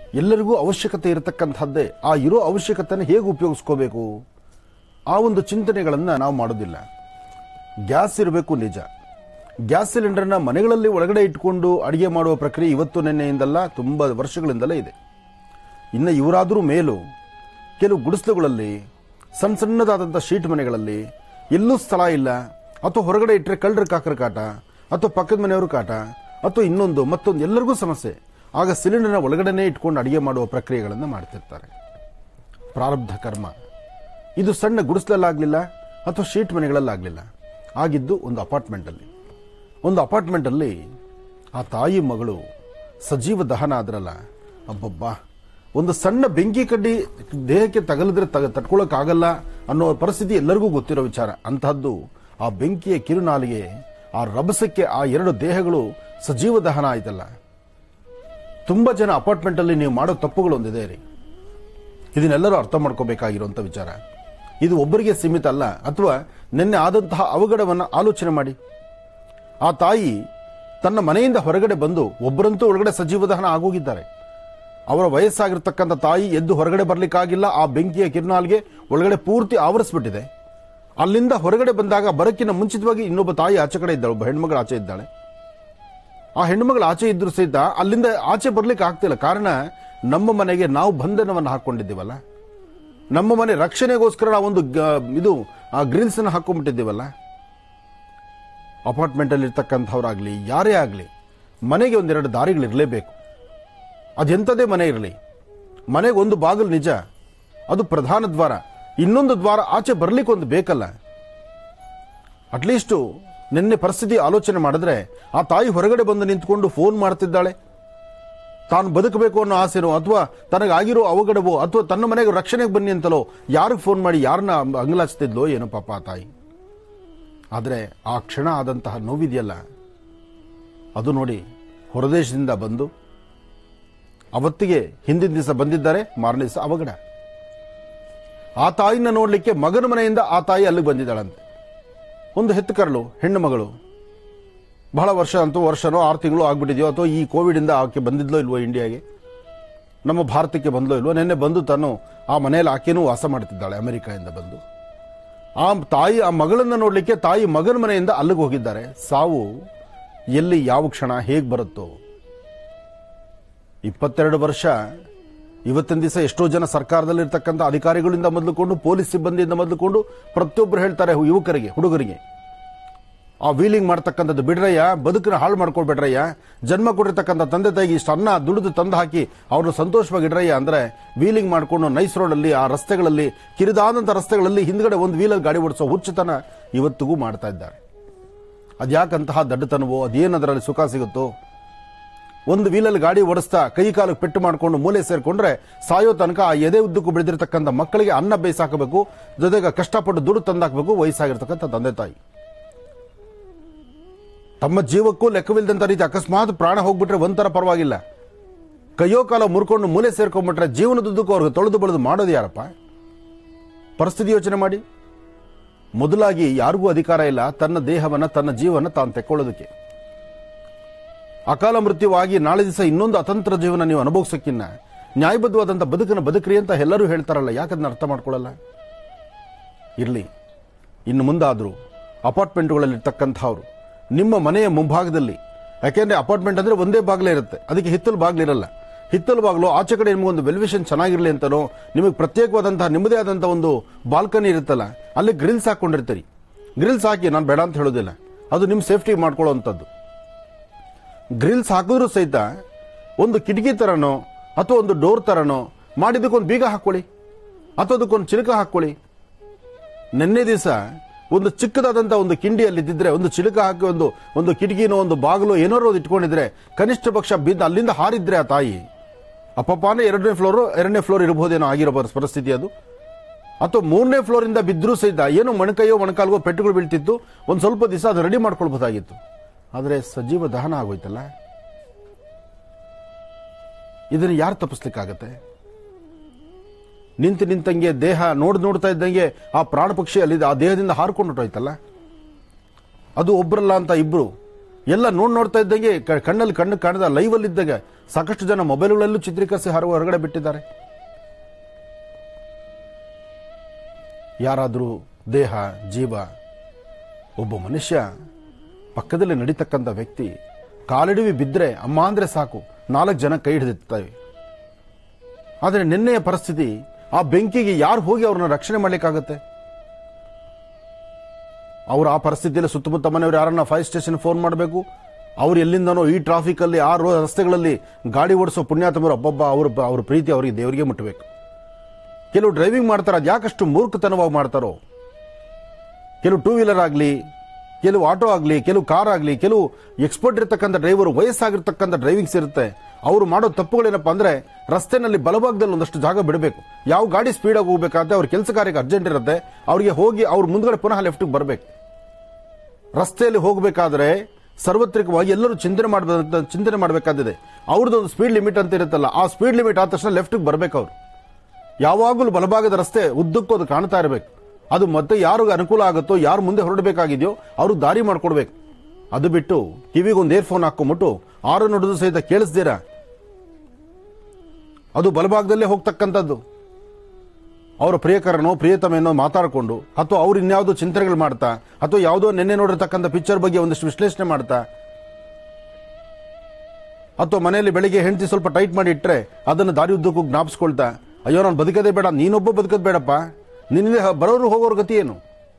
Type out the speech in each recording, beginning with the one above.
ಎಲ್ಲರಿಗೂ ಅವಶ್ಯಕತೆ ಇರತಕ್ಕಂಥದ್ದೇ. ಆ ಇರೋ ಅವಶ್ಯಕತೆಯನ್ನು ಹೇಗೆ ಉಪಯೋಗಿಸ್ಕೋಬೇಕು ಆ ಒಂದು ಚಿಂತನೆಗಳನ್ನು ನಾವು ಮಾಡೋದಿಲ್ಲ. ಗ್ಯಾಸ್ ಇರಬೇಕು ನಿಜ. ಗ್ಯಾಸ್ ಸಿಲಿಂಡರ್ನ ಮನೆಗಳಲ್ಲಿ ಒಳಗಡೆ ಇಟ್ಕೊಂಡು ಅಡಿಗೆ ಮಾಡುವ ಪ್ರಕ್ರಿಯೆ ಇವತ್ತು ನಿನ್ನೆಯಿಂದಲ್ಲ, ತುಂಬ ವರ್ಷಗಳಿಂದಲೇ ಇದೆ. ಇನ್ನು ಇವರಾದರೂ ಮೇಲೂ ಕೆಲವು ಗುಡಿಸಲುಗಳಲ್ಲಿ ಸಣ್ಣ ಸಣ್ಣದಾದಂಥ ಶೀಟ್ ಮನೆಗಳಲ್ಲಿ ಎಲ್ಲೂ ಸ್ಥಳ ಇಲ್ಲ, ಅಥವಾ ಹೊರಗಡೆ ಇಟ್ಟರೆ ಕಳ್ಳರ ಕಾಕರ ಕಾಟ, ಅಥವಾ ಪಕ್ಕದ ಮನೆಯವರು ಕಾಟ, ಅಥವಾ ಇನ್ನೊಂದು ಮತ್ತೊಂದು ಎಲ್ಲರಿಗೂ ಸಮಸ್ಯೆ. ಆಗ ಸಿಲಿಂಡರ್ನ ಒಳಗಡೆನೇ ಇಟ್ಕೊಂಡು ಅಡಿಗೆ ಮಾಡುವ ಪ್ರಕ್ರಿಯೆಗಳನ್ನು ಮಾಡ್ತಿರ್ತಾರೆ. ಪ್ರಾರಬ್ಧ ಕರ್ಮ. ಇದು ಸಣ್ಣ ಗುಡಿಸಲಲ್ಲಾಗಲಿಲ್ಲ ಅಥವಾ ಶೀಟ್ ಮನೆಗಳಲ್ಲಾಗಲಿಲ್ಲ, ಆಗಿದ್ದು ಒಂದು ಅಪಾರ್ಟ್ಮೆಂಟಲ್ಲಿ ಆ ತಾಯಿ ಮಗಳು ಸಜೀವ ದಹನ ಆದ್ರಲ್ಲ, ಅಬ್ಬಬ್ಬಾ, ಒಂದು ಸಣ್ಣ ಬೆಂಕಿ ಕಡ್ಡಿ ದೇಹಕ್ಕೆ ತಗಲಿದ್ರೆ ತಟ್ಕೊಳ್ಳೋಕ್ಕಾಗಲ್ಲ ಅನ್ನೋ ಪರಿಸ್ಥಿತಿ ಎಲ್ಲರಿಗೂ ಗೊತ್ತಿರೋ ವಿಚಾರ. ಅಂತಹದ್ದು ಆ ಬೆಂಕಿಯ ಕಿರುನಾಲಿಗೆ, ಆ ರಭಸಕ್ಕೆ ಆ ಎರಡು ದೇಹಗಳು ಸಜೀವ ದಹನ ಆಯ್ತಲ್ಲ. ತುಂಬಾ ಜನ ಅಪಾರ್ಟ್ಮೆಂಟಲ್ಲಿ ನೀವು ಮಾಡೋ ತಪ್ಪುಗಳು ಒಂದಿದೆ ರೀ. ಇದನ್ನೆಲ್ಲರೂ ಅರ್ಥ ಮಾಡ್ಕೋಬೇಕಾಗಿರುವಂಥ ವಿಚಾರ. ಇದು ಒಬ್ಬರಿಗೆ ಸೀಮಿತ ಅಲ್ಲ. ಅಥವಾ ನಿನ್ನೆ ಆದಂತಹ ಅವಘಡವನ್ನು ಆಲೋಚನೆ ಮಾಡಿ. ಆ ತಾಯಿ ತನ್ನ ಮನೆಯಿಂದ ಹೊರಗಡೆ ಬಂದು, ಒಬ್ಬರಂತೂ ಒಳಗಡೆ ಸಜೀವ ದಹನ ಆಗೋಗಿದ್ದಾರೆ. ಅವರ ವಯಸ್ಸಾಗಿರ್ತಕ್ಕಂಥ ತಾಯಿ ಎದ್ದು ಹೊರಗಡೆ ಬರ್ಲಿಕ್ಕಾಗಿಲ್ಲ. ಆ ಬೆಂಕಿಯ ಕಿರುನಾಲ್ಗೆ ಒಳಗಡೆ ಪೂರ್ತಿ ಆವರಿಸ್ಬಿಟ್ಟಿದೆ. ಅಲ್ಲಿಂದ ಹೊರಗಡೆ ಬಂದಾಗ ಬರಕ್ಕಿಂತ ಮುಂಚಿತವಾಗಿ ಇನ್ನೊಬ್ಬ ತಾಯಿ ಆಚೆ ಕಡೆ ಇದ್ದಾಳೆ, ಒಬ್ಬ ಹೆಣ್ಮಗಳು ಆಚೆ ಇದ್ದಾಳೆ. ಆ ಹೆಣ್ಮಗಳು ಆಚೆ ಇದ್ರು ಸಹಿತ ಅಲ್ಲಿಂದ ಆಚೆ ಬರ್ಲಿಕ್ಕೆ ಆಗ್ತಿಲ್ಲ. ಕಾರಣ, ನಮ್ಮ ಮನೆಗೆ ನಾವು ಬಂಧನವನ್ನು ಹಾಕೊಂಡಿದ್ದೀವಲ್ಲ, ನಮ್ಮ ಮನೆ ರಕ್ಷಣೆಗೋಸ್ಕರ ನಾವೊಂದು ಗ್ರಿಲ್ಸ್ ಅನ್ನು ಹಾಕೊಂಡ್ಬಿಟ್ಟಿದ್ದೀವಲ್ಲ. ಅಪಾರ್ಟ್ಮೆಂಟ್ ಅಲ್ಲಿ ಇರ್ತಕ್ಕಂಥವ್ರಾಗ್ಲಿ ಯಾರೇ ಆಗಲಿ, ಮನೆಗೆ ಒಂದೆರಡು ದಾರಿಗಳಿರಲೇಬೇಕು. ಅದೆಂಥದೇ ಮನೆ ಇರಲಿ, ಮನೆಗೆ ಒಂದು ಬಾಗಿಲು ನಿಜ, ಅದು ಪ್ರಧಾನ ದ್ವಾರ, ಇನ್ನೊಂದು ದ್ವಾರ ಆಚೆ ಬರ್ಲಿಕ್ಕೆ ಒಂದು ಬೇಕಲ್ಲ. ಅಟ್ಲೀಸ್ಟು ನಿನ್ನೆ ಪರಿಸ್ಥಿತಿ ಆಲೋಚನೆ ಮಾಡಿದ್ರೆ, ಆ ತಾಯಿ ಹೊರಗಡೆ ಬಂದು ನಿಂತ್ಕೊಂಡು ಫೋನ್ ಮಾಡ್ತಿದ್ದಾಳೆ. ತಾನು ಬದುಕಬೇಕು ಅನ್ನೋ ಆಸೆನೋ, ಅಥವಾ ತನಗಾಗಿರೋ ಅವಘಡವೋ, ಅಥವಾ ತನ್ನ ಮನೆಗೆ ರಕ್ಷಣೆಗೆ ಬನ್ನಿ ಅಂತಲೋ ಯಾರಿಗೆ ಫೋನ್ ಮಾಡಿ ಯಾರನ್ನ ಅಂಗಲಾಚ್ತಿದ್ಲೋ ಏನೋ ಪಾಪ ಆ ತಾಯಿ. ಆದರೆ ಆ ಕ್ಷಣ ಆದಂತಹ ನೋವಿದೆಯಲ್ಲ, ಅದು ನೋಡಿ, ಹೊರದೇಶದಿಂದ ಬಂದು ಅವತ್ತಿಗೆ ಹಿಂದಿನ ದಿವಸ ಬಂದಿದ್ದಾರೆ, ಮಾರನೇ ದಿವಸ ಅವಘಡ. ಆ ತಾಯಿನ ನೋಡ್ಲಿಕ್ಕೆ ಮಗನ ಮನೆಯಿಂದ ಆ ತಾಯಿ ಅಲ್ಲಿಗೆ ಬಂದಿದ್ದಾಳಂತೆ. ಒಂದು ಹೆತ್ತು ಕರಳು ಹೆಣ್ಣು ಮಗಳು, ಬಹಳ ವರ್ಷನೋ 6 ತಿಂಗಳು ಆಗ್ಬಿಟ್ಟಿದೆಯೋ, ಅಥವಾ ಈ ಕೋವಿಡ್ ಇಂದ ಆಕೆ ಬಂದಿದ್ಲೋ ಇಲ್ವೋ ಇಂಡಿಯಾಗೆ, ನಮ್ಮ ಭಾರತಕ್ಕೆ ಬಂದ್ಲೋ ಇಲ್ವೋ. ನಿನ್ನೆ ಬಂದು ತಾನು ಆ ಮನೆಯಲ್ಲಿ ಆಕೆನೂ ವಾಸ ಮಾಡ್ತಿದ್ದಾಳೆ, ಅಮೆರಿಕಾದಿಂದ ಬಂದು. ಆ ತಾಯಿ ಆ ಮಗಳನ್ನ ನೋಡ್ಲಿಕ್ಕೆ ತಾಯಿ ಮಗನ ಮನೆಯಿಂದ ಅಲ್ಲಿಗೆ ಹೋಗಿದ್ದಾರೆ. ಸಾವು ಎಲ್ಲಿ ಯಾವ ಕ್ಷಣ ಹೇಗೆ ಬರುತ್ತೋ. 22 ವರ್ಷ. ಇವತ್ತಿನ ದಿವಸ ಎಷ್ಟೋ ಜನ ಸರ್ಕಾರದಲ್ಲಿರ್ತಕ್ಕಂಥ ಅಧಿಕಾರಿಗಳಿಂದ ಮೊದಲುಕೊಂಡು, ಪೊಲೀಸ್ ಸಿಬ್ಬಂದಿಯಿಂದ ಮೊದಲುಕೊಂಡು ಪ್ರತಿಯೊಬ್ಬರು ಹೇಳ್ತಾರೆ ಯುವಕರಿಗೆ, ಹುಡುಗರಿಗೆ, ಆ ವೀಲಿಂಗ್ ಮಾಡ್ತಕ್ಕಂಥದ್ದು ಬಿಡ್ರಯ್ಯ, ಬದುಕನ್ನ ಹಾಳು ಮಾಡ್ಕೊಳ್ಬೇಡ್ರಯ್ಯ, ಜನ್ಮ ಕೊಟ್ಟಿರ್ತಕ್ಕಂಥ ತಂದೆ ತಾಯಿಗೆ ಇಷ್ಟು ಅನ್ನ ದುಡಿದು ತಂದು ಹಾಕಿ ಅವ್ರನ್ನ ಸಂತೋಷವಾಗಿಡ್ರಯ್ಯ ಅಂದ್ರೆ, ವೀಲಿಂಗ್ ಮಾಡ್ಕೊಂಡು ನೈಸ್ ರೋಡಲ್ಲಿ, ಆ ರಸ್ತೆಗಳಲ್ಲಿ, ಕಿರಿದಾದಂಥ ರಸ್ತೆಗಳಲ್ಲಿ ಹಿಂದ್ಗಡೆ ಒಂದು ವೀಲಲ್ಲಿ ಗಾಡಿ ಓಡಿಸೋ ಹುಚ್ಚುತನ ಇವತ್ತಿಗೂ ಮಾಡ್ತಾ ಇದ್ದಾರೆ. ಅದ್ಯಾಕಂತಹ ದಡ್ಡತನವೋ, ಅದೇನದರಲ್ಲಿ ಸುಖ ಸಿಗುತ್ತೋ. ಒಂದು ವೀಲಲ್ಲಿ ಗಾಡಿ ಓಡಿಸ್ತಾ ಕೈ ಕಾಲಕ್ಕೆ ಪೆಟ್ಟು ಮಾಡಿಕೊಂಡು ಮೂಲೆ ಸೇರ್ಕೊಂಡ್ರೆ ಸಾಯೋ ತನಕ ಆ ಎದೆ ಉದ್ದಕ್ಕೂ ಬೆಳೆದಿರ್ತಕ್ಕಂಥ ಮಕ್ಕಳಿಗೆ ಅನ್ನ ಬೇಯಿಸಾಕಬೇಕು, ಜೊತೆಗೆ ಕಷ್ಟಪಟ್ಟು ದುಡ್ಡು ತಂದಾಕಬೇಕು ವಯಸ್ಸಾಗಿರ್ತಕ್ಕಂಥ ತಂದೆ ತಾಯಿ. ತಮ್ಮ ಜೀವಕ್ಕೂ ಲೆಕ್ಕವಿಲ್ಲದಂತ ರೀತಿ ಅಕಸ್ಮಾತ್ ಪ್ರಾಣ ಹೋಗ್ಬಿಟ್ರೆ ಒಂಥರ ಪರವಾಗಿಲ್ಲ, ಕೈಯೋ ಕಾಲ ಮುರ್ಕೊಂಡು ಮೂಲೆ ಸೇರ್ಕೊಂಡ್ಬಿಟ್ರೆ ಜೀವನದುದ್ದಕ್ಕೂ ಅವ್ರಿಗೆ ತೊಳೆದು ಬಳಿದು ಮಾಡೋದು ಯಾರಪ್ಪ? ಪರಿಸ್ಥಿತಿ ಯೋಚನೆ ಮಾಡಿ. ಮೊದಲಾಗಿ ಯಾರಿಗೂ ಅಧಿಕಾರ ಇಲ್ಲ ತನ್ನ ದೇಹವನ್ನ, ತನ್ನ ಜೀವನ ತಾನು ತೆಕ್ಕೊಳ್ಳೋದಕ್ಕೆ. ಅಕಾಲ ಮೃತ್ಯುವಾಗಿ ನಾಳೆ ದಿವಸ ಇನ್ನೊಂದು ಅತಂತ್ರ ಜೀವನ ನೀವು ಅನುಭವಿಸೋಕ್ಕಿನ್ನ ನ್ಯಾಯಬದ್ಧವಾದಂಥ ಬದುಕನ್ನು ಬದುಕ್ರಿ ಅಂತ ಎಲ್ಲರೂ ಹೇಳ್ತಾರಲ್ಲ, ಯಾಕದನ್ನ ಅರ್ಥ ಮಾಡ್ಕೊಳ್ಳಲ್ಲ? ಇರಲಿ, ಇನ್ನು ಮುಂದಾದರೂ ಅಪಾರ್ಟ್ಮೆಂಟ್ಗಳಲ್ಲಿರ್ತಕ್ಕಂಥವ್ರು ನಿಮ್ಮ ಮನೆಯ ಮುಂಭಾಗದಲ್ಲಿ, ಯಾಕೆಂದ್ರೆ ಅಪಾರ್ಟ್ಮೆಂಟ್ ಅಂದ್ರೆ ಒಂದೇ ಬಾಗಿಲೇ ಇರುತ್ತೆ, ಅದಕ್ಕೆ ಹಿತ್ತಲು ಬಾಗಿಲಿರಲ್ಲ. ಹಿತ್ತಲು ಬಾಗಿಲು ಆಚೆ ಕಡೆ ನಿಮಗೊಂದು ವೆಲ್ವಿಷನ್ ಚೆನ್ನಾಗಿರಲಿ ಅಂತನೋ, ನಿಮಗೆ ಪ್ರತ್ಯೇಕವಾದಂತಹ ನಿಮ್ಮದೇ ಆದಂತಹ ಒಂದು ಬಾಲ್ಕನಿ ಇರುತ್ತಲ್ಲ, ಅಲ್ಲಿ ಗ್ರಿಲ್ಸ್ ಹಾಕೊಂಡಿರ್ತೀರಿ. ಗ್ರಿಲ್ಸ್ ಹಾಕಿ, ನಾನು ಬೇಡ ಅಂತ ಹೇಳೋದಿಲ್ಲ, ಅದು ನಿಮ್ಮ ಸೇಫ್ಟಿ ಮಾಡ್ಕೊಳ್ಳೋವಂಥದ್ದು. ಗ್ರಿಲ್ಸ್ ಹಾಕಿದ್ರು ಸಹಿತ ಒಂದು ಕಿಟಕಿ ತರನೋ ಅಥವಾ ಒಂದು ಡೋರ್ ತರನೋ ಮಾಡಿದಕ್ಕೊಂದು ಬೀಗ ಹಾಕೊಳ್ಳಿ, ಅಥವಾ ಅದಕ್ಕೊಂದು ಚಿಲಕ ಹಾಕೊಳ್ಳಿ. ನಿನ್ನೆ ದಿವಸ ಒಂದು ಚಿಕ್ಕದಾದಂಥ ಒಂದು ಕಿಂಡಿಯಲ್ಲಿದ್ದಿದ್ರೆ ಒಂದು ಚಿಲಕ ಹಾಕಿ ಒಂದು ಕಿಟಕಿನೋ ಒಂದು ಬಾಗಿಲು ಏನಾರು ಒಂದು ಇಟ್ಕೊಂಡಿದ್ರೆ, ಕನಿಷ್ಠ ಪಕ್ಷ ಬಿದ್ದು ಅಲ್ಲಿಂದ ಹಾರಿದ್ರೆ ಆ ತಾಯಿ ಅಪ್ಪನೇ 2ನೇ ಫ್ಲೋರ್ ಇರಬಹುದೇನೋ ಆಗಿರೋ ಪರಿಸ್ಥಿತಿ ಅದು. ಅಥವಾ 3ನೇ ಫ್ಲೋರಿಂದ ಬಿದ್ದರೂ ಸಹಿತ ಏನು ಮೊಣಕೈಯೋ ಮೊಣಕಾಲ್ಗೋ ಪೆಟ್ಟುಗಳು ಬೀಳ್ತಿತ್ತು, ಒಂದು ಸ್ವಲ್ಪ ದಿವಸ ಅದು ರೆಡಿ ಮಾಡ್ಕೊಳ್ಬಹುದಾಗಿತ್ತು. ಆದರೆ ಸಜೀವ ದಹನ ಆಗೋಯ್ತಲ್ಲ, ಇದನ್ನು ಯಾರು ತಪ್ಪಿಸ್ಲಿಕ್ಕಾಗತ್ತೆ? ನಿಂತಂಗೆ ದೇಹ ನೋಡ್ತಾ ಇದ್ದಂಗೆ ಆ ಪ್ರಾಣ ಪಕ್ಷಿ ಅಲ್ಲಿ ಆ ದೇಹದಿಂದ ಹಾರ್ಕೊಂಡು ಹೊಟ್ಟೋಯ್ತಲ್ಲ. ಅದು ಒಬ್ಬರಲ್ಲ ಅಂತ ಇಬ್ರು, ಎಲ್ಲ ನೋಡ್ತಾ ಇದ್ದಂಗೆ ಕಣ್ಣಲ್ಲಿ ಕಣ್ಣು ಕಾಣದ ಲೈವಲ್ಲಿ ಇದ್ದಾಗ ಸಾಕಷ್ಟು ಜನ ಮೊಬೈಲ್ಗಳಲ್ಲೂ ಚಿತ್ರೀಕರಿಸಿ ಹೊರಗಡೆ ಬಿಟ್ಟಿದ್ದಾರೆ. ಯಾರಾದರೂ ದೇಹ ಜೀವ, ಒಬ್ಬ ಮನುಷ್ಯ ಪಕ್ಕದಲ್ಲಿ ನಡೀತಕ್ಕಂಥ ವ್ಯಕ್ತಿ ಕಾಲಿಡುವಿ ಬಿದ್ದರೆ ಅಮ್ಮ ಅಂದ್ರೆ ಸಾಕು 4 ಜನ ಕೈ ಹಿಡಿದಿರ್ತವೆ. ಆದರೆ ನಿನ್ನೆಯ ಪರಿಸ್ಥಿತಿ, ಆ ಬೆಂಕಿಗೆ ಯಾರು ಹೋಗಿ ಅವ್ರನ್ನ ರಕ್ಷಣೆ ಮಾಡ್ಲಿಕ್ಕಾಗತ್ತೆ? ಅವ್ರು ಆ ಪರಿಸ್ಥಿತಿಯಲ್ಲಿ ಸುತ್ತಮುತ್ತ ಮನೆಯವರು ಯಾರನ್ನ ಫೈರ್ ಸ್ಟೇಷನ್ ಫೋನ್ ಮಾಡಬೇಕು. ಅವ್ರು ಎಲ್ಲಿಂದನೋ ಈ ಟ್ರಾಫಿಕ್ ಅಲ್ಲಿ ಆ ರಸ್ತೆಗಳಲ್ಲಿ ಗಾಡಿ ಓಡಿಸೋ ಪುಣ್ಯಾತ್ಮರು, ಅಬ್ಬಬ್ಬ ಅವ್ರ ಪ್ರೀತಿ ಅವರಿಗೆ ದೇವರಿಗೆ ಮುಟ್ಟಬೇಕು. ಕೆಲವು ಡ್ರೈವಿಂಗ್ ಮಾಡ್ತಾರೆ, ಅದು ಯಾಕಷ್ಟು ಮೂರ್ಖತನವಾಗಿ ಮಾಡ್ತಾರೋ. ಕೆಲವು ಟೂ ವೀಲರ್ ಆಗಲಿ, ಕೆಲವು ಆಟೋ ಆಗಲಿ, ಕೆಲವು ಕಾರ್ ಆಗಲಿ, ಕೆಲವು ಎಕ್ಸ್ಪರ್ಟ್ ಇರತಕ್ಕಂಥ ಡ್ರೈವರು, ವಯಸ್ಸಾಗಿರ್ತಕ್ಕಂಥ ಡ್ರೈವಿಂಗ್ಸ್ ಇರುತ್ತೆ. ಅವರು ಮಾಡೋ ತಪ್ಪುಗಳೇನಪ್ಪ ಅಂದ್ರೆ, ರಸ್ತೆನಲ್ಲಿ ಬಲಭಾಗದಲ್ಲಿ ಒಂದಷ್ಟು ಜಾಗ ಬಿಡಬೇಕು. ಯಾವ ಗಾಡಿ ಸ್ಪೀಡಾಗಿ ಹೋಗ್ಬೇಕಾದ್ರೆ ಅವ್ರ ಕೆಲಸ ಕಾರ್ಯಕ್ಕೆ ಅರ್ಜೆಂಟ್ ಇರುತ್ತೆ, ಅವ್ರಿಗೆ ಹೋಗಿ ಅವ್ರ ಮುಂದ್ಗಡೆ ಪುನಃ ಲೆಫ್ಟ್ಗೆ ಬರಬೇಕು. ರಸ್ತೆಯಲ್ಲಿ ಹೋಗಬೇಕಾದ್ರೆ ಸಾರ್ವತ್ರಿಕವಾಗಿ ಎಲ್ಲರೂ ಚಿಂತನೆ ಮಾಡಬೇಕಾದಿದೆ. ಅವ್ರದ್ದೊಂದು ಸ್ಪೀಡ್ ಲಿಮಿಟ್ ಅಂತ ಇರುತ್ತಲ್ಲ, ಆ ಸ್ಪೀಡ್ ಲಿಮಿಟ್ ಆದ ತಕ್ಷಣ ಲೆಫ್ಟ್ಗೆ ಬರಬೇಕು. ಅವರು ಯಾವಾಗಲೂ ಬಲಭಾಗದ ರಸ್ತೆ ಉದ್ದಕ್ಕೂ ಅದು ಕಾಣ್ತಾ ಇರಬೇಕು. ಅದು ಮತ್ತೆ ಯಾರಿಗೆ ಅನುಕೂಲ ಆಗುತ್ತೋ, ಯಾರು ಮುಂದೆ ಹೊರಡಬೇಕಾಗಿದೆಯೋ ಅವ್ರಿಗೆ ದಾರಿ ಮಾಡ್ಕೊಡ್ಬೇಕು. ಅದು ಬಿಟ್ಟು ಕಿವಿಗೊಂದು ಏರ್ಫೋನ್ ಹಾಕೊಂಡ್ಬಿಟ್ಟು ಆರು ನುಡಿದು ಸಹಿತ ಕೇಳಿಸ್ತೀರಾ, ಅದು ಬಲಭಾಗದಲ್ಲೇ ಹೋಗ್ತಕ್ಕಂಥದ್ದು. ಅವರ ಪ್ರಿಯಕರನೋ ಪ್ರಿಯತಮೇನೋ ಮಾತಾಡಿಕೊಂಡು, ಅಥವಾ ಅವ್ರು ಇನ್ಯಾವುದೋ ಚಿಂತನೆಗಳು ಮಾಡ್ತಾ, ಅಥವಾ ಯಾವುದೋ ನಿನ್ನೆ ನೋಡಿರ್ತಕ್ಕಂಥ ಪಿಕ್ಚರ್ ಬಗ್ಗೆ ಒಂದಿಷ್ಟು ವಿಶ್ಲೇಷಣೆ ಮಾಡ್ತಾ, ಅಥವಾ ಮನೆಯಲ್ಲಿ ಬೆಳಿಗ್ಗೆ ಹೆಂಡತಿ ಸ್ವಲ್ಪ ಟೈಟ್ ಮಾಡಿ ಇಟ್ಟರೆ ಅದನ್ನು ದಾರಿ ಉದ್ದಕ್ಕೂ ಜ್ಞಾಪಿಸ್ಕೊಳ್ತಾ, ಅಯ್ಯೋ ನಾನು ಬದುಕದೇ ಬೇಡ, ನೀನೊಬ್ಬ ಬದುಕದ್ ಬೇಡಪ್ಪ, ನಿನ್ನೆ ಬರೋರು ಹೋಗೋರ ಗತಿ ಏನು?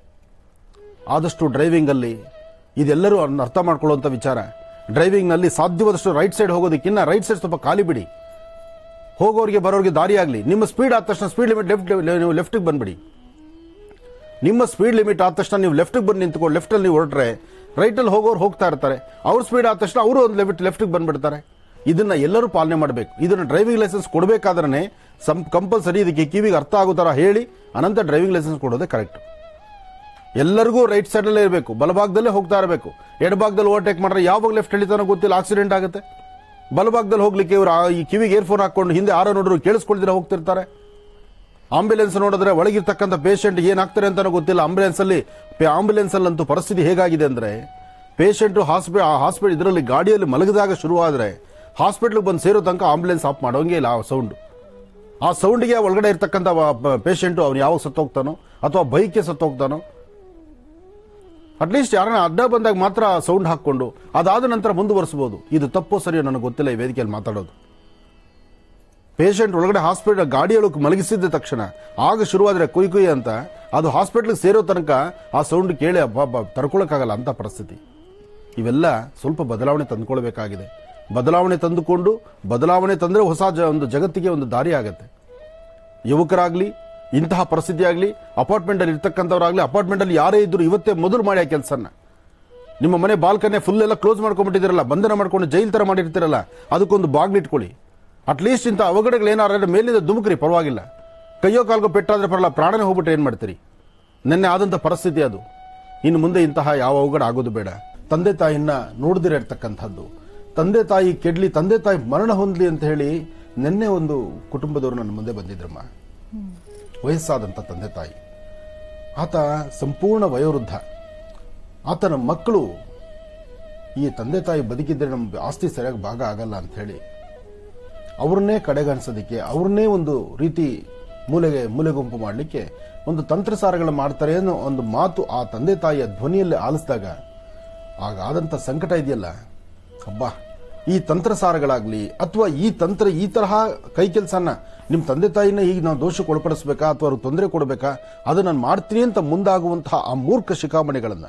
ಆದಷ್ಟು ಡ್ರೈವಿಂಗ್ ಅಲ್ಲಿ ಇದೆಲ್ಲರೂ ಅರ್ಥ ಮಾಡ್ಕೊಳ್ಳುವಂಥ ವಿಚಾರ. ಡ್ರೈವಿಂಗ್ ನಲ್ಲಿ ಸಾಧ್ಯವಾದಷ್ಟು ರೈಟ್ ಸೈಡ್ ಹೋಗೋದಕ್ಕಿಂತ ರೈಟ್ ಸೈಡ್ ಸ್ವಲ್ಪ ಖಾಲಿ ಬಿಡಿ. ಹೋಗೋರಿಗೆ ಬರೋರಿಗೆ ದಾರಿ ಆಗಲಿ. ನಿಮ್ಮ ಸ್ಪೀಡ್ ಆದ ತಕ್ಷಣ ಸ್ಪೀಡ್ ಲಿಮಿಟ್ ನೀವು ಲೆಫ್ಟ್ಗೆ ಬಂದ್ಬಿಡಿ. ನಿಮ್ಮ ಸ್ಪೀಡ್ ಲಿಮಿಟ್ ಆದ ತಕ್ಷಣ ನೀವು ಲೆಫ್ಟ್ಗೆ ಬಂದು ನಿಂತ್ಕೊಂಡು ಲೆಫ್ಟಲ್ಲಿ ನೀವು ಹೊರಟ್ರೆ ರೈಟಲ್ಲಿ ಹೋಗೋರು ಹೋಗ್ತಾ ಇರ್ತಾರೆ. ಅವ್ರ ಸ್ಪೀಡ್ ಆದ ತಕ್ಷಣ ಅವರು ಒಂದು ಲೆಫ್ಟ್ಗೆ ಬಂದ್ಬಿಡ್ತಾರೆ. ಇದನ್ನ ಎಲ್ಲರೂ ಪಾಲನೆ ಮಾಡಬೇಕು. ಇದನ್ನ ಡ್ರೈವಿಂಗ್ ಲೈಸೆನ್ಸ್ ಕೊಡಬೇಕಾದ್ರೆ ಕಂಪಲ್ಸರಿ ಇದಕ್ಕೆ ಕಿವಿಗೆ ಅರ್ಥ ಆಗೋ ತರ ಹೇಳಿ ಅನಂತರ ಡ್ರೈವಿಂಗ್ ಲೈಸೆನ್ಸ್ ಕೊಡೋದೇ ಕರೆಕ್ಟ್. ಎಲ್ಲರಿಗೂ ರೈಟ್ ಸೈಡ್ ಅಲ್ಲೇ ಇರಬೇಕು, ಬಲಭಾಗದಲ್ಲೇ ಹೋಗ್ತಾ ಇರಬೇಕು. ಎಡಭಾಗದಲ್ಲಿ ಓವರ್ಟೇಕ್ ಮಾಡ್ರೆ ಯಾವಾಗ ಲೆಫ್ಟ್ ಎಳಿತಾನೋ ಗೊತ್ತಿಲ್ಲ, ಆಕ್ಸಿಡೆಂಟ್ ಆಗುತ್ತೆ. ಬಲಭಾಗದಲ್ಲಿ ಹೋಗ್ಲಿಕ್ಕೆ ಇವರು ಈ ಕಿವಿಗೆ ಏರ್ಫೋನ್ ಹಾಕೊಂಡು ಹಿಂದೆ ಆರೋ ನೋಡ್ರು ಕೇಳಿಸ್ಕೊಳ್ದಿರ ಹೋಗ್ತಿರ್ತಾರೆ. ಆಂಬ್ಯುಲೆನ್ಸ್ ನೋಡಿದ್ರೆ ಒಳಗಿರ್ತಕ್ಕಂಥ ಪೇಷಂಟ್ ಏನಾಗ್ತಾರೆ ಅಂತಾನೋ ಗೊತ್ತಿಲ್ಲ. ಆಂಬ್ಯುಲೆನ್ಸ್ ಅಲ್ಲಂತೂ ಪರಿಸ್ಥಿತಿ ಹೇಗಾಗಿದೆ ಅಂದ್ರೆ, ಪೇಷಂಟ್ ಹಾಸ್ಪಿಟಲ್ ಇದರಲ್ಲಿ ಗಾಡಿಯಲ್ಲಿ ಮಲಗಿದಾಗ ಶುರುವಾದ್ರೆ ಹಾಸ್ಪಿಟಲ್ ಬಂದು ಸೇರೋ ತನಕ ಆಂಬ್ಯುಲೆನ್ಸ್ ಆಫ್ ಮಾಡೋಂಗೆ ಇಲ್ಲ. ಆ ಸೌಂಡ್ಗೆ ಒಳಗಡೆ ಇರ್ತಕ್ಕಂಥ ಪೇಷಂಟ್ ಅವ್ನು ಯಾವಾಗ ಸತ್ತೋಗ್ತಾನೋ ಅಥವಾ ಬೈಕ್ಗೆ ಸತ್ತೋಗ್ತಾನೋ, ಅಟ್ಲೀಸ್ಟ್ ಯಾರನ್ನ ಅಡ್ಡ ಬಂದಾಗ ಮಾತ್ರ ಸೌಂಡ್ ಹಾಕೊಂಡು ಅದಾದ ನಂತರ ಮುಂದುವರಿಸಬಹುದು. ಇದು ತಪ್ಪು ಸರಿಯೋ ನನಗೆ ಗೊತ್ತಿಲ್ಲ ಈ ವೇದಿಕೆಯಲ್ಲಿ ಮಾತಾಡೋದು. ಪೇಷಂಟ್ ಒಳಗಡೆ ಹಾಸ್ಪಿಟಲ್ ಗಾಡಿಯೊಳಗೆ ಮಲಗಿಸಿದ ತಕ್ಷಣ ಆಗ ಶುರುವಾದ್ರೆ ಕುಯ್ ಅಂತ, ಅದು ಹಾಸ್ಪಿಟಲ್ಗೆ ಸೇರೋ ತನಕ ಆ ಸೌಂಡ್ ಕೇಳಿ ತಡ್ಕೊಳಕ್ಕಾಗಲ್ಲ ಅಂತ ಪರಿಸ್ಥಿತಿ. ಇವೆಲ್ಲ ಸ್ವಲ್ಪ ಬದಲಾವಣೆ ತಂದುಕೊಳ್ಬೇಕಾಗಿದೆ. ಬದಲಾವಣೆ ತಂದ್ರೆ ಹೊಸ ಒಂದು ಜಗತ್ತಿಗೆ ಒಂದು ದಾರಿ ಆಗತ್ತೆ. ಯುವಕರಾಗ್ಲಿ, ಇಂತಹ ಪರಿಸ್ಥಿತಿ ಆಗಲಿ, ಅಪಾರ್ಟ್ಮೆಂಟ್ ಅಲ್ಲಿ ಇರ್ತಕ್ಕಂಥವ್ರಾಗ್ಲಿ, ಅಪಾರ್ಟ್ಮೆಂಟ್ ಅಲ್ಲಿ ಯಾರೇ ಇದ್ರು ಇವತ್ತೇ ಮೊದಲು ಮಾಡಿ ಆ ಕೆಲಸನ. ನಿಮ್ಮ ಮನೆ ಬಾಲ್ಕನಿ ಫುಲ್ ಎಲ್ಲ ಕ್ಲೋಸ್ ಮಾಡ್ಕೊಂಡ್ಬಿಟ್ಟಿದಿರಲ್ಲ, ಬಂಧನ ಮಾಡ್ಕೊಂಡು ಜೈಲ್ ತರ ಮಾಡಿರ್ತಿರಲ್ಲ, ಅದಕ್ಕೊಂದು ಬಾಗ್ಲಿಟ್ಕೊಳ್ಳಿ. ಅಟ್ಲೀಸ್ಟ್ ಇಂಥ ಅವಘಡಗಳೇನಾದ್ರೆ ಮೇಲಿಂದ ಧುಮುಕ್ರಿ, ಪರವಾಗಿಲ್ಲ. ಕೈಯೋ ಕಾಲ್ಗೋ ಪೆಟ್ಟಾದ್ರೆ ಪರಲ್ಲ, ಪ್ರಾಣನೇ ಹೋಗ್ಬಿಟ್ರೆ ಏನ್ ಮಾಡ್ತೀರಿ? ನಿನ್ನೆ ಆದಂತ ಪರಿಸ್ಥಿತಿ ಅದು. ಇನ್ನು ಮುಂದೆ ಇಂತಹ ಯಾವ ಅವಘಡ ಆಗೋದು ಬೇಡ. ತಂದೆ ತಾಯಿಯನ್ನ ನೋಡದಿರ ಇರ್ತಕ್ಕಂಥದ್ದು, ತಂದೆ ತಾಯಿ ಕೆಡ್ಲಿ, ತಂದೆ ತಾಯಿ ಮರಣ ಹೊಂದ್ಲಿ ಅಂತ ಹೇಳಿ ನಿನ್ನೆ ಒಂದು ಕುಟುಂಬದವರು ನನ್ನ ಮುಂದೆ ಬಂದಿದ್ರಮ್ಮ. ವಯಸ್ಸಾದಂತ ತಂದೆ ತಾಯಿ, ಆತ ಸಂಪೂರ್ಣ ವಯೋವೃದ್ಧ. ಆತನ ಮಕ್ಕಳು ಈ ತಂದೆ ತಾಯಿ ಬದುಕಿದ್ರೆ ನಮ್ಮ ಆಸ್ತಿ ಸರಿಯಾಗಿ ಭಾಗ ಆಗಲ್ಲ ಅಂತ ಹೇಳಿ ಅವ್ರನ್ನೇ ಕಡೆಗಣಿಸೋದಿಕ್ಕೆ, ಅವ್ರನ್ನೇ ಒಂದು ರೀತಿ ಮೂಲೆಗುಂಪು ಮಾಡಲಿಕ್ಕೆ ಒಂದು ತಂತ್ರಸಾರಗಳು ಮಾಡ್ತಾರೆ ಅನ್ನೋ ಒಂದು ಮಾತು ಆ ತಂದೆ ತಾಯಿಯ ಧ್ವನಿಯಲ್ಲಿ ಆಲಿಸಿದಾಗ ಆಗಾದಂತ ಸಂಕಟ ಇದೆಯಲ್ಲ, ಅಬ್ಬಾ, ಈ ತಂತ್ರಸಾರಗಳಾಗ್ಲಿ ಅಥವಾ ಈ ತರಹ ಕೈ ಕೆಲಸನ ನಿಮ್ಮ ತಂದೆ ತಾಯಿನ ಈಗ ನಾವು ದೋಷಕ್ಕೆ ಒಳಪಡಿಸಬೇಕಾ ಅಥವಾ ಅವ್ರಿಗೆ ತೊಂದರೆ ಕೊಡಬೇಕಾ, ಅದು ನಾನು ಮಾಡ್ತೀನಿ ಅಂತ ಮುಂದಾಗುವಂತಹ ಆ ಮೂರ್ಖ ಶಿಖಾಮಣಿಗಳನ್ನ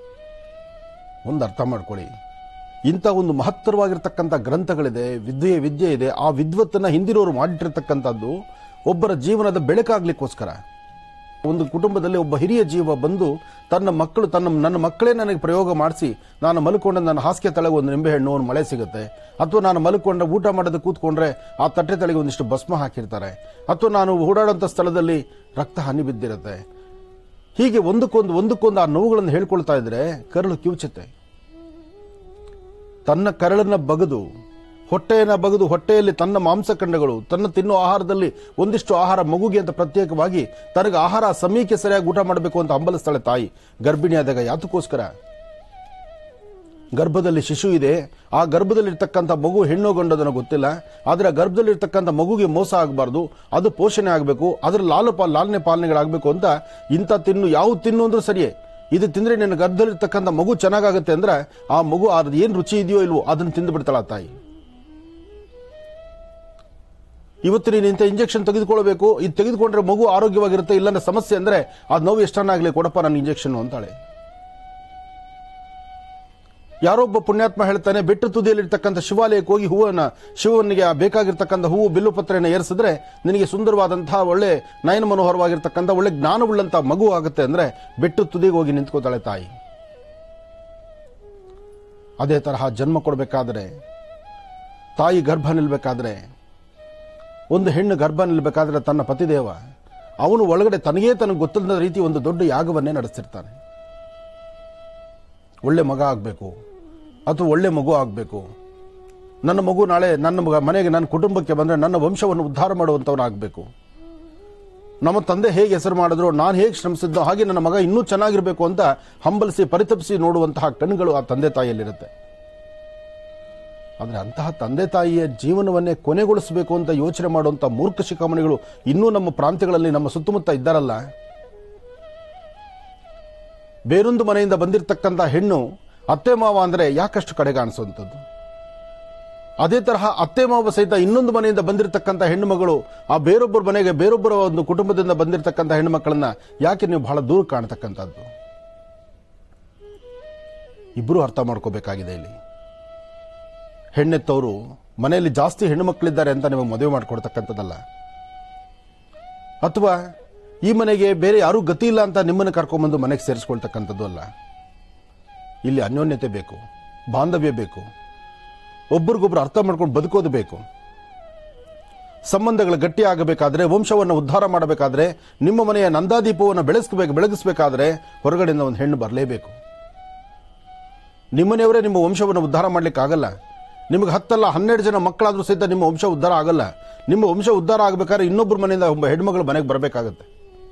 ಒಂದು ಅರ್ಥ ಮಾಡ್ಕೊಳ್ಳಿ. ಇಂಥ ಒಂದು ಮಹತ್ತರವಾಗಿರ್ತಕ್ಕಂಥ ಗ್ರಂಥಗಳಿದೆ, ವಿದ್ಯೆ ಇದೆ. ಆ ವಿದ್ವತ್ತನ್ನ ಹಿಂದಿರೋರು ಮಾಡಿಟ್ಟಿರ್ತಕ್ಕಂಥದ್ದು ಒಬ್ಬರ ಜೀವನದ ಬೆಳಕಾಗ್ಲಿಕ್ಕೋಸ್ಕರ. ಒಂದು ಕುಟುಂಬದಲ್ಲಿ ಒಬ್ಬ ಹಿರಿಯ ಜೀವ ಬಂದು ನನ್ನ ಮಕ್ಕಳೇ ನನಗೆ ಪ್ರಯೋಗ ಮಾಡಿಸಿ, ನಾನು ಮಲ್ಕೊಂಡ ನನ್ನ ಹಾಸಿಗೆ ತಲೆಗೆ ಒಂದು ನಿಂಬೆಹಣ್ಣು, ಒಂದು ಮಳೆ ಸಿಗುತ್ತೆ, ಅಥವಾ ನಾನು ಮಲ್ಕೊಂಡ ಊಟ ಮಾಡೋದಕ್ಕೆ ಕೂತ್ಕೊಂಡ್ರೆ ಆ ತಟ್ಟೆ ತಲೆಗೆ ಒಂದಿಷ್ಟು ಭಸ್ಮ ಹಾಕಿರ್ತಾರೆ, ಅಥವಾ ನಾನು ಓಡಾಡುವಂಥ ಸ್ಥಳದಲ್ಲಿ ರಕ್ತ ಹನಿ ಬಿದ್ದಿರುತ್ತೆ. ಹೀಗೆ ಒಂದಕ್ಕೊಂದು ಆ ನೋವುಗಳನ್ನು ಹೇಳ್ಕೊಳ್ತಾ ಇದ್ರೆ ಕರಳು ಕಿವುಚುತ್ತೆ. ತನ್ನ ಕರಳನ್ನ ಬಗದು ಹೊಟ್ಟೆಯಲ್ಲಿ ತನ್ನ ಮಾಂಸಖಂಡಗಳು, ತನ್ನ ತಿನ್ನೋ ಆಹಾರದಲ್ಲಿ ಒಂದಿಷ್ಟು ಆಹಾರ ಮಗುಗೆ ಅಂತ ಪ್ರತ್ಯೇಕವಾಗಿ ತನಗೆ ಆಹಾರ ಸಮಯಕ್ಕೆ ಸರಿಯಾಗಿ ಊಟ ಮಾಡಬೇಕು ಅಂತ ಹಂಬಲಿಸ್ತಾಳೆ ತಾಯಿ ಗರ್ಭಿಣಿಯಾದಾಗ. ಯಾತಕ್ಕೋಸ್ಕರ? ಗರ್ಭದಲ್ಲಿ ಶಿಶು ಇದೆ, ಆ ಗರ್ಭದಲ್ಲಿರ್ತಕ್ಕಂಥ ಮಗು ಹೆಣ್ಣು ಗಂಡು ಅದನ್ನು ಗೊತ್ತಿಲ್ಲ, ಆದರೆ ಆ ಗರ್ಭದಲ್ಲಿರ್ತಕ್ಕಂಥ ಮಗುಗೆ ಮೋಸ ಆಗಬಾರ್ದು, ಅದು ಪೋಷಣೆ ಆಗಬೇಕು, ಅದರ ಲಾಲನೆ ಪಾಲನೆಗಳಾಗಬೇಕು ಅಂತ ಇಂಥ ತಿನ್ನು ಯಾವ ತಿನ್ನು ಅಂದ್ರೂ ಸರಿಯೇ, ಇದು ತಿಂದ್ರೆ ನಿನ್ನ ಗರ್ಭದಲ್ಲಿರ್ತಕ್ಕಂಥ ಮಗು ಚೆನ್ನಾಗಾಗುತ್ತೆ ಅಂದ್ರೆ ಆ ಮಗು ಅದು ಏನು ರುಚಿ ಇದೆಯೋ ಇಲ್ವೋ ಅದನ್ನು ತಿಂದು ಬಿಡ್ತಾಳ ತಾಯಿ. ಇವತ್ತು ನೀನು ಇಂಥ ಇಂಜೆಕ್ಷನ್ ತೆಗೆದುಕೊಳ್ಬೇಕು, ಇದು ತೆಗೆದುಕೊಂಡ್ರೆ ಮಗು ಆರೋಗ್ಯವಾಗಿರುತ್ತೆ, ಇಲ್ಲಾಂದ್ರೆ ಸಮಸ್ಯೆ ಅಂದ್ರೆ ಅದು ನೋವು ಎಷ್ಟನ್ನಾಗಲಿ ಕೊಡಪ್ಪ ನನ್ನ ಇಂಜೆಕ್ಷನ್ ಅಂತಾಳೆ. ಯಾರೊಬ್ಬ ಪುಣ್ಯಾತ್ಮ ಹೇಳ್ತಾನೆ, ಬೆಟ್ಟ ತುದಿಯಲ್ಲಿರ್ತಕ್ಕಂಥ ಶಿವಾಲಯಕ್ಕೆ ಹೋಗಿ ಶಿವನಿಗೆ ಬೇಕಾಗಿರ್ತಕ್ಕಂಥ ಹೂವು ಬಿಲ್ಲು ಪತ್ರೆಯನ್ನು ಏರಿಸಿದ್ರೆ ನಿನಗೆ ಸುಂದರವಾದಂತಹ ಒಳ್ಳೆ ನಯನ ಮನೋಹರವಾಗಿರ್ತಕ್ಕಂಥ ಒಳ್ಳೆ ಜ್ಞಾನವುಳ್ಳಂತ ಮಗು ಆಗುತ್ತೆ ಅಂದ್ರೆ ಬೆಟ್ಟ ತುದಿಗೆ ಹೋಗಿ ನಿಂತ್ಕೋತಾಳೆ ತಾಯಿ. ಅದೇ ತರಹ ಜನ್ಮ ಕೊಡಬೇಕಾದ್ರೆ, ತಾಯಿ ಗರ್ಭ ನಿಲ್ಬೇಕಾದ್ರೆ, ಒಂದು ಹೆಣ್ಣು ಗರ್ಭ ನಿಲ್ಬೇಕಾದ್ರೆ ತನ್ನ ಪತಿದೇವ ಅವನು ಒಳಗಡೆ ತನಗೇ ತನಗೆ ಗೊತ್ತಿಲ್ಲದ ರೀತಿ ಒಂದು ದೊಡ್ಡ ಯಾಗವನ್ನೇ ನಡೆಸ್ತಿರ್ತಾನೆ. ಒಳ್ಳೆ ಮಗ ಆಗಬೇಕು ಅಥವಾ ಒಳ್ಳೆ ಮಗು ಆಗಬೇಕು, ನನ್ನ ಮಗು ನಾಳೆ ನನ್ನ ಮನೆಗೆ ನನ್ನ ಕುಟುಂಬಕ್ಕೆ ಬಂದರೆ ನನ್ನ ವಂಶವನ್ನು ಉದ್ಧಾರ ಮಾಡುವಂಥವನಾಗಬೇಕು, ನಮ್ಮ ತಂದೆ ಹೇಗೆ ಹೆಸರು ಮಾಡಿದ್ರು, ನಾನು ಹೇಗೆ ಶ್ರಮಿಸಿದ್ದೋ ಹಾಗೆ ನನ್ನ ಮಗ ಇನ್ನೂ ಚೆನ್ನಾಗಿರಬೇಕು ಅಂತ ಹಂಬಲಿಸಿ ಪರಿತಪಿಸಿ ನೋಡುವಂತಹ ಕಣ್ಣುಗಳು ಆ ತಂದೆ ತಾಯಿಯಲ್ಲಿರುತ್ತೆ. ಆದರೆ ಅಂತಹ ತಂದೆ ತಾಯಿಯ ಜೀವನವನ್ನೇ ಕೊನೆಗೊಳಿಸಬೇಕು ಅಂತ ಯೋಚನೆ ಮಾಡುವಂಥ ಮೂರ್ಖ ಶಿಖಾಮಣಿಗಳು ಇನ್ನೂ ನಮ್ಮ ಪ್ರಾಂತ್ಯಗಳಲ್ಲಿ ನಮ್ಮ ಸುತ್ತಮುತ್ತ ಇದ್ದಾರಲ್ಲ. ಬೇರೊಂದು ಮನೆಯಿಂದ ಬಂದಿರತಕ್ಕಂಥ ಹೆಣ್ಣು ಅತ್ತೆ ಮಾವ ಅಂದರೆ ಯಾಕಷ್ಟು ಕಡೆಗಾಣಿಸುವಂಥದ್ದು, ಅದೇ ತರಹ ಅತ್ತೆ ಮಾವ ಸಹಿತ ಇನ್ನೊಂದು ಮನೆಯಿಂದ ಬಂದಿರತಕ್ಕಂಥ ಹೆಣ್ಣು ಮಗಳು ಆ ಬೇರೊಬ್ಬರ ಮನೆಗೆ ಬೇರೊಬ್ಬರ ಒಂದು ಕುಟುಂಬದಿಂದ ಬಂದಿರತಕ್ಕಂಥ ಹೆಣ್ಣು ಮಕ್ಕಳನ್ನ ಯಾಕೆ ನೀವು ಬಹಳ ದೂರ ಕಾಣತಕ್ಕಂಥದ್ದು? ಇಬ್ಬರು ಅರ್ಥ ಮಾಡ್ಕೋಬೇಕಾಗಿದೆ. ಇಲ್ಲಿ ಹೆಣ್ಣೆತ್ತವರು ಮನೆಯಲ್ಲಿ ಜಾಸ್ತಿ ಹೆಣ್ಣು ಮಕ್ಕಳಿದ್ದಾರೆ ಅಂತ ನಿಮಗೆ ಮದುವೆ ಮಾಡಿಕೊಡ್ತಕ್ಕಂಥದ್ದಲ್ಲ, ಅಥವಾ ಈ ಮನೆಗೆ ಬೇರೆ ಯಾರೂ ಗತಿ ಇಲ್ಲ ಅಂತ ನಿಮ್ಮನ್ನು ಕರ್ಕೊಂಡ್ಬಂದು ಮನೆಗೆ ಸೇರಿಸ್ಕೊಳ್ತಕ್ಕಂಥದ್ದು ಅಲ್ಲ. ಇಲ್ಲಿ ಅನ್ಯೋನ್ಯತೆ ಬೇಕು, ಬಾಂಧವ್ಯ ಬೇಕು, ಒಬ್ಬರಿಗೊಬ್ರು ಅರ್ಥ ಮಾಡ್ಕೊಂಡು ಬದುಕೋದು ಬೇಕು. ಸಂಬಂಧಗಳು ಗಟ್ಟಿ ಆಗಬೇಕಾದ್ರೆ, ವಂಶವನ್ನು ಉದ್ಧಾರ ಮಾಡಬೇಕಾದ್ರೆ, ನಿಮ್ಮ ಮನೆಯ ನಂದಾದೀಪವನ್ನು ಬೆಳಗಿಸಬೇಕಾದ್ರೆ ಹೊರಗಡೆಯಿಂದ ಒಂದು ಹೆಣ್ಣು ಬರಲೇಬೇಕು. ನಿಮ್ಮನೆಯವರೇ ನಿಮ್ಮ ವಂಶವನ್ನು ಉದ್ಧಾರ ಮಾಡಲಿಕ್ಕಾಗಲ್ಲ. ನಿಮಗೆ 10 ಅಲ್ಲ 12 ಜನ ಮಕ್ಕಳಾದ್ರೂ ಸಹಿತ ನಿಮ್ಮ ವಂಶ ಉದ್ಧಾರ ಆಗಲ್ಲ. ನಿಮ್ಮ ವಂಶ ಉದ್ಧಾರ ಆಗಬೇಕಾದ್ರೆ ಇನ್ನೊಬ್ಬರ ಮನೆಯಿಂದ ಒಬ್ಬ ಹೆಣ್ಮಗಳು ಮನೆಗೆ ಬರಬೇಕಾಗತ್ತೆ.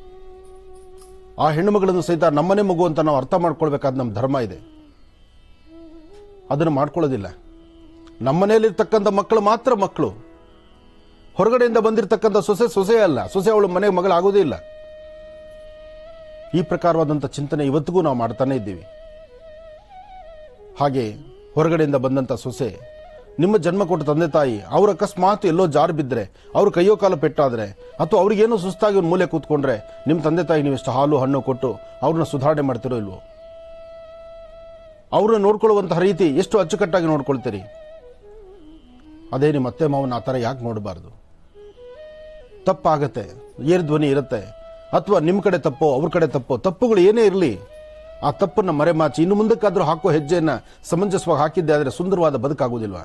ಆ ಹೆಣ್ಣುಮಗಳನ್ನು ಸಹಿತ ನಮ್ಮನೆ ಮಗು ಅಂತ ನಾವು ಅರ್ಥ ಮಾಡ್ಕೊಳ್ಬೇಕಾದ ನಮ್ಮ ಧರ್ಮ ಇದೆ. ಅದನ್ನು ಮಾಡ್ಕೊಳ್ಳೋದಿಲ್ಲ. ನಮ್ಮನೆಯಲ್ಲಿರ್ತಕ್ಕಂಥ ಮಕ್ಕಳು ಮಾತ್ರ ಮಕ್ಕಳು, ಹೊರಗಡೆಯಿಂದ ಬಂದಿರತಕ್ಕಂಥ ಸೊಸೆ ಅಲ್ಲ, ಸೊಸೆ ಅವಳು ಮನೆಗೆ ಮಗಳಾಗೋದೇ ಇಲ್ಲ. ಈ ಪ್ರಕಾರವಾದಂಥ ಚಿಂತನೆ ಇವತ್ತಿಗೂ ನಾವು ಮಾಡ್ತಾನೆ ಇದ್ದೀವಿ. ಹಾಗೆ ಹೊರಗಡೆಯಿಂದ ಬಂದಂಥ ಸೊಸೆ, ನಿಮ್ಮ ಜನ್ಮ ಕೊಟ್ಟ ತಂದೆ ತಾಯಿ ಅವ್ರ ಅಕಸ್ಮಾತ್ ಎಲ್ಲೋ ಜಾರು ಬಿದ್ದರೆ, ಅವ್ರು ಕೈಯೋ ಕಾಲು ಪೆಟ್ಟಾದ್ರೆ, ಅಥವಾ ಅವ್ರಿಗೇನೋ ಸುಸ್ತಾಗಿ ಒಂದು ಮೂಲೆ ಕೂತ್ಕೊಂಡ್ರೆ ನಿಮ್ಮ ತಂದೆ ತಾಯಿ ನೀವೆಷ್ಟು ಹಾಲು ಹಣ್ಣು ಕೊಟ್ಟು ಅವ್ರನ್ನ ಸುಧಾರಣೆ ಮಾಡ್ತಿರೋ ಇಲ್ವೋ? ಅವ್ರನ್ನ ನೋಡ್ಕೊಳ್ಳುವಂತಹ ರೀತಿ ಎಷ್ಟು ಅಚ್ಚುಕಟ್ಟಾಗಿ ನೋಡ್ಕೊಳ್ತೀರಿ? ಅದೇ ನಿಮ್ಮ ಅತ್ತೆ ಮಾವನ ಆ ಥರ ಯಾಕೆ ನೋಡಬಾರ್ದು? ತಪ್ಪಾಗತ್ತೆ, ಏರ್ ಧ್ವನಿ ಇರುತ್ತೆ, ಅಥವಾ ನಿಮ್ಮ ಕಡೆ ತಪ್ಪೋ ಅವ್ರ ಕಡೆ ತಪ್ಪೋ, ತಪ್ಪುಗಳು ಏನೇ ಇರಲಿ ಆ ತಪ್ಪನ್ನು ಮರೆಮಾಚಿ ಇನ್ನು ಮುಂದಕ್ಕಾದ್ರೂ ಹಾಕೋ ಹೆಜ್ಜೆಯನ್ನು ಸಮಂಜಸವಾಗಿ ಹಾಕಿದ್ದೆ ಆದರೆ ಸುಂದರವಾದ ಬದುಕಾಗುವುದಿಲ್ವಾ?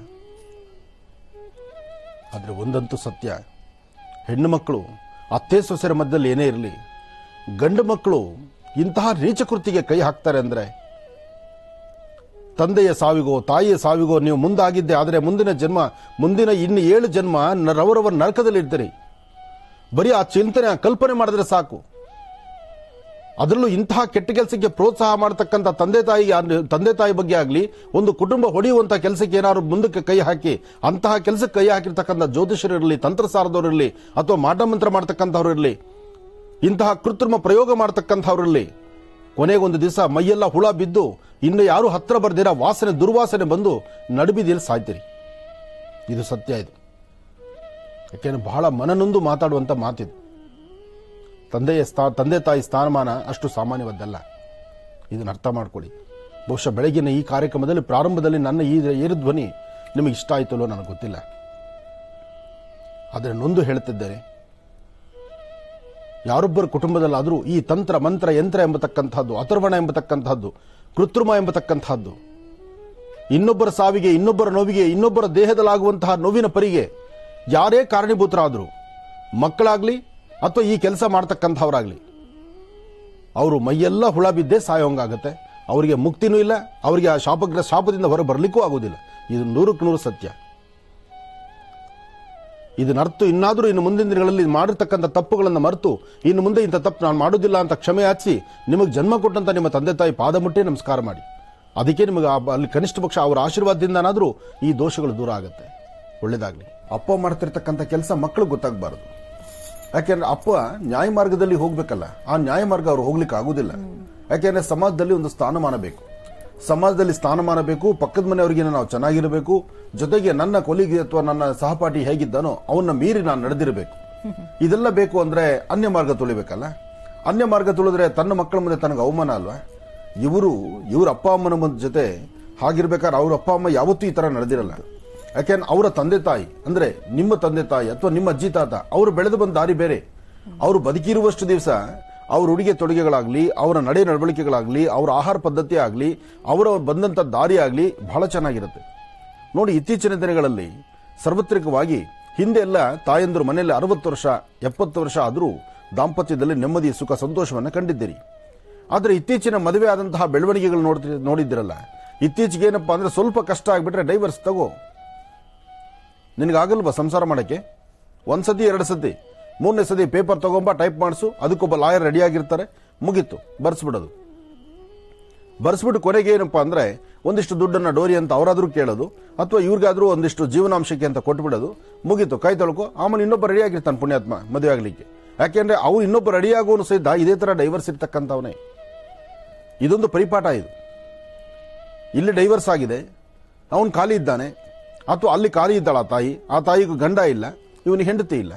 ಆದರೆ ಒಂದಂತೂ ಸತ್ಯ, ಹೆಣ್ಣು ಮಕ್ಕಳು ಅತ್ತೆ ಸೊಸೆರ ಮಧ್ಯದಲ್ಲಿ ಏನೇ ಇರಲಿ, ಗಂಡು ಮಕ್ಕಳು ಇಂತಹ ನೀಚ ಕೃತಿಗೆ ಕೈ ಹಾಕ್ತಾರೆ ಅಂದರೆ ತಂದೆಯ ಸಾವಿಗೋ ತಾಯಿಯ ಸಾವಿಗೋ ನೀವು ಮುಂದಾಗಿದ್ದೆ ಆದರೆ ಮುಂದಿನ ಇನ್ನು 7 ಜನ್ಮ ರವರವ ನರಕದಲ್ಲಿ ಇರ್ತೀರಿ. ಬರೀ ಆ ಚಿಂತನೆ ಕಲ್ಪನೆ ಮಾಡಿದ್ರೆ ಸಾಕು. ಅದರಲ್ಲೂ ಇಂತಹ ಕೆಟ್ಟ ಕೆಲಸಕ್ಕೆ ಪ್ರೋತ್ಸಾಹ ಮಾಡತಕ್ಕಂಥ ತಂದೆ ತಾಯಿ ಬಗ್ಗೆ ಆಗಲಿ, ಒಂದು ಕುಟುಂಬ ಹೊಡೆಯುವಂತಹ ಕೆಲಸಕ್ಕೆ ಏನಾದ್ರು ಮುಂದಕ್ಕೆ ಕೈ ಹಾಕಿ ಅಂತಹ ಕೆಲಸಕ್ಕೆ ಕೈ ಹಾಕಿರ್ತಕ್ಕಂಥ ಜ್ಯೋತಿಷರಿರಲಿ, ತಂತ್ರಸಾರದವರಿರಲಿ, ಅಥವಾ ಮಾಟಮಂತ್ರ ಮಾಡ್ತಕ್ಕಂಥವ್ರು ಇರಲಿ, ಇಂತಹ ಕೃತ್ರಿಮ ಪ್ರಯೋಗ ಮಾಡ್ತಕ್ಕಂಥವ್ರಲ್ಲಿ ಕೊನೆಗೊಂದು ದಿವಸ ಮೈಯೆಲ್ಲ ಹುಳ ಬಿದ್ದು ಇನ್ನು ಯಾರು ಹತ್ರ ಬರ್ದಿರ ದುರ್ವಾಸನೆ ಬಂದು ನಡುಬಿದಿಯಲ್ಲಿ ಸಾಯ್ತೀರಿ. ಇದು ಸತ್ಯ. ಇದು ಯಾಕೆಂದ್ರೆ ಬಹಳ ಮನನೊಂದು ಮಾತಾಡುವಂತ ಮಾತಿದು. ತಂದೆ ತಾಯಿ ಸ್ಥಾನಮಾನ ಅಷ್ಟು ಸಾಮಾನ್ಯವಾದ್ದಲ್ಲ. ಇದನ್ನು ಅರ್ಥ ಮಾಡ್ಕೊಳ್ಳಿ. ಬಹುಶಃ ಬೆಳಗಿನ ಈ ಕಾರ್ಯಕ್ರಮದಲ್ಲಿ ಪ್ರಾರಂಭದಲ್ಲಿ ನನ್ನ ಈ ಏರು ಧ್ವನಿ ನಿಮಗೆ ಇಷ್ಟ ಆಯ್ತಲ್ಲೋ ನನಗೆ ಗೊತ್ತಿಲ್ಲ. ಆದರೆ ನೊಂದು ಹೇಳುತ್ತಿದ್ದೇನೆ, ಯಾರೊಬ್ಬರ ಕುಟುಂಬದಲ್ಲಾದರೂ ಈ ತಂತ್ರ ಮಂತ್ರ ಯಂತ್ರ ಎಂಬತಕ್ಕಂಥದ್ದು, ಅಥರ್ವಣ ಎಂಬತಕ್ಕಂಥದ್ದು, ಕೃತ್ರಿಮ ಎಂಬತಕ್ಕಂಥದ್ದು, ಇನ್ನೊಬ್ಬರ ಸಾವಿಗೆ, ಇನ್ನೊಬ್ಬರ ನೋವಿಗೆ, ಇನ್ನೊಬ್ಬರ ದೇಹದಲ್ಲಾಗುವಂತಹ ನೋವಿನ ಪರಿಗೆ ಯಾರೇ ಕಾರಣೀಭೂತರಾದರೂ, ಮಕ್ಕಳಾಗ್ಲಿ ಅಥವಾ ಈ ಕೆಲಸ ಮಾಡ್ತಕ್ಕಂಥವ್ರಾಗ್ಲಿ, ಅವರು ಮೈಯೆಲ್ಲ ಹುಳ ಬಿದ್ದೇ ಸಾಯೋಂಗಾಗತ್ತೆ. ಅವರಿಗೆ ಮುಕ್ತಿನೂ ಇಲ್ಲ, ಅವರಿಗೆ ಆ ಶಾಪದಿಂದ ಹೊರ ಬರಲಿಕ್ಕೂ ಆಗುವುದಿಲ್ಲ. ಇದು 100ಕ್ಕೆ 100 ಸತ್ಯ. ಇದನ್ನರ್ಥ ಇನ್ನು ಮುಂದಿನ ದಿನಗಳಲ್ಲಿ ಮಾಡಿರ್ತಕ್ಕಂಥ ತಪ್ಪುಗಳನ್ನು ಮರೆತು ಇನ್ನು ಮುಂದೆ ಇಂಥ ತಪ್ಪು ನಾನು ಮಾಡೋದಿಲ್ಲ ಅಂತ ಕ್ಷಮೆ ಯಾಚಿಸಿ ನಿಮಗೆ ಜನ್ಮ ಕೊಟ್ಟಂತ ನಿಮ್ಮ ತಂದೆ ತಾಯಿ ಪಾದ ಮುಟ್ಟಿ ನಮಸ್ಕಾರ ಮಾಡಿ. ಅದಕ್ಕೆ ನಿಮಗೆ ಅಲ್ಲಿ ಕನಿಷ್ಠ ಪಕ್ಷ ಅವರ ಆಶೀರ್ವಾದದಿಂದನಾದರೂ ಈ ದೋಷಗಳು ದೂರ ಆಗುತ್ತೆ. ಒಳ್ಳೇದಾಗ್ಲಿ. ಅಪ್ಪ ಮಾಡ್ತಿರ್ತಕ್ಕಂಥ ಕೆಲಸ ಮಕ್ಕಳು ಗೊತ್ತಾಗಬಾರದು. ಯಾಕೆಂದ್ರೆ ಅಪ್ಪ ನ್ಯಾಯ ಮಾರ್ಗದಲ್ಲಿ ಹೋಗ್ಬೇಕಲ್ಲ, ಆ ನ್ಯಾಯ ಮಾರ್ಗ ಅವ್ರು ಹೋಗ್ಲಿಕ್ಕೆ ಆಗುದಿಲ್ಲ. ಯಾಕೆಂದ್ರೆ ಸಮಾಜದಲ್ಲಿ ಒಂದು ಸ್ಥಾನಮಾನ ಬೇಕು, ಸಮಾಜದಲ್ಲಿ ಸ್ಥಾನಮಾನ ಬೇಕು, ಪಕ್ಕದ ಮನೆಯವರಿಗೆ ನಾವು ಚೆನ್ನಾಗಿರಬೇಕು, ಜೊತೆಗೆ ನನ್ನ ಕೊಲಿಗೆ ಅಥವಾ ನನ್ನ ಸಹಪಾಠಿ ಹೇಗಿದ್ದಾನೋ ಅವನ್ನ ಮೀರಿ ನಾನು ನಡೆದಿರಬೇಕು. ಇದೆಲ್ಲ ಬೇಕು ಅಂದ್ರೆ ಅನ್ಯ ಮಾರ್ಗ ತುಳಿಬೇಕಲ್ಲ. ಅನ್ಯ ಮಾರ್ಗ ತುಳಿದ್ರೆ ತನ್ನ ಮಕ್ಕಳ ಮುಂದೆ ತನಗೆ ಅವಮಾನ ಅಲ್ವಾ? ಇವ್ರ ಅಪ್ಪ ಅಮ್ಮನ ಜೊತೆ ಹಾಗಿರ್ಬೇಕಾದ್ರೆ ಅವ್ರ ಅಪ್ಪ ಅಮ್ಮ ಯಾವತ್ತೂ ಈ ತರ ನಡೆದಿರಲ್ಲ. ಯಾಕೆಂದ್ರೆ ಅವರ ತಂದೆ ತಾಯಿ ಅಂದ್ರೆ ನಿಮ್ಮ ತಂದೆ ತಾಯಿ ಅಥವಾ ನಿಮ್ಮ ಅಜ್ಜಿ ತಾತ ಅವರು ಬೆಳೆದು ಬಂದ ದಾರಿ ಬೇರೆ. ಅವರು ಬದುಕಿರುವಷ್ಟು ದಿವಸ ಅವ್ರ ಉಡುಗೆ ತೊಡುಗೆಗಳಾಗ್ಲಿ, ಅವರ ನಡೆ ನಡವಳಿಕೆಗಳಾಗ್ಲಿ, ಅವರ ಆಹಾರ ಪದ್ಧತಿ ಆಗ್ಲಿ, ಅವರ ಬಂದಂತ ದಾರಿ ಆಗ್ಲಿ ಬಹಳ ಚೆನ್ನಾಗಿರುತ್ತೆ. ನೋಡಿ, ಇತ್ತೀಚಿನ ದಿನಗಳಲ್ಲಿ ಸಾರ್ವತ್ರಿಕವಾಗಿ ಹಿಂದೆ ಎಲ್ಲ ತಾಯಂದ್ರು ಮನೆಯಲ್ಲಿ 60 ವರ್ಷ 70 ವರ್ಷ ಆದರೂ ದಾಂಪತ್ಯದಲ್ಲಿ ನೆಮ್ಮದಿ ಸುಖ ಸಂತೋಷವನ್ನ ಕಂಡಿದ್ದೀರಿ. ಆದರೆ ಇತ್ತೀಚಿನ ಮದುವೆ ಆದಂತಹ ಬೆಳವಣಿಗೆಗಳು ನೋಡಿದ್ದಿರಲ್ಲ. ಇತ್ತೀಚೆಗೆ ಏನಪ್ಪಾ ಅಂದ್ರೆ ಸ್ವಲ್ಪ ಕಷ್ಟ ಆಗ್ಬಿಟ್ರೆ ಡೈವರ್ಸ್ ತಗೋ, ನಿನಗಾಗಲ್ವಾ ಸಂಸಾರ ಮಾಡಕ್ಕೆ? ಒಂದ್ಸತಿ 2 ಸತಿ 3ನೇ ಸತಿ ಪೇಪರ್ ತಗೊಂಬ, ಟೈಪ್ ಮಾಡಿಸು, ಅದಕ್ಕೊಬ್ಬ ಲಾಯರ್ ರೆಡಿ ಆಗಿರ್ತಾರೆ, ಮುಗೀತು, ಬರ್ಸ್ಬಿಡೋದು. ಬರ್ಸ್ಬಿಟ್ಟು ಕೊನೆಗೆ ಏನಪ್ಪಾ ಅಂದ್ರೆ ಒಂದಿಷ್ಟು ದುಡ್ಡನ್ನ ಡೋರಿ ಅಂತ ಅವರಾದ್ರೂ ಕೇಳೋದು, ಅಥವಾ ಇವ್ರಿಗಾದ್ರೂ ಒಂದಿಷ್ಟು ಜೀವನಾಂಶಕ್ಕೆ ಅಂತ ಕೊಟ್ಬಿಡೋದು, ಮುಗೀತು, ಕೈ ತೊಳ್ಕೊ. ಆಮೇಲೆ ಇನ್ನೊಬ್ಬ ರೆಡಿ ಆಗಿರ್ತಾನೆ ಪುಣ್ಯಾತ್ಮ ಮದುವೆ ಆಗ್ಲಿಕ್ಕೆ. ಯಾಕೆಂದ್ರೆ ಅವ್ರು ಇನ್ನೊಬ್ಬ ರೆಡಿ ಆಗೋನು ಸಹಿತ ಇದೇ ತರ ಡೈವರ್ಸ್ ಇರ್ತಕ್ಕಂಥವನೇ. ಇದೊಂದು ಪರಿಪಾಠ ಇದು. ಇಲ್ಲಿ ಡೈವರ್ಸ್ ಆಗಿದೆ, ಅವನು ಖಾಲಿ ಇದ್ದಾನೆ, ಅಥವಾ ಅಲ್ಲಿ ಖಾಲಿ ಇದ್ದಾಳ ಆ ತಾಯಿಗೂ ಗಂಡ ಇಲ್ಲ, ಇವನಿಗೆ ಹೆಂಡತಿ ಇಲ್ಲ.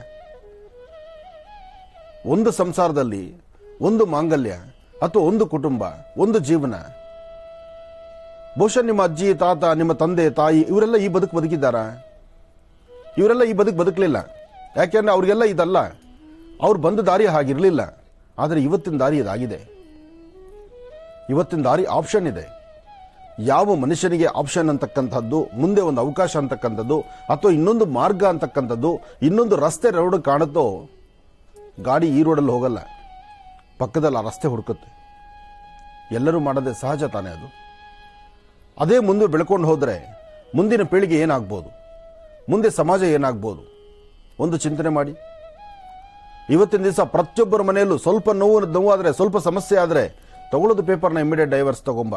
ಒಂದು ಸಂಸಾರದಲ್ಲಿ ಒಂದು ಮಾಂಗಲ್ಯ ಅಥವಾ ಒಂದು ಕುಟುಂಬ, ಒಂದು ಜೀವನ. ಬಹುಶಃ ನಿಮ್ಮ ಅಜ್ಜಿ ತಾತ, ನಿಮ್ಮ ತಂದೆ ತಾಯಿ ಇವರೆಲ್ಲ ಈ ಬದುಕಿದ್ದಾರಾ? ಇವರೆಲ್ಲ ಈ ಬದುಕಲಿಲ್ಲ. ಯಾಕೆಂದ್ರೆ ಅವ್ರಿಗೆಲ್ಲ ಇದಲ್ಲ, ಅವ್ರು ಬಂದ ದಾರಿ ಹಾಗಿರ್ಲಿಲ್ಲ. ಆದರೆ ಇವತ್ತಿನ ದಾರಿ ಇದಾಗಿದೆ. ಇವತ್ತಿನ ದಾರಿ ಆಪ್ಷನ್ ಇದೆ. ಯಾವ ಮನುಷ್ಯನಿಗೆ ಆಪ್ಷನ್ ಅಂತಕ್ಕಂಥದ್ದು, ಮುಂದೆ ಒಂದು ಅವಕಾಶ ಅಂತಕ್ಕಂಥದ್ದು, ಅಥವಾ ಇನ್ನೊಂದು ಮಾರ್ಗ ಅಂತಕ್ಕಂಥದ್ದು, ಇನ್ನೊಂದು ರಸ್ತೆ ರೋಡ್ ಕಾಣುತ್ತೋ, ಗಾಡಿ ಈ ರೋಡಲ್ಲಿ ಹೋಗಲ್ಲ, ಪಕ್ಕದಲ್ಲಿ ಆ ರಸ್ತೆ ಹುಡುಕುತ್ತೆ. ಎಲ್ಲರೂ ಮಾಡೋದೇ ಸಹಜ ತಾನೇ ಅದು. ಅದೇ ಮುಂದೆ ಬೆಳ್ಕೊಂಡು ಹೋದ್ರೆ ಮುಂದಿನ ಪೀಳಿಗೆ ಏನಾಗ್ಬೋದು, ಮುಂದೆ ಸಮಾಜ ಏನಾಗ್ಬೋದು, ಒಂದು ಚಿಂತನೆ ಮಾಡಿ. ಇವತ್ತಿನ ದಿವಸ ಪ್ರತಿಯೊಬ್ಬರ ಮನೆಯಲ್ಲೂ ಸ್ವಲ್ಪ ನೋವಾದ್ರೆ, ಸ್ವಲ್ಪ ಸಮಸ್ಯೆ ಆದರೆ ತಗೊಳ್ಳೋದು ಪೇಪರ್ನ ಇಮಿಡಿಯೇಟ್ ಡೈವರ್ಸ್ ತಗೊಂಬ,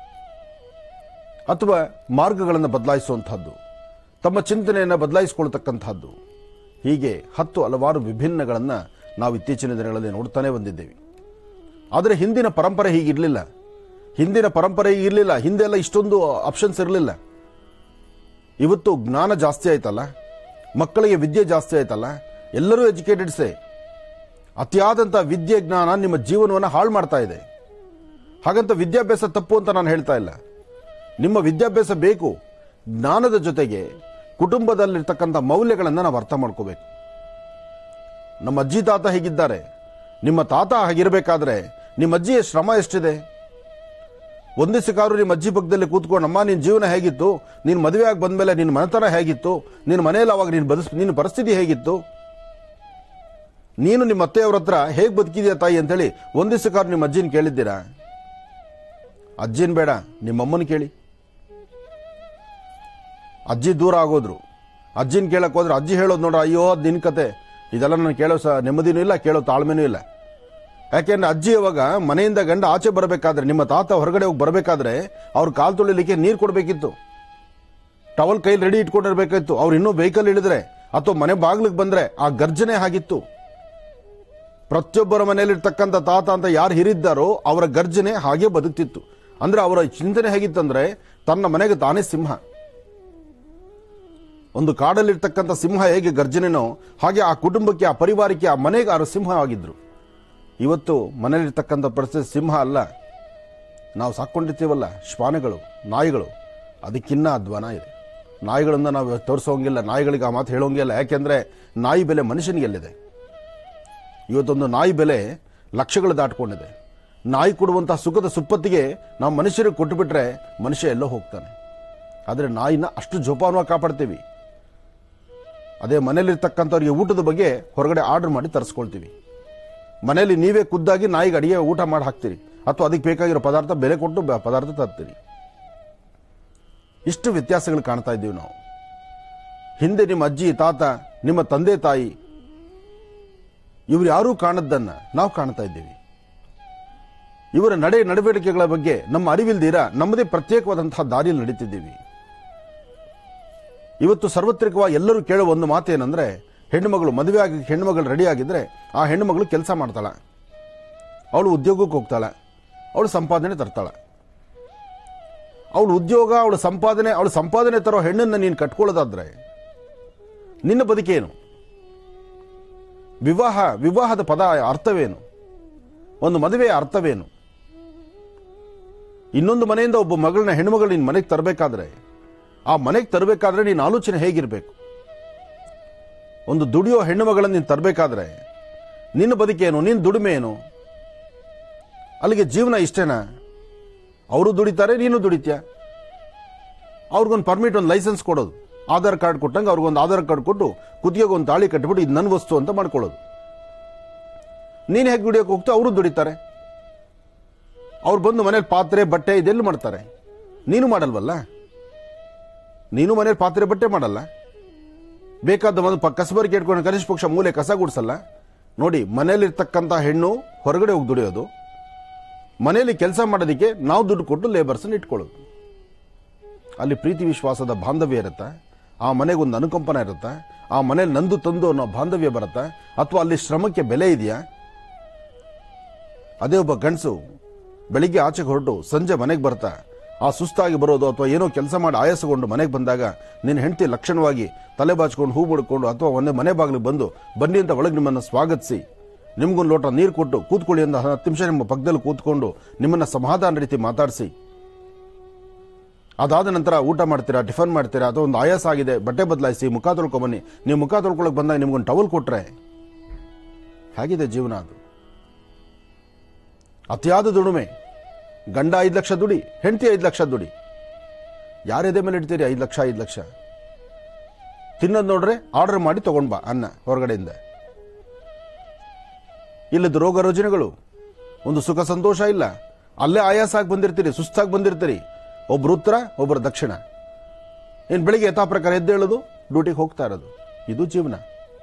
ಅಥವಾ ಮಾರ್ಗಗಳನ್ನು ಬದಲಾಯಿಸುವಂತಹದ್ದು, ತಮ್ಮ ಚಿಂತನೆಯನ್ನು ಬದಲಾಯಿಸಿಕೊಳ್ತಕ್ಕಂಥದ್ದು. ಹೀಗೆ 10 ಹಲವಾರು ವಿಭಿನ್ನಗಳನ್ನು ನಾವು ಇತ್ತೀಚಿನ ದಿನಗಳಲ್ಲಿ ನೋಡ್ತಾನೆ ಬಂದಿದ್ದೇವೆ. ಆದರೆ ಹಿಂದಿನ ಪರಂಪರೆ ಹೀಗಿರಲಿಲ್ಲ. ಹಿಂದೆಲ್ಲ ಇಷ್ಟೊಂದು ಆಪ್ಷನ್ಸ್ ಇರಲಿಲ್ಲ. ಇವತ್ತು ಜ್ಞಾನ ಜಾಸ್ತಿ ಆಯ್ತಲ್ಲ, ಮಕ್ಕಳಿಗೆ ವಿದ್ಯೆ ಜಾಸ್ತಿ ಆಯ್ತಲ್ಲ, ಎಲ್ಲರೂ ಎಜುಕೇಟೆಡ್ಸೇ. ಅತಿಯಾದಂಥ ವಿದ್ಯೆ ಜ್ಞಾನ ನಿಮ್ಮ ಜೀವನವನ್ನು ಹಾಳು ಮಾಡ್ತಾ ಇದೆ. ಹಾಗಂತ ವಿದ್ಯಾಭ್ಯಾಸ ತಪ್ಪು ಅಂತ ನಾನು ಹೇಳ್ತಾ ಇಲ್ಲ. ನಿಮ್ಮ ವಿದ್ಯಾಭ್ಯಾಸ ಬೇಕು. ಜ್ಞಾನದ ಜೊತೆಗೆ ಕುಟುಂಬದಲ್ಲಿರ್ತಕ್ಕಂಥ ಮೌಲ್ಯಗಳನ್ನು ನಾವು ಅರ್ಥ ಮಾಡ್ಕೋಬೇಕು. ನಮ್ಮ ಅಜ್ಜಿ ತಾತ ಹೇಗಿದ್ದಾರೆ, ನಿಮ್ಮ ತಾತ ಹಾಗಿರಬೇಕಾದ್ರೆ ನಿಮ್ಮ ಅಜ್ಜಿಯ ಶ್ರಮ ಎಷ್ಟಿದೆ? ಒಂದೇ ಸಿಕ್ಕಾರು ನಿಮ್ಮ ಅಜ್ಜಿ ಪಕ್ಕದಲ್ಲಿ ಕೂತ್ಕೊಂಡು, ಅಮ್ಮ ನಿನ್ನ ಜೀವನ ಹೇಗಿತ್ತು, ನೀನು ಮದುವೆ ಆಗಿ ಬಂದ್ಮೇಲೆ ನಿನ್ನ ಮನೆತನ ಹೇಗಿತ್ತು, ನಿನ್ನ ಮನೆಯಲ್ಲಿ ಅವಾಗ ನಿನ್ನ ಪರಿಸ್ಥಿತಿ ಹೇಗಿತ್ತು, ನೀನು ನಿಮ್ಮ ಅತ್ತೆಯವ್ರ ಹತ್ರ ಹೇಗೆ ಬದುಕಿದ್ಯಾ ತಾಯಿ ಅಂತೇಳಿ ಒಂದೇ ಸಿಕ್ಕಾರು ನಿಮ್ಮ ಅಜ್ಜಿನ ಕೇಳಿದ್ದೀರಾ? ಅಜ್ಜಿನ ಬೇಡ, ನಿಮ್ಮಮ್ಮನ ಕೇಳಿ. ಅಜ್ಜಿ ದೂರ ಆಗೋದ್ರು, ಅಜ್ಜಿನ ಕೇಳಕ್ ಹೋದ್ರೆ ಅಜ್ಜಿ ಹೇಳೋದು ನೋಡ್ರ, ಅಯ್ಯೋ ಅದು ನಿನ್ ಕತೆ, ಇದೆಲ್ಲ ನಾನು ಕೇಳೋ ನೆಮ್ಮದಿನೂ ಇಲ್ಲ, ಕೇಳೋ ತಾಳ್ಮೆನೂ ಇಲ್ಲ. ಯಾಕೆಂದ್ರೆ ಅಜ್ಜಿ ಅವಾಗ ಮನೆಯಿಂದ ಗಂಡ ಆಚೆ ಬರಬೇಕಾದ್ರೆ, ನಿಮ್ಮ ತಾತ ಹೊರಗಡೆ ಹೋಗಿ ಬರಬೇಕಾದ್ರೆ ಅವ್ರ ಕಾಲು ತೊಳಿಲಿಕ್ಕೆ ನೀರು ಕೊಡಬೇಕಿತ್ತು, ಟವಲ್ ಕೈಲಿ ರೆಡಿ ಇಟ್ಕೊಂಡಿರ್ಬೇಕಿತ್ತು. ಅವ್ರು ಇನ್ನೂ ವೆಹಿಕಲ್ ಇಳಿದ್ರೆ ಅಥವಾ ಮನೆ ಬಾಗ್ಲಿಗೆ ಬಂದ್ರೆ ಆ ಗರ್ಜನೆ ಆಗಿತ್ತು. ಪ್ರತಿಯೊಬ್ಬರ ಮನೆಯಲ್ಲಿರ್ತಕ್ಕಂಥ ತಾತ ಅಂತ ಯಾರು ಹಿರಿದ್ದಾರೋ ಅವರ ಗರ್ಜನೆ ಹಾಗೆ ಬದುಕ್ತಿತ್ತು. ಅಂದ್ರೆ ಅವರ ಚಿಂತನೆ ಹೇಗಿತ್ತಂದ್ರೆ ತನ್ನ ಮನೆಗೆ ತಾನೇ ಸಿಂಹ. ಒಂದು ಕಾಡಲ್ಲಿರ್ತಕ್ಕಂಥ ಸಿಂಹ ಹೇಗೆ ಗರ್ಜನೆನೋ ಹಾಗೆ ಆ ಕುಟುಂಬಕ್ಕೆ, ಆ ಪರಿವಾರಕ್ಕೆ, ಆ ಮನೆಗೆ ಅವರು ಸಿಂಹ ಆಗಿದ್ರು. ಇವತ್ತು ಮನೆಯಲ್ಲಿರ್ತಕ್ಕಂಥ ಪರಿಸ್ಥಿತಿ ಸಿಂಹ ಅಲ್ಲ, ನಾವು ಸಾಕೊಂಡಿರ್ತೀವಲ್ಲ ಶ್ವಾನಗಳು, ನಾಯಿಗಳು, ಅದಕ್ಕಿನ್ನ ಅಧ್ವಾನ ಇದೆ. ನಾಯಿಗಳನ್ನ ನಾವು ತೋರಿಸೋಂಗಿಲ್ಲ, ನಾಯಿಗಳಿಗೆ ಆ ಮಾತು ಹೇಳೋಂಗಿಲ್ಲ. ಯಾಕೆಂದ್ರೆ ನಾಯಿ ಬೆಲೆ ಮನುಷ್ಯನಿಗೆ ಎಲ್ಲಿದೆ? ಇವತ್ತೊಂದು ನಾಯಿ ಬೆಲೆ ಲಕ್ಷಗಳು ದಾಟ್ಕೊಂಡಿದೆ. ನಾಯಿ ಕೊಡುವಂತಹ ಸುಖದ ಸುಪ್ಪತ್ತಿಗೆ ನಾವು ಮನುಷ್ಯರಿಗೆ ಕೊಟ್ಟುಬಿಟ್ರೆ ಮನುಷ್ಯ ಎಲ್ಲೋ ಹೋಗ್ತಾನೆ. ಆದರೆ ನಾಯಿನ ಅಷ್ಟು ಜೋಪಾನವಾಗಿ ಕಾಪಾಡ್ತೀವಿ. ಅದೇ ಮನೆಯಲ್ಲಿರ್ತಕ್ಕಂಥವ್ರಿಗೆ ಊಟದ ಬಗ್ಗೆ ಹೊರಗಡೆ ಆರ್ಡರ್ ಮಾಡಿ ತರಿಸ್ಕೊಳ್ತೀವಿ. ಮನೆಯಲ್ಲಿ ನೀವೇ ಖುದ್ದಾಗಿ ನಾಯಿಗೆ ಅಡಿಗೆ ಊಟ ಮಾಡಿ ಹಾಕ್ತೀರಿ, ಅಥವಾ ಅದಕ್ಕೆ ಬೇಕಾಗಿರೋ ಪದಾರ್ಥ ಬೆಲೆ ಕೊಟ್ಟು ಪದಾರ್ಥ ತರ್ತೀರಿ. ಇಷ್ಟು ವ್ಯತ್ಯಾಸಗಳು ಕಾಣ್ತಾ ಇದ್ದೀವಿ ನಾವು. ಹಿಂದೆ ನಿಮ್ಮ ಅಜ್ಜಿ ತಾತ, ನಿಮ್ಮ ತಂದೆ ತಾಯಿ ಇವ್ರು ಯಾರೂ ಕಾಣದ್ದನ್ನ ನಾವು ಕಾಣ್ತಾ ಇದ್ದೀವಿ. ಇವರ ನಡವಳಿಕೆಗಳ ಬಗ್ಗೆ ನಮ್ಮ ಅರಿವಿಲ್ದಿರ ನಮ್ಮದೇ ಪ್ರತ್ಯೇಕವಾದಂತಹ ದಾರಿಯಲ್ಲಿ ನಡೀತಿದ್ದೀವಿ. ಇವತ್ತು ಸಾರ್ವತ್ರಿಕವಾಗಿ ಎಲ್ಲರೂ ಕೇಳುವ ಒಂದು ಮಾತೇನೆಂದ್ರೆ, ಹೆಣ್ಣುಮಗಳು ಮದುವೆ ಆಗಿ ಹೆಣ್ಣುಮಗಳು ರೆಡಿ ಆಗಿದ್ರೆ ಆ ಹೆಣ್ಣುಮಗಳು ಕೆಲಸ ಮಾಡ್ತಾಳೆ, ಅವಳು ಉದ್ಯೋಗಕ್ಕೆ ಹೋಗ್ತಾಳೆ, ಅವಳು ಸಂಪಾದನೆ ತರ್ತಾಳೆ. ಅವಳು ಉದ್ಯೋಗ, ಅವಳು ಸಂಪಾದನೆ ತರೋ ಹೆಣ್ಣನ್ನು ನೀನು ಕಟ್ಕೊಳ್ಳೋದಾದ್ರೆ ನಿನ್ನ ಬದುಕೇನು? ವಿವಾಹದ ಪದ ಅರ್ಥವೇನು? ಒಂದು ಮದುವೆಯ ಅರ್ಥವೇನು? ಇನ್ನೊಂದು ಮನೆಯಿಂದ ಒಬ್ಬ ಹೆಣ್ಣುಮಗಳು ನಿನ್ನ ಮನೆಗೆ ತರಬೇಕಾದ್ರೆ, ಆ ಮನೆಗೆ ತರಬೇಕಾದ್ರೆ ನೀನು ಆಲೋಚನೆ ಹೇಗಿರಬೇಕು? ಒಂದು ದುಡಿಯೋ ಹೆಣ್ಣುಮಗಳನ್ನು ನೀನು ತರಬೇಕಾದ್ರೆ ನಿನ್ನ ಬದುಕೇನು? ನಿನ್ನ ದುಡಿಮೆ ಏನು? ಅಲ್ಲಿಗೆ ಜೀವನ ಇಷ್ಟೇನಾ? ಅವರು ದುಡಿತಾರೆ, ನೀನು ದುಡಿತ್ಯಾ. ಅವ್ರಿಗೊಂದು ಪರ್ಮಿಟ್, ಒಂದು ಲೈಸೆನ್ಸ್ ಕೊಡೋದು, ಆಧಾರ್ ಕಾರ್ಡ್ ಕೊಟ್ಟಂಗೆ ಅವ್ರಿಗೊಂದು ಆಧಾರ್ ಕಾರ್ಡ್ ಕೊಟ್ಟು ಕುತ್ತಿಗೆಗೆ ಒಂದು ತಾಳಿ ಕಟ್ಟಿಬಿಟ್ಟು ಇದು ನನ್ನ ವಸ್ತು ಅಂತ ಮಾಡ್ಕೊಳ್ಳೋದು. ನೀನು ಹೇಗೆ ದುಡಿಯೋಕೆ ಹೋಗ್ತಾ ಅವರು ದುಡಿತಾರೆ. ಅವ್ರು ಬಂದು ಮನೇಲಿ ಪಾತ್ರೆ ಬಟ್ಟೆ ಇದೆಲ್ಲ ಮಾಡ್ತಾರೆ, ನೀನು ಮಾಡಲ್ವಲ್ಲ. ನೀನು ಮನೇಲಿ ಪಾತ್ರೆ ಬಟ್ಟೆ ಮಾಡಲ್ಲ. ಬೇಕಾದ ಒಂದು ಕಸಬರಿಗೆ ಇಟ್ಕೊಂಡು ಕನಿಷ್ಠ ಪಕ್ಷ ಮೂಲೆ ಕಸ ಗುಡಿಸಲ್ಲ. ನೋಡಿ, ಮನೇಲಿರ್ತಕ್ಕಂಥ ಹೆಣ್ಣು ಹೊರಗಡೆ ಹೋಗಿ ದುಡಿಯೋದು, ಮನೆಯಲ್ಲಿ ಕೆಲಸ ಮಾಡೋದಕ್ಕೆ ನಾವು ದುಡ್ಡು ಕೊಟ್ಟು ಲೇಬರ್ಸನ್ನು ಇಟ್ಕೊಳ್ಳೋದು. ಅಲ್ಲಿ ಪ್ರೀತಿ ವಿಶ್ವಾಸದ ಬಾಂಧವ್ಯ ಇರುತ್ತೆ, ಆ ಮನೆಗೊಂದು ಅನುಕಂಪನ ಇರುತ್ತೆ, ಆ ಮನೇಲಿ ನಂದು ತಂದು ಅನ್ನೋ ಬಾಂಧವ್ಯ ಬರುತ್ತೆ, ಅಥವಾ ಅಲ್ಲಿ ಶ್ರಮಕ್ಕೆ ಬೆಲೆ ಇದೆಯಾ? ಅದೇ ಒಬ್ಬ ಗಂಡಸು ಬೆಳಿಗ್ಗೆ ಆಚೆಗೆ ಹೊರಟು ಸಂಜೆ ಮನೆಗೆ ಬರ್ತಾ ಆ ಸುಸ್ತಾಗಿ ಬರೋದು ಅಥವಾ ಏನೋ ಕೆಲಸ ಮಾಡಿ ಆಯಾಸಗೊಂಡು ಮನೆಗೆ ಬಂದಾಗ ನಿನ್ನ ಹೆಂಡತಿ ಲಕ್ಷಣವಾಗಿ ತಲೆ ಬಾಚ್ಕೊಂಡು ಹೂ ಬಿಡ್ಕೊಂಡು ಅಥವಾ ಒಂದೇ ಮನೆ ಬಾಗಿಲಿಗೆ ಬಂದು ಬನ್ನಿ ಅಂತ ಒಳಗೆ ನಿಮ್ಮನ್ನು ಸ್ವಾಗತಿಸಿ ನಿಮ್ಗೊಂದು ಲೋಟ ನೀರು ಕೊಟ್ಟು ಕೂತ್ಕೊಳ್ಳಿ ಅಂತ 10 ನಿಮಿಷ ನಿಮ್ಮ ಪಕ್ಕದಲ್ಲಿ ಕೂತ್ಕೊಂಡು ನಿಮ್ಮನ್ನ ಸಮಾಧಾನ ರೀತಿ ಮಾತಾಡಿಸಿ, ಅದಾದ ನಂತರ ಊಟ ಮಾಡ್ತೀರಾ, ಟಿಫನ್ ಮಾಡ್ತೀರಾ, ಅಥವಾ ಒಂದು ಆಯಾಸ ಆಗಿದೆ ಬಟ್ಟೆ ಬದಲಾಯಿಸಿ ಮುಖ ತೊಳ್ಕೊಂಬನ್ನಿ, ನೀವು ಮುಖ ತೊಳ್ಕೊಳಕ್ ಬಂದಾಗ ನಿಮ್ಗೊಂದು ಟವಲ್ ಕೊಟ್ರೆ ಹೇಗಿದೆ ಜೀವನ? ಅದು ಅತಿಯಾದ ದುಡಿಮೆ. ಗಂಡ 5 ಲಕ್ಷ ದುಡಿ, ಹೆಂಡತಿ 5 ಲಕ್ಷ ದುಡಿ, ಯಾರೆದೆ ಮೇಲೆ ಇಡ್ತೀರಿ? 5 ಲಕ್ಷ ತಿನ್ನೋದು ನೋಡ್ರೆ ಆರ್ಡರ್ ಮಾಡಿ ತಗೊಂಡ್ ಬಾ ಅನ್ನ ಹೊರಗಡೆಯಿಂದ. ಇಲ್ಲದ ರೋಗ ರುಜಿನಗಳು, ಒಂದು ಸುಖ ಸಂತೋಷ ಇಲ್ಲ, ಅಲ್ಲೇ ಆಯಾಸ ಆಗಿ ಬಂದಿರ್ತೀರಿ, ಸುಸ್ತಾಗಿ ಬಂದಿರ್ತೀರಿ. ಒಬ್ರು ಉತ್ತರ, ಒಬ್ಬರು ದಕ್ಷಿಣ. ಏನ್ ಬೆಳಿಗ್ಗೆ ಯಥಾ ಪ್ರಕಾರ ಎದ್ದೇಳೋದು, ಡ್ಯೂಟಿಗೆ ಹೋಗ್ತಾ ಇರೋದು, ಇದು ಜೀವನ.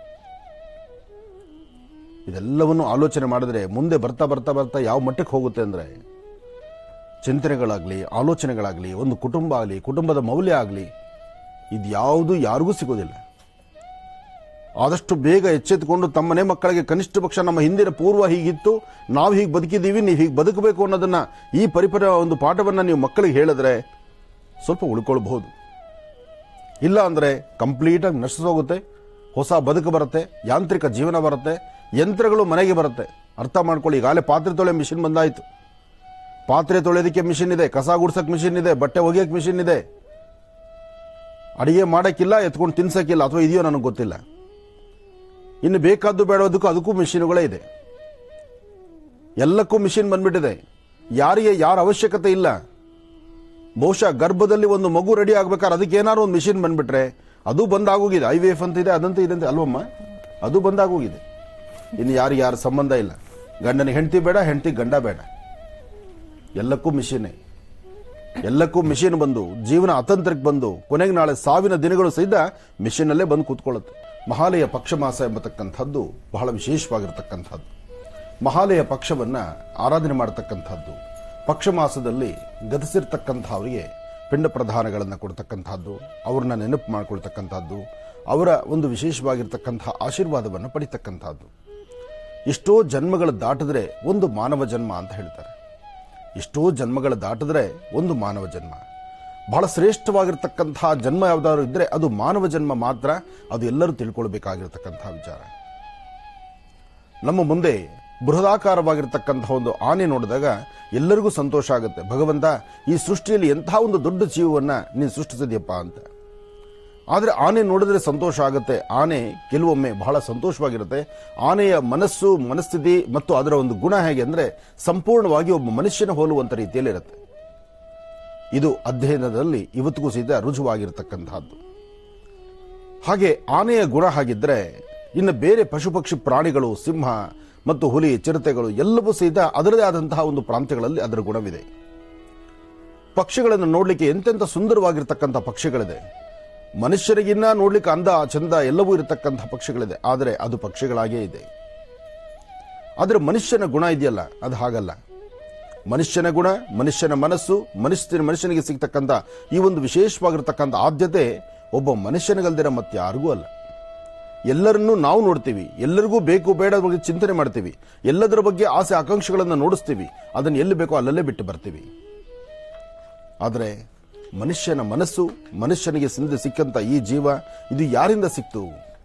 ಇದೆಲ್ಲವನ್ನು ಆಲೋಚನೆ ಮಾಡಿದ್ರೆ ಮುಂದೆ ಬರ್ತಾ ಬರ್ತಾ ಬರ್ತಾ ಯಾವ ಮಟ್ಟಕ್ಕೆ ಹೋಗುತ್ತೆ ಅಂದ್ರೆ, ಚಿಂತನೆಗಳಾಗ್ಲಿ, ಆಲೋಚನೆಗಳಾಗ್ಲಿ, ಒಂದು ಕುಟುಂಬ ಆಗಲಿ, ಕುಟುಂಬದ ಮೌಲ್ಯ ಆಗಲಿ, ಇದ್ಯಾವುದು ಯಾರಿಗೂ ಸಿಗೋದಿಲ್ಲ. ಆದಷ್ಟು ಬೇಗ ಎಚ್ಚೆತ್ತುಕೊಂಡು ತಮ್ಮನೆ ಮಕ್ಕಳಿಗೆ ಕನಿಷ್ಠ ಪಕ್ಷ ನಮ್ಮ ಹಿಂದಿನ ಪೂರ್ವ ಹೀಗಿತ್ತು, ನಾವು ಹೀಗೆ ಬದುಕಿದ್ದೀವಿ, ನೀವು ಹೀಗೆ ಬದುಕಬೇಕು ಅನ್ನೋದನ್ನ, ಈ ಒಂದು ಪಾಠವನ್ನ ನೀವು ಮಕ್ಕಳಿಗೆ ಹೇಳಿದ್ರೆ ಸ್ವಲ್ಪ ಉಳ್ಕೊಳ್ಬಹುದು. ಇಲ್ಲ ಅಂದ್ರೆ ಕಂಪ್ಲೀಟ್ ಆಗಿ ನಶಿಸೋಗುತ್ತೆ. ಹೊಸ ಬದುಕು ಬರುತ್ತೆ, ಯಾಂತ್ರಿಕ ಜೀವನ ಬರುತ್ತೆ, ಯಂತ್ರಗಳು ಮನೆಗೆ ಬರುತ್ತೆ. ಅರ್ಥ ಮಾಡ್ಕೊಳ್ಳಿ. ಈಗಾಗಲೇ ಪಾತ್ರೆ ತೊಳೆ ಮಿಷಿನ್ ಬಂದಾಯ್ತು. ಪಾತ್ರೆ ತೊಳೆಯೋದಕ್ಕೆ ಮಿಷಿನ್ ಇದೆ, ಕಸ ಗುಡ್ಸಕ್ ಮಿಷಿನ್ ಇದೆ, ಬಟ್ಟೆ ಒಗೆಯಕ್ಕೆ ಮಿಷಿನ್ ಇದೆ. ಅಡಿಗೆ ಮಾಡಕ್ಕಿಲ್ಲ, ಎತ್ಕೊಂಡು ತಿನ್ಸಕ್ಕಿಲ್ಲ, ಅಥವಾ ಇದೆಯೋ ನನಗೆ ಗೊತ್ತಿಲ್ಲ. ಇನ್ನು ಬೇಕಾದ್ದು ಬೇಡೋದಕ್ಕೂ ಅದಕ್ಕೂ ಮಿಷಿನ್ಗಳೇ ಇದೆ. ಎಲ್ಲಕ್ಕೂ ಮಿಷಿನ್ ಬಂದ್ಬಿಟ್ಟಿದೆ. ಯಾರಿಗೆ ಯಾರ ಅವಶ್ಯಕತೆ ಇಲ್ಲ. ಬಹುಶಃ ಗರ್ಭದಲ್ಲಿ ಒಂದು ಮಗು ರೆಡಿ ಆಗ್ಬೇಕಾದ್ರೆ ಅದಕ್ಕೆ ಏನಾದ್ರು ಒಂದು ಮಿಷಿನ್ ಬಂದ್ಬಿಟ್ರೆ ಅದು ಬಂದಾಗೋಗಿದೆ. IVF ಅಂತ ಇದೆ, ಅದಂತ ಇದೆ ಅಲ್ವಮ್ಮ, ಅದು ಬಂದಾಗೋಗಿದೆ. ಇನ್ನು ಯಾರ ಸಂಬಂಧ ಇಲ್ಲ. ಗಂಡನಿಗೆ ಹೆಂಡತಿ ಬೇಡ, ಹೆಂಡತಿ ಗಂಡ ಬೇಡ, ಎಲ್ಲಕ್ಕೂ ಮಿಷಿನೇ. ಎಲ್ಲಕ್ಕೂ ಮಿಷಿನ್ ಬಂದು ಜೀವನ ಅತಂತ್ರಕ್ಕೆ ಬಂದು ಕೊನೆಗೆ ನಾಳೆ ಸಾವಿನ ದಿನಗಳು ಸಹಿತ ಮಿಷಿನಲ್ಲೇ ಬಂದು ಕೂತ್ಕೊಳ್ಳುತ್ತೆ. ಮಹಾಲಯ ಪಕ್ಷಮಾಸ ಎಂಬತಕ್ಕಂಥದ್ದು ಬಹಳ ವಿಶೇಷವಾಗಿರತಕ್ಕಂಥದ್ದು. ಮಹಾಲಯ ಪಕ್ಷವನ್ನ ಆರಾಧನೆ ಮಾಡತಕ್ಕಂಥದ್ದು, ಪಕ್ಷಮಾಸದಲ್ಲಿ ಗತಿಸಿರ್ತಕ್ಕಂಥವರಿಗೆ ಪಿಂಡ ಪ್ರದಾನಗಳನ್ನು ಕೊಡ್ತಕ್ಕಂಥದ್ದು, ಅವ್ರನ್ನ ನೆನಪು ಮಾಡಿಕೊಳ್ತಕ್ಕಂಥದ್ದು, ಅವರ ಒಂದು ವಿಶೇಷವಾಗಿರ್ತಕ್ಕಂಥ ಆಶೀರ್ವಾದವನ್ನು ಪಡಿತಕ್ಕಂಥದ್ದು. ಎಷ್ಟೋ ಜನ್ಮಗಳು ದಾಟಿದ್ರೆ ಒಂದು ಮಾನವ ಜನ್ಮ ಅಂತ ಹೇಳ್ತಾರೆ. ಎಷ್ಟೋ ಜನ್ಮಗಳು ದಾಟಿದ್ರೆ ಒಂದು ಮಾನವ ಜನ್ಮ. ಬಹಳ ಶ್ರೇಷ್ಠವಾಗಿರ್ತಕ್ಕಂತಹ ಜನ್ಮ ಯಾವ್ದಾದ್ರು ಇದ್ರೆ ಅದು ಮಾನವ ಜನ್ಮ ಮಾತ್ರ. ಅದು ಎಲ್ಲರೂ ತಿಳ್ಕೊಳ್ಬೇಕಾಗಿರ್ತಕ್ಕಂತಹ ವಿಚಾರ. ನಮ್ಮ ಮುಂದೆ ಬೃಹದಾಕಾರವಾಗಿರ್ತಕ್ಕಂತಹ ಒಂದು ಆನೆ ನೋಡಿದಾಗ ಎಲ್ಲರಿಗೂ ಸಂತೋಷ ಆಗುತ್ತೆ. ಭಗವಂತ, ಈ ಸೃಷ್ಟಿಯಲ್ಲಿ ಎಂತಹ ಒಂದು ದೊಡ್ಡ ಜೀವವನ್ನ ನೀನು ಸೃಷ್ಟಿಸಿದ್ಯಪ್ಪ ಅಂತ. ಆದರೆ ಆನೆ ನೋಡಿದ್ರೆ ಸಂತೋಷ ಆಗುತ್ತೆ. ಆನೆ ಕೆಲವೊಮ್ಮೆ ಬಹಳ ಸಂತೋಷವಾಗಿರುತ್ತೆ. ಆನೆಯ ಮನಸ್ಥಿತಿ ಮತ್ತು ಅದರ ಒಂದು ಗುಣ ಹೇಗೆ ಅಂದ್ರೆ ಸಂಪೂರ್ಣವಾಗಿ ಒಬ್ಬ ಮನುಷ್ಯನ ಹೋಲುವಂತ ರೀತಿಯಲ್ಲಿ ಇರುತ್ತೆ. ಇದು ಅಧ್ಯಯನದಲ್ಲಿ ಇವತ್ತಿಗೂ ಸಹಿತ ರುಜುವಾಗಿರತಕ್ಕಂತಹದ್ದು. ಹಾಗೆ ಆನೆಯ ಗುಣ ಹಾಗಿದ್ರೆ ಇನ್ನು ಬೇರೆ ಪಶು ಪಕ್ಷಿ ಪ್ರಾಣಿಗಳು, ಸಿಂಹ ಮತ್ತು ಹುಲಿ, ಚಿರತೆಗಳು ಎಲ್ಲವೂ ಸಹಿತ ಅದರದೇ ಆದಂತಹ ಒಂದು ಪ್ರಾಂತ್ಯಗಳಲ್ಲಿ ಅದರ ಗುಣವಿದೆ. ಪಕ್ಷಿಗಳನ್ನು ನೋಡ್ಲಿಕ್ಕೆ ಎಂತೆಂಥ ಸುಂದರವಾಗಿರ್ತಕ್ಕಂಥ ಪಕ್ಷಿಗಳಿದೆ. ಮನುಷ್ಯರಿಗಿನ್ನ ನೋಡ್ಲಿಕ್ಕೆ ಅಂದ ಚಂದ ಎಲ್ಲವೂ ಇರತಕ್ಕಂಥ ಪಕ್ಷಿಗಳಿದೆ. ಆದರೆ ಅದು ಪಕ್ಷಿಗಳಾಗೇ ಇದೆ. ಆದರೆ ಮನುಷ್ಯನ ಗುಣ ಇದೆಯಲ್ಲ, ಅದು ಹಾಗಲ್ಲ. ಮನುಷ್ಯನ ಗುಣ, ಮನುಷ್ಯನ ಮನಸ್ಸು, ಮನುಷ್ಯನಿಗೆ ಸಿಗ್ತಕ್ಕಂಥ ಈ ಒಂದು ವಿಶೇಷವಾಗಿರ್ತಕ್ಕಂಥ ಆದ್ಯತೆ ಒಬ್ಬ ಮನುಷ್ಯನಿಗಲ್ದಿರ ಮತ್ತೆ ಯಾರಿಗೂ ಅಲ್ಲ. ಎಲ್ಲರನ್ನೂ ನಾವು ನೋಡ್ತೀವಿ, ಎಲ್ಲರಿಗೂ ಬೇಕು ಬೇಡ ಬಗ್ಗೆ ಚಿಂತನೆ ಮಾಡ್ತೀವಿ, ಎಲ್ಲದರ ಬಗ್ಗೆ ಆಸೆ ಆಕಾಂಕ್ಷೆಗಳನ್ನು ನೋಡಿಸ್ತೀವಿ, ಅದನ್ನು ಎಲ್ಲಿ ಬೇಕೋ ಅಲ್ಲಲ್ಲೇ ಬಿಟ್ಟು ಬರ್ತೀವಿ. ಆದರೆ ಮನುಷ್ಯನ ಮನಸ್ಸು, ಮನುಷ್ಯನಿಗೆ ಸಿಕ್ಕಂತ ಈ ಜೀವ, ಇದು ಯಾರಿಂದ ಸಿಕ್ತು?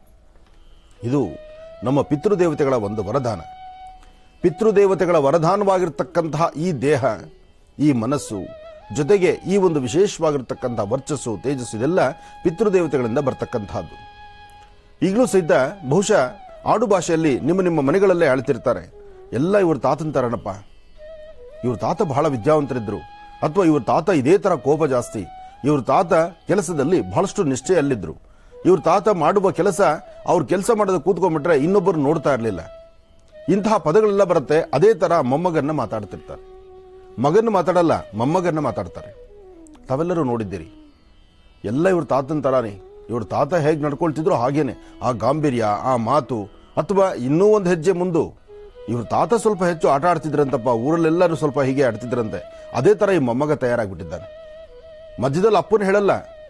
ಇದು ನಮ್ಮ ಪಿತೃದೇವತೆಗಳ ಒಂದು ವರದಾನ. ಪಿತೃದೇವತೆಗಳ ವರದಾನವಾಗಿರ್ತಕ್ಕಂತಹ ಈ ದೇಹ, ಈ ಮನಸ್ಸು, ಜೊತೆಗೆ ಈ ಒಂದು ವಿಶೇಷವಾಗಿರ್ತಕ್ಕಂಥ ವರ್ಚಸ್ಸು, ತೇಜಸ್ಸು, ಇದೆಲ್ಲ ಪಿತೃದೇವತೆಗಳಿಂದ ಬರ್ತಕ್ಕಂತಹದ್ದು. ಈಗಲೂ ಸಹಿತ ಬಹುಶಃ ಆಡು ಭಾಷೆಯಲ್ಲಿ ನಿಮ್ಮ ಮನೆಗಳಲ್ಲೇ ಹೇಳ್ತಿರ್ತಾರೆ, ಎಲ್ಲ ಇವ್ರ ತಾತನ ತರನಪ್ಪ, ಇವ್ರ ತಾತ ಬಹಳ ವಿದ್ಯಾವಂತರಿದ್ರು, ಅಥವಾ ಇವ್ರ ತಾತ ಇದೇ ತರ ಕೋಪ ಜಾಸ್ತಿ, ಇವ್ರ ತಾತ ಕೆಲಸದಲ್ಲಿ ಬಹಳಷ್ಟು ನಿಷ್ಠೆಯಲ್ಲಿದ್ರು, ಇವ್ರ ತಾತ ಮಾಡುವ ಕೆಲಸ, ಅವ್ರ ಕೆಲಸ ಮಾಡೋದು ಕೂತ್ಕೊಂಡ್ಬಿಟ್ರೆ ಇನ್ನೊಬ್ಬರು ನೋಡ್ತಾ ಇರಲಿಲ್ಲ. ಇಂತಹ ಪದಗಳೆಲ್ಲ ಬರುತ್ತೆ. ಅದೇ ತರ ಮೊಮ್ಮಗನ್ನ ಮಾತಾಡ್ತಿರ್ತಾರೆ. ಮಗನ್ನ ಮಾತಾಡಲ್ಲ, ಮೊಮ್ಮಗನ್ನ ಮಾತಾಡ್ತಾರೆ. ತಾವೆಲ್ಲರೂ ನೋಡಿದ್ದೀರಿ. ಎಲ್ಲ ಇವ್ರ ತಾತನ ತರಾನೇ, ಇವ್ರ ತಾತ ಹೇಗೆ ನಡ್ಕೊಳ್ತಿದ್ರು ಹಾಗೇನೆ, ಆ ಗಾಂಭೀರ್ಯ, ಆ ಮಾತು, ಅಥವಾ ಇನ್ನೂ ಒಂದು ಹೆಜ್ಜೆ ಮುಂದು, ಇವ್ರ ತಾತ ಸ್ವಲ್ಪ ಹೆಚ್ಚು ಆಟ ಆಡ್ತಿದ್ರಂತಪ್ಪ, ಊರಲ್ಲೆಲ್ಲರೂ ಸ್ವಲ್ಪ ಹೀಗೆ ಆಡ್ತಿದ್ರಂತೆ, ಅದೇ ತರ ಈ ಮೊಮ್ಮಗ ತಯಾರಾಗ್ಬಿಟ್ಟಿದ್ದಾನೆ. ಮಧ್ಯದಲ್ಲಿ ಅಪ್ಪನ ಹೇಳಲ್ಲ,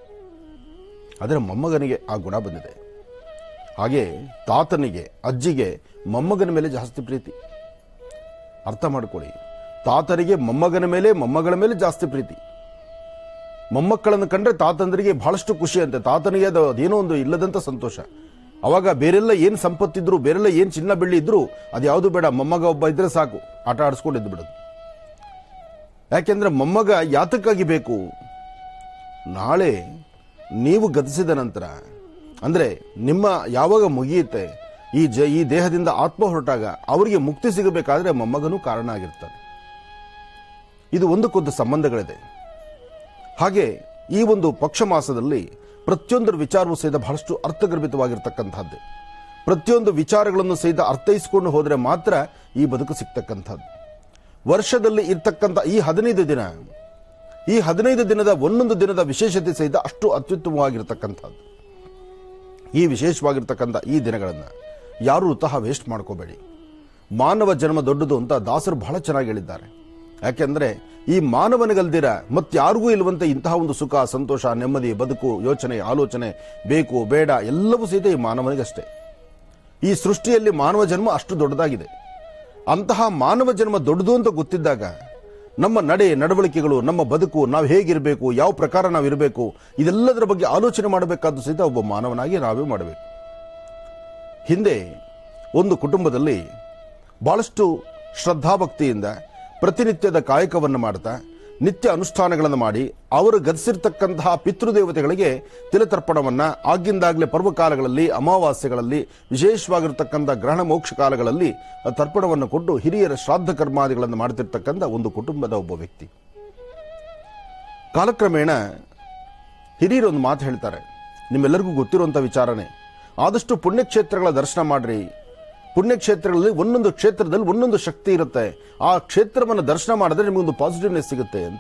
ಆದರೆ ಮೊಮ್ಮಗನಿಗೆ ಆ ಗುಣ ಬಂದಿದೆ. ಹಾಗೆ ತಾತನಿಗೆ, ಅಜ್ಜಿಗೆ ಮೊಮ್ಮಗನ ಮೇಲೆ ಜಾಸ್ತಿ ಪ್ರೀತಿ. ಅರ್ಥ ಮಾಡ್ಕೊಳ್ಳಿ, ತಾತನಿಗೆ ಮೊಮ್ಮಗನ ಮೇಲೆ, ಮೊಮ್ಮಗಳ ಮೇಲೆ ಜಾಸ್ತಿ ಪ್ರೀತಿ. ಮೊಮ್ಮಕ್ಕಳನ್ನು ಕಂಡ್ರೆ ತಾತಂದರಿಗೆ ಬಹಳಷ್ಟು ಖುಷಿ ಅಂತೆ. ತಾತನಿಗೆ ಅದೇನೋ ಒಂದು ಇಲ್ಲದಂತ ಸಂತೋಷ. ಅವಾಗ ಬೇರೆಲ್ಲ ಏನ್ ಸಂಪತ್ತಿದ್ರು, ಬೇರೆಲ್ಲ ಏನ್ ಚಿನ್ನ ಬೆಳ್ಳಿ ಇದ್ರು, ಅದ್ಯಾವುದು ಬೇಡ, ಮೊಮ್ಮಗ ಒಬ್ಬ ಇದ್ರೆ ಸಾಕು, ಆಟ ಆಡಿಸ್ಕೊಂಡಿದ್ದು ಬಿಡೋದು. ಯಾಕೆಂದ್ರೆ ಮೊಮ್ಮಗ ಯಾತಕ್ಕಾಗಿ ಬೇಕು? ನಾಳೆ ನೀವು ಗತಿಸಿದ ನಂತರ, ಅಂದ್ರೆ ನಿಮ್ಮ ಯಾವಾಗ ಮುಗಿಯುತ್ತೆ ಈ ದೇಹದಿಂದ ಆತ್ಮ ಹೊರಟಾಗ, ಅವರಿಗೆ ಮುಕ್ತಿ ಸಿಗಬೇಕಾದ್ರೆ ಮೊಮ್ಮಗನೂ ಕಾರಣ ಆಗಿರ್ತಾನೆ. ಇದು ಒಂದಕ್ಕೊಂದು ಸಂಬಂಧಗಳಿದೆ. ಹಾಗೆ ಈ ಒಂದು ಪಕ್ಷ ಮಾಸದಲ್ಲಿ ಪ್ರತಿಯೊಂದರ ವಿಚಾರವೂ ಸಹಿತ ಬಹಳಷ್ಟು ಅರ್ಥಗರ್ಭಿತವಾಗಿರ್ತಕ್ಕಂಥದ್ದು. ಪ್ರತಿಯೊಂದು ವಿಚಾರಗಳನ್ನು ಸಹಿತ ಅರ್ಥೈಸಿಕೊಂಡು ಹೋದರೆ ಮಾತ್ರ ಈ ಬದುಕು ಸಿಗ್ತಕ್ಕಂಥದ್ದು. ವರ್ಷದಲ್ಲಿ ಇರ್ತಕ್ಕಂಥ ಈ 15 ದಿನದ ಒಂದೊಂದು ದಿನದ ವಿಶೇಷತೆ ಸಹಿತ ಅಷ್ಟು ಅತ್ಯುತ್ತಮವಾಗಿರ್ತಕ್ಕಂಥದ್ದು. ಈ ವಿಶೇಷವಾಗಿರ್ತಕ್ಕಂಥ ಈ ದಿನಗಳನ್ನು ಯಾರು ವೃತಃ ವೇಸ್ಟ್ ಮಾಡ್ಕೋಬೇಡಿ. ಮಾನವ ಜನ್ಮ ದೊಡ್ಡದು ಅಂತ ದಾಸರು ಬಹಳ ಚೆನ್ನಾಗಿ ಹೇಳಿದ್ದಾರೆ. ಯಾಕೆಂದ್ರೆ ಈ ಮಾನವನಿಗಲ್ದಿರ ಮತ್ತಾರಿಗೂ ಇಲ್ಲವಂತೆ ಇಂತಹ ಒಂದು ಸುಖ, ಸಂತೋಷ, ನೆಮ್ಮದಿ, ಬದುಕು, ಯೋಚನೆ, ಆಲೋಚನೆ, ಬೇಕು ಬೇಡ ಎಲ್ಲವೂ ಸಹಿತ ಈ ಮಾನವನಿಗಷ್ಟೇ. ಈ ಸೃಷ್ಟಿಯಲ್ಲಿ ಮಾನವ ಜನ್ಮ ಅಷ್ಟು ದೊಡ್ಡದಾಗಿದೆ. ಅಂತಹ ಮಾನವ ಜನ್ಮ ದೊಡ್ಡದು ಅಂತ ಗೊತ್ತಿದ್ದಾಗ ನಮ್ಮ ನಡವಳಿಕೆಗಳು, ನಮ್ಮ ಬದುಕು, ನಾವು ಹೇಗಿರಬೇಕು, ಯಾವ ಪ್ರಕಾರ ನಾವು ಇರಬೇಕು, ಇದೆಲ್ಲದರ ಬಗ್ಗೆ ಆಲೋಚನೆ ಮಾಡಬೇಕಾದ್ದು ಸಹಿತ ಒಬ್ಬ ಮಾನವನಾಗಿ ನಾವೇ ಮಾಡಬೇಕು. ಹಿಂದೆ ಒಂದು ಕುಟುಂಬದಲ್ಲಿ ಬಹಳಷ್ಟು ಶ್ರದ್ಧಾಭಕ್ತಿಯಿಂದ ಪ್ರತಿನಿತ್ಯದ ಕಾಯಕವನ್ನು ಮಾಡ್ತಾ, ನಿತ್ಯ ಅನುಷ್ಠಾನಗಳನ್ನು ಮಾಡಿ, ಅವರು ಗತಿಸಿರ್ತಕ್ಕಂತಹ ಪಿತೃದೇವತೆಗಳಿಗೆ ತಿಲತರ್ಪಣವನ್ನ ಆಗಿಂದಾಗಲೇ ಪರ್ವಕಾಲಗಳಲ್ಲಿ, ಅಮಾವಾಸ್ಯೆಗಳಲ್ಲಿ, ವಿಶೇಷವಾಗಿರ್ತಕ್ಕಂಥ ಗ್ರಹಣ ಮೋಕ್ಷ ಕಾಲಗಳಲ್ಲಿ ತರ್ಪಣವನ್ನು ಕೊಟ್ಟು ಹಿರಿಯರ ಶ್ರಾದ್ದ ಕರ್ಮಾದಿಗಳನ್ನು ಮಾಡ್ತಿರ್ತಕ್ಕಂಥ ಒಂದು ಕುಟುಂಬದ ಒಬ್ಬ ವ್ಯಕ್ತಿ. ಕಾಲಕ್ರಮೇಣ ಹಿರಿಯರೊಂದು ಮಾತು ಹೇಳ್ತಾರೆ, ನಿಮ್ಮೆಲ್ಲರಿಗೂ ಗೊತ್ತಿರುವಂಥ ವಿಚಾರನೆ, ಆದಷ್ಟು ಪುಣ್ಯಕ್ಷೇತ್ರಗಳ ದರ್ಶನ ಮಾಡ್ರಿ. ಪುಣ್ಯಕ್ಷೇತ್ರಗಳಲ್ಲಿ ಒಂದೊಂದು ಕ್ಷೇತ್ರದಲ್ಲಿ ಒಂದೊಂದು ಶಕ್ತಿ ಇರುತ್ತೆ. ಆ ಕ್ಷೇತ್ರವನ್ನು ದರ್ಶನ ಮಾಡಿದ್ರೆ ನಿಮಗೊಂದು ಪಾಸಿಟಿವ್ನೆಸ್ ಸಿಗುತ್ತೆ ಅಂತ.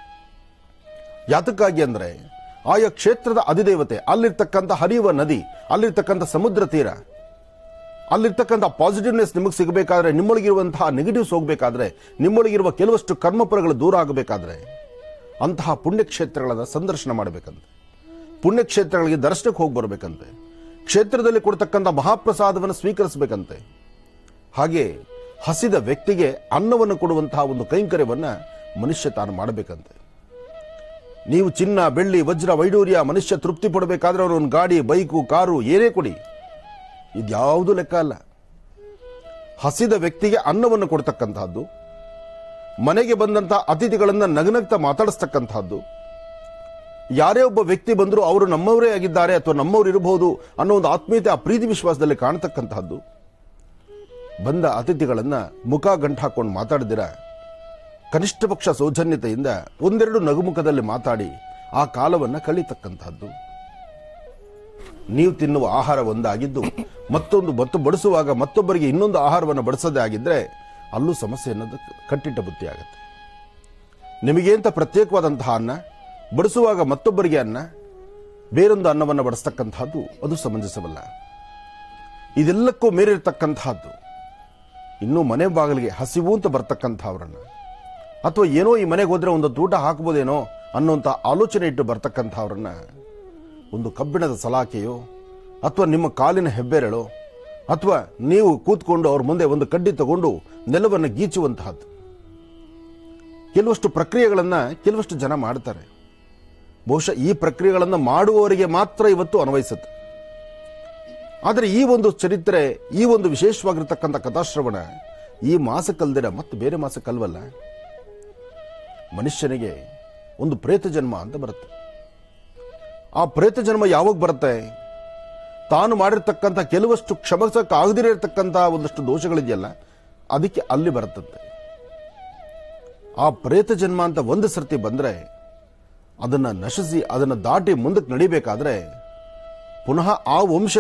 ಯಾತಕ್ಕಾಗಿ ಅಂದ್ರೆ ಆಯಾ ಕ್ಷೇತ್ರದ ಅಧಿದೇವತೆ, ಅಲ್ಲಿರ್ತಕ್ಕಂಥ ಹರಿಯುವ ನದಿ, ಅಲ್ಲಿರ್ತಕ್ಕಂಥ ಸಮುದ್ರ ತೀರ, ಅಲ್ಲಿರ್ತಕ್ಕಂಥ ಪಾಸಿಟಿವ್ನೆಸ್ ನಿಮಗೆ ಸಿಗಬೇಕಾದ್ರೆ, ನಿಮ್ಮೊಳಗಿರುವಂತಹ ನೆಗೆಟಿವ್ಸ್ ಹೋಗಬೇಕಾದ್ರೆ, ನಿಮ್ಮೊಳಗಿರುವ ಕೆಲವಷ್ಟು ಕರ್ಮಪುರಗಳು ದೂರ ಆಗಬೇಕಾದ್ರೆ ಅಂತಹ ಪುಣ್ಯಕ್ಷೇತ್ರಗಳ ಸಂದರ್ಶನ ಮಾಡಬೇಕಂತೆ. ಪುಣ್ಯಕ್ಷೇತ್ರಗಳಿಗೆ ದರ್ಶನಕ್ಕೆ ಹೋಗಿ ಬರಬೇಕಂತೆ. ಕ್ಷೇತ್ರದಲ್ಲಿ ಕೊಡ್ತಕ್ಕಂಥ ಮಹಾಪ್ರಸಾದವನ್ನು ಸ್ವೀಕರಿಸಬೇಕಂತೆ. ಹಾಗೆ ಹಸಿದ ವ್ಯಕ್ತಿಗೆ ಅನ್ನವನ್ನು ಕೊಡುವಂತಹ ಒಂದು ಕೈಂಕರ್ಯವನ್ನ ಮನುಷ್ಯ ತಾನು ಮಾಡಬೇಕಂತೆ. ನೀವು ಚಿನ್ನ, ಬೆಳ್ಳಿ, ವಜ್ರ, ವೈಡೂರ್ಯ ಮನುಷ್ಯ ತೃಪ್ತಿ ಪಡಬೇಕಾದ್ರೆ ಅವರು ಒಂದು ಗಾಡಿ, ಬೈಕು, ಕಾರು ಏನೇ ಕೊಡಿ, ಇದ್ಯಾವುದು ಲೆಕ್ಕ ಅಲ್ಲ. ಹಸಿದ ವ್ಯಕ್ತಿಗೆ ಅನ್ನವನ್ನು ಕೊಡ್ತಕ್ಕಂತಹದ್ದು, ಮನೆಗೆ ಬಂದಂತಹ ಅತಿಥಿಗಳನ್ನ ನಗನಗ್ತಾ ಮಾತಾಡಿಸ್ತಕ್ಕಂತಹದ್ದು, ಯಾರೇ ಒಬ್ಬ ವ್ಯಕ್ತಿ ಬಂದರೂ ಅವರು ನಮ್ಮವರೇ ಆಗಿದ್ದಾರೆ ಅಥವಾ ನಮ್ಮವರು ಇರಬಹುದು ಅನ್ನೋ ಒಂದು ಆತ್ಮೀಯತೆ, ಆ ಪ್ರೀತಿ ವಿಶ್ವಾಸದಲ್ಲಿ ಕಾಣತಕ್ಕಂತಹದ್ದು. ಬಂದ ಅತಿಥಿಗಳನ್ನ ಮುಖ ಗಂಟು ಹಾಕೊಂಡು ಮಾತಾಡಿದಿರ, ಕನಿಷ್ಠ ಪಕ್ಷ ಸೌಜನ್ಯತೆಯಿಂದ ಒಂದೆರಡು ನಗುಮುಖದಲ್ಲಿ ಮಾತಾಡಿ ಆ ಕಾಲವನ್ನ ಕಳೀತಕ್ಕಂತಹದ್ದು. ನೀವು ತಿನ್ನುವ ಆಹಾರ ಒಂದಾಗಿದ್ದು ಮತ್ತು ಬಡಿಸುವಾಗ ಮತ್ತೊಬ್ಬರಿಗೆ ಇನ್ನೊಂದು ಆಹಾರವನ್ನು ಬಡಿಸದೇ ಆಗಿದ್ರೆ ಅಲ್ಲೂ ಸಮಸ್ಯೆ ಅನ್ನೋದು ಕಟ್ಟಿಟ್ಟ ಬುತ್ತಿ ಆಗುತ್ತೆ. ನಿಮಗೆ ಅಂತ ಪ್ರತ್ಯೇಕವಾದಂತಹ ಅನ್ನ, ಬಡಿಸುವಾಗ ಮತ್ತೊಬ್ಬರಿಗೆ ಅನ್ನ, ಬೇರೊಂದು ಅನ್ನವನ್ನು ಬಡಿಸ್ತಕ್ಕಂತಹದ್ದು ಅದು ಸಮಂಜಸವಲ್ಲ. ಇದೆಲ್ಲಕ್ಕೂ ಮೇರಿರ್ತಕ್ಕಂತಹದ್ದು, ಇನ್ನೂ ಮನೆ ಬಾಗಿಲಿಗೆ ಹಸಿವು ಅಂತ ಬರ್ತಕ್ಕಂಥವ್ರನ್ನ ಅಥವಾ ಏನೋ ಈ ಮನೆಗೆ ಹೋದ್ರೆ ಒಂದು ಊಟ ಹಾಕ್ಬೋದೇನೋ ಅನ್ನೋಂಥ ಆಲೋಚನೆ ಇಟ್ಟು ಬರ್ತಕ್ಕಂಥವ್ರನ್ನ ಒಂದು ಕಬ್ಬಿಣದ ಸಲಾಕೆಯೋ ಅಥವಾ ನಿಮ್ಮ ಕಾಲಿನ ಹೆಬ್ಬೆರಳೋ ಅಥವಾ ನೀವು ಕೂತ್ಕೊಂಡು ಅವ್ರ ಮುಂದೆ ಒಂದು ಕಡ್ಡಿ ತಗೊಂಡು ನೆಲವನ್ನು ಗೀಚುವಂತಹದ್ದು, ಕೆಲವಷ್ಟು ಪ್ರಕ್ರಿಯೆಗಳನ್ನು ಕೆಲವಷ್ಟು ಜನ ಮಾಡ್ತಾರೆ. ಬಹುಶಃ ಈ ಪ್ರಕ್ರಿಯೆಗಳನ್ನು ಮಾಡುವವರಿಗೆ ಮಾತ್ರ ಇವತ್ತು ಅನ್ವಯಿಸುತ್ತೆ. ಆದರೆ ಈ ಒಂದು ಚರಿತ್ರೆ, ಈ ಒಂದು ವಿಶೇಷವಾಗಿರ್ತಕ್ಕಂಥ ಕಥಾಶ್ರವಣ ಈ ಮಾಸಕ್ಕಲ್ದಿರ ಮತ್ತೆ ಬೇರೆ ಮಾಸಕ್ಕಲ್ವಲ್ಲ. ಮನುಷ್ಯನಿಗೆ ಒಂದು ಪ್ರೇತ ಜನ್ಮ ಅಂತ ಬರುತ್ತೆ. ಆ ಪ್ರೇತ ಜನ್ಮ ಯಾವಾಗ ಬರುತ್ತೆ? ತಾನು ಮಾಡಿರ್ತಕ್ಕಂಥ ಕೆಲವಷ್ಟು ಕ್ಷಮಿಸಕ್ಕಾಗದಿರೇ ಇರತಕ್ಕಂಥ ಒಂದಷ್ಟು ದೋಷಗಳಿದೆಯಲ್ಲ, ಅದಕ್ಕೆ ಅಲ್ಲಿ ಬರುತ್ತಂತೆ. ಆ ಪ್ರೇತ ಜನ್ಮ ಅಂತ ಒಂದು ಸರ್ತಿ ಬಂದ್ರೆ ಅದನ್ನ ನಶಿಸಿ ಅದನ್ನು ದಾಟಿ ಮುಂದಕ್ಕೆ ನಡಿಬೇಕಾದ್ರೆ ಪುನಃ ಆ